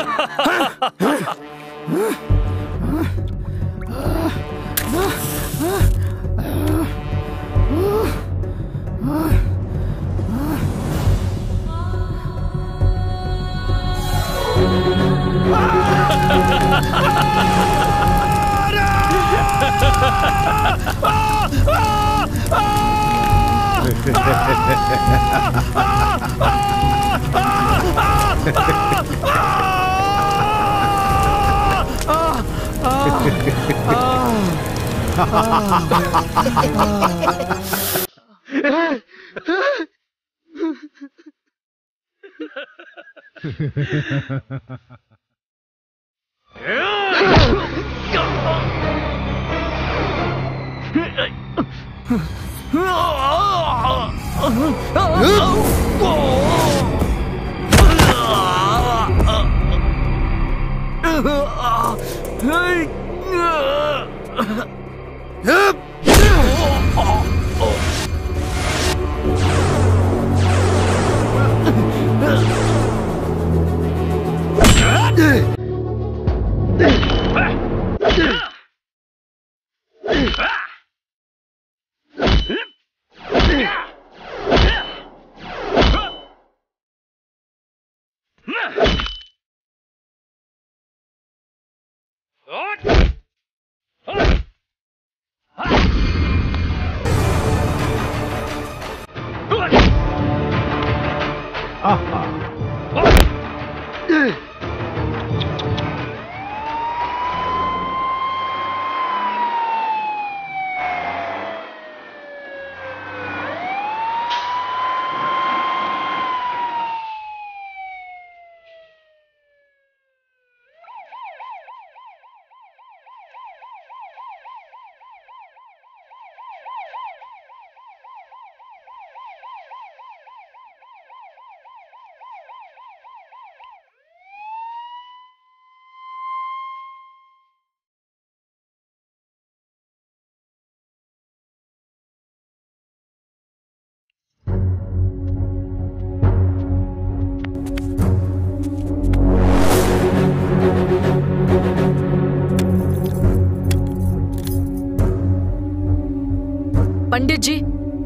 पंडित जी,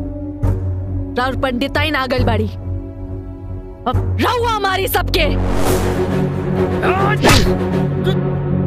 राउर पंडिताई नागल बाड़ी, अब रहुआ हमारी सबके।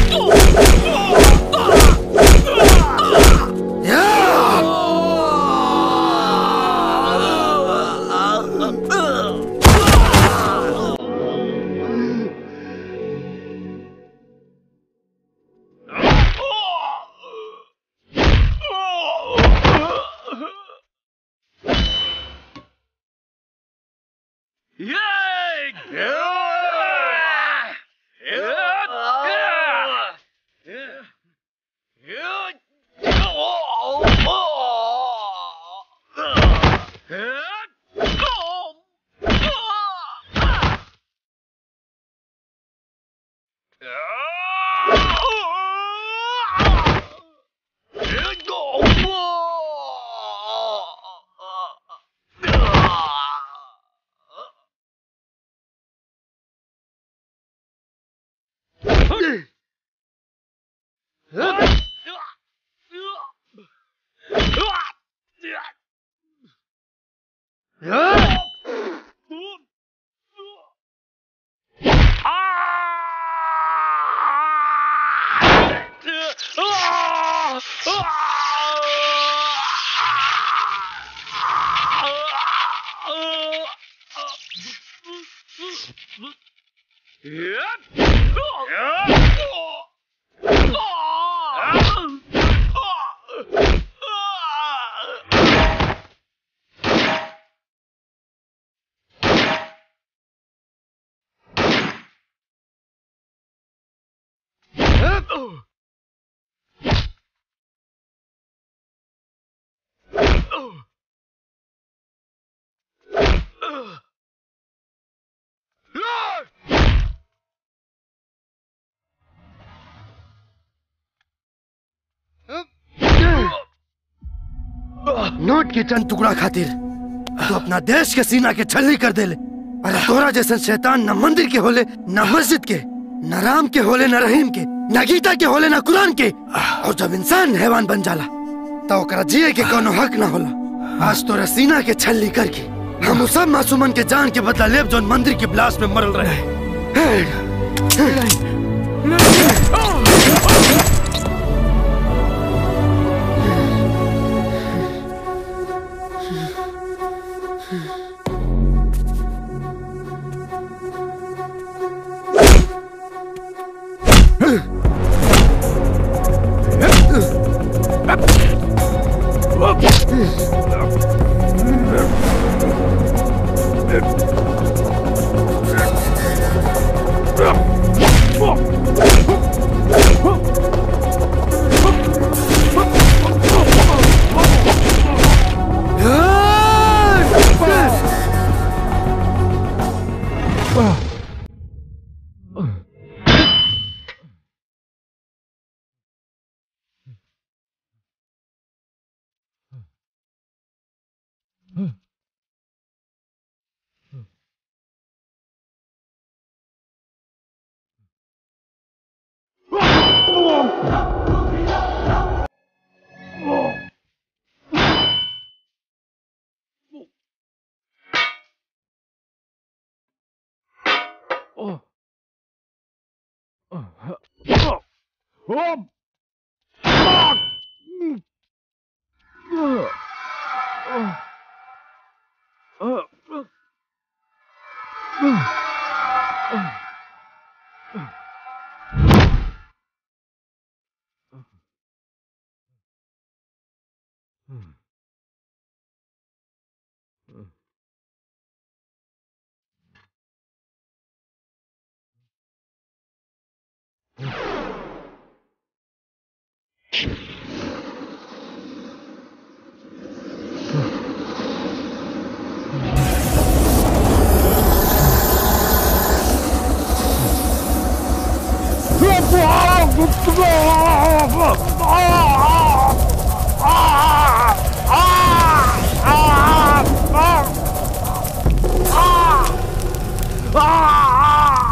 नोट के चंद टुकड़ा खातिर तो अपना देश के सीना के छलनी कर दे ले। अरे तोरा जैसे शैतान न मंदिर के होले न मस्जिद के, न राम के होले न रहीम के, न गीता के होले न कुरान के। और जब इंसान हैवान बन जाला तो ओकरा जिए के कोनो हक न होला। आज तोरा सीना के छलनी करके हम सब मासूमन के जान के बदला लेब जो मंदिर के ब्लास्ट में मरल रहे।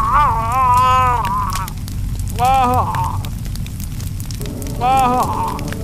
Ah!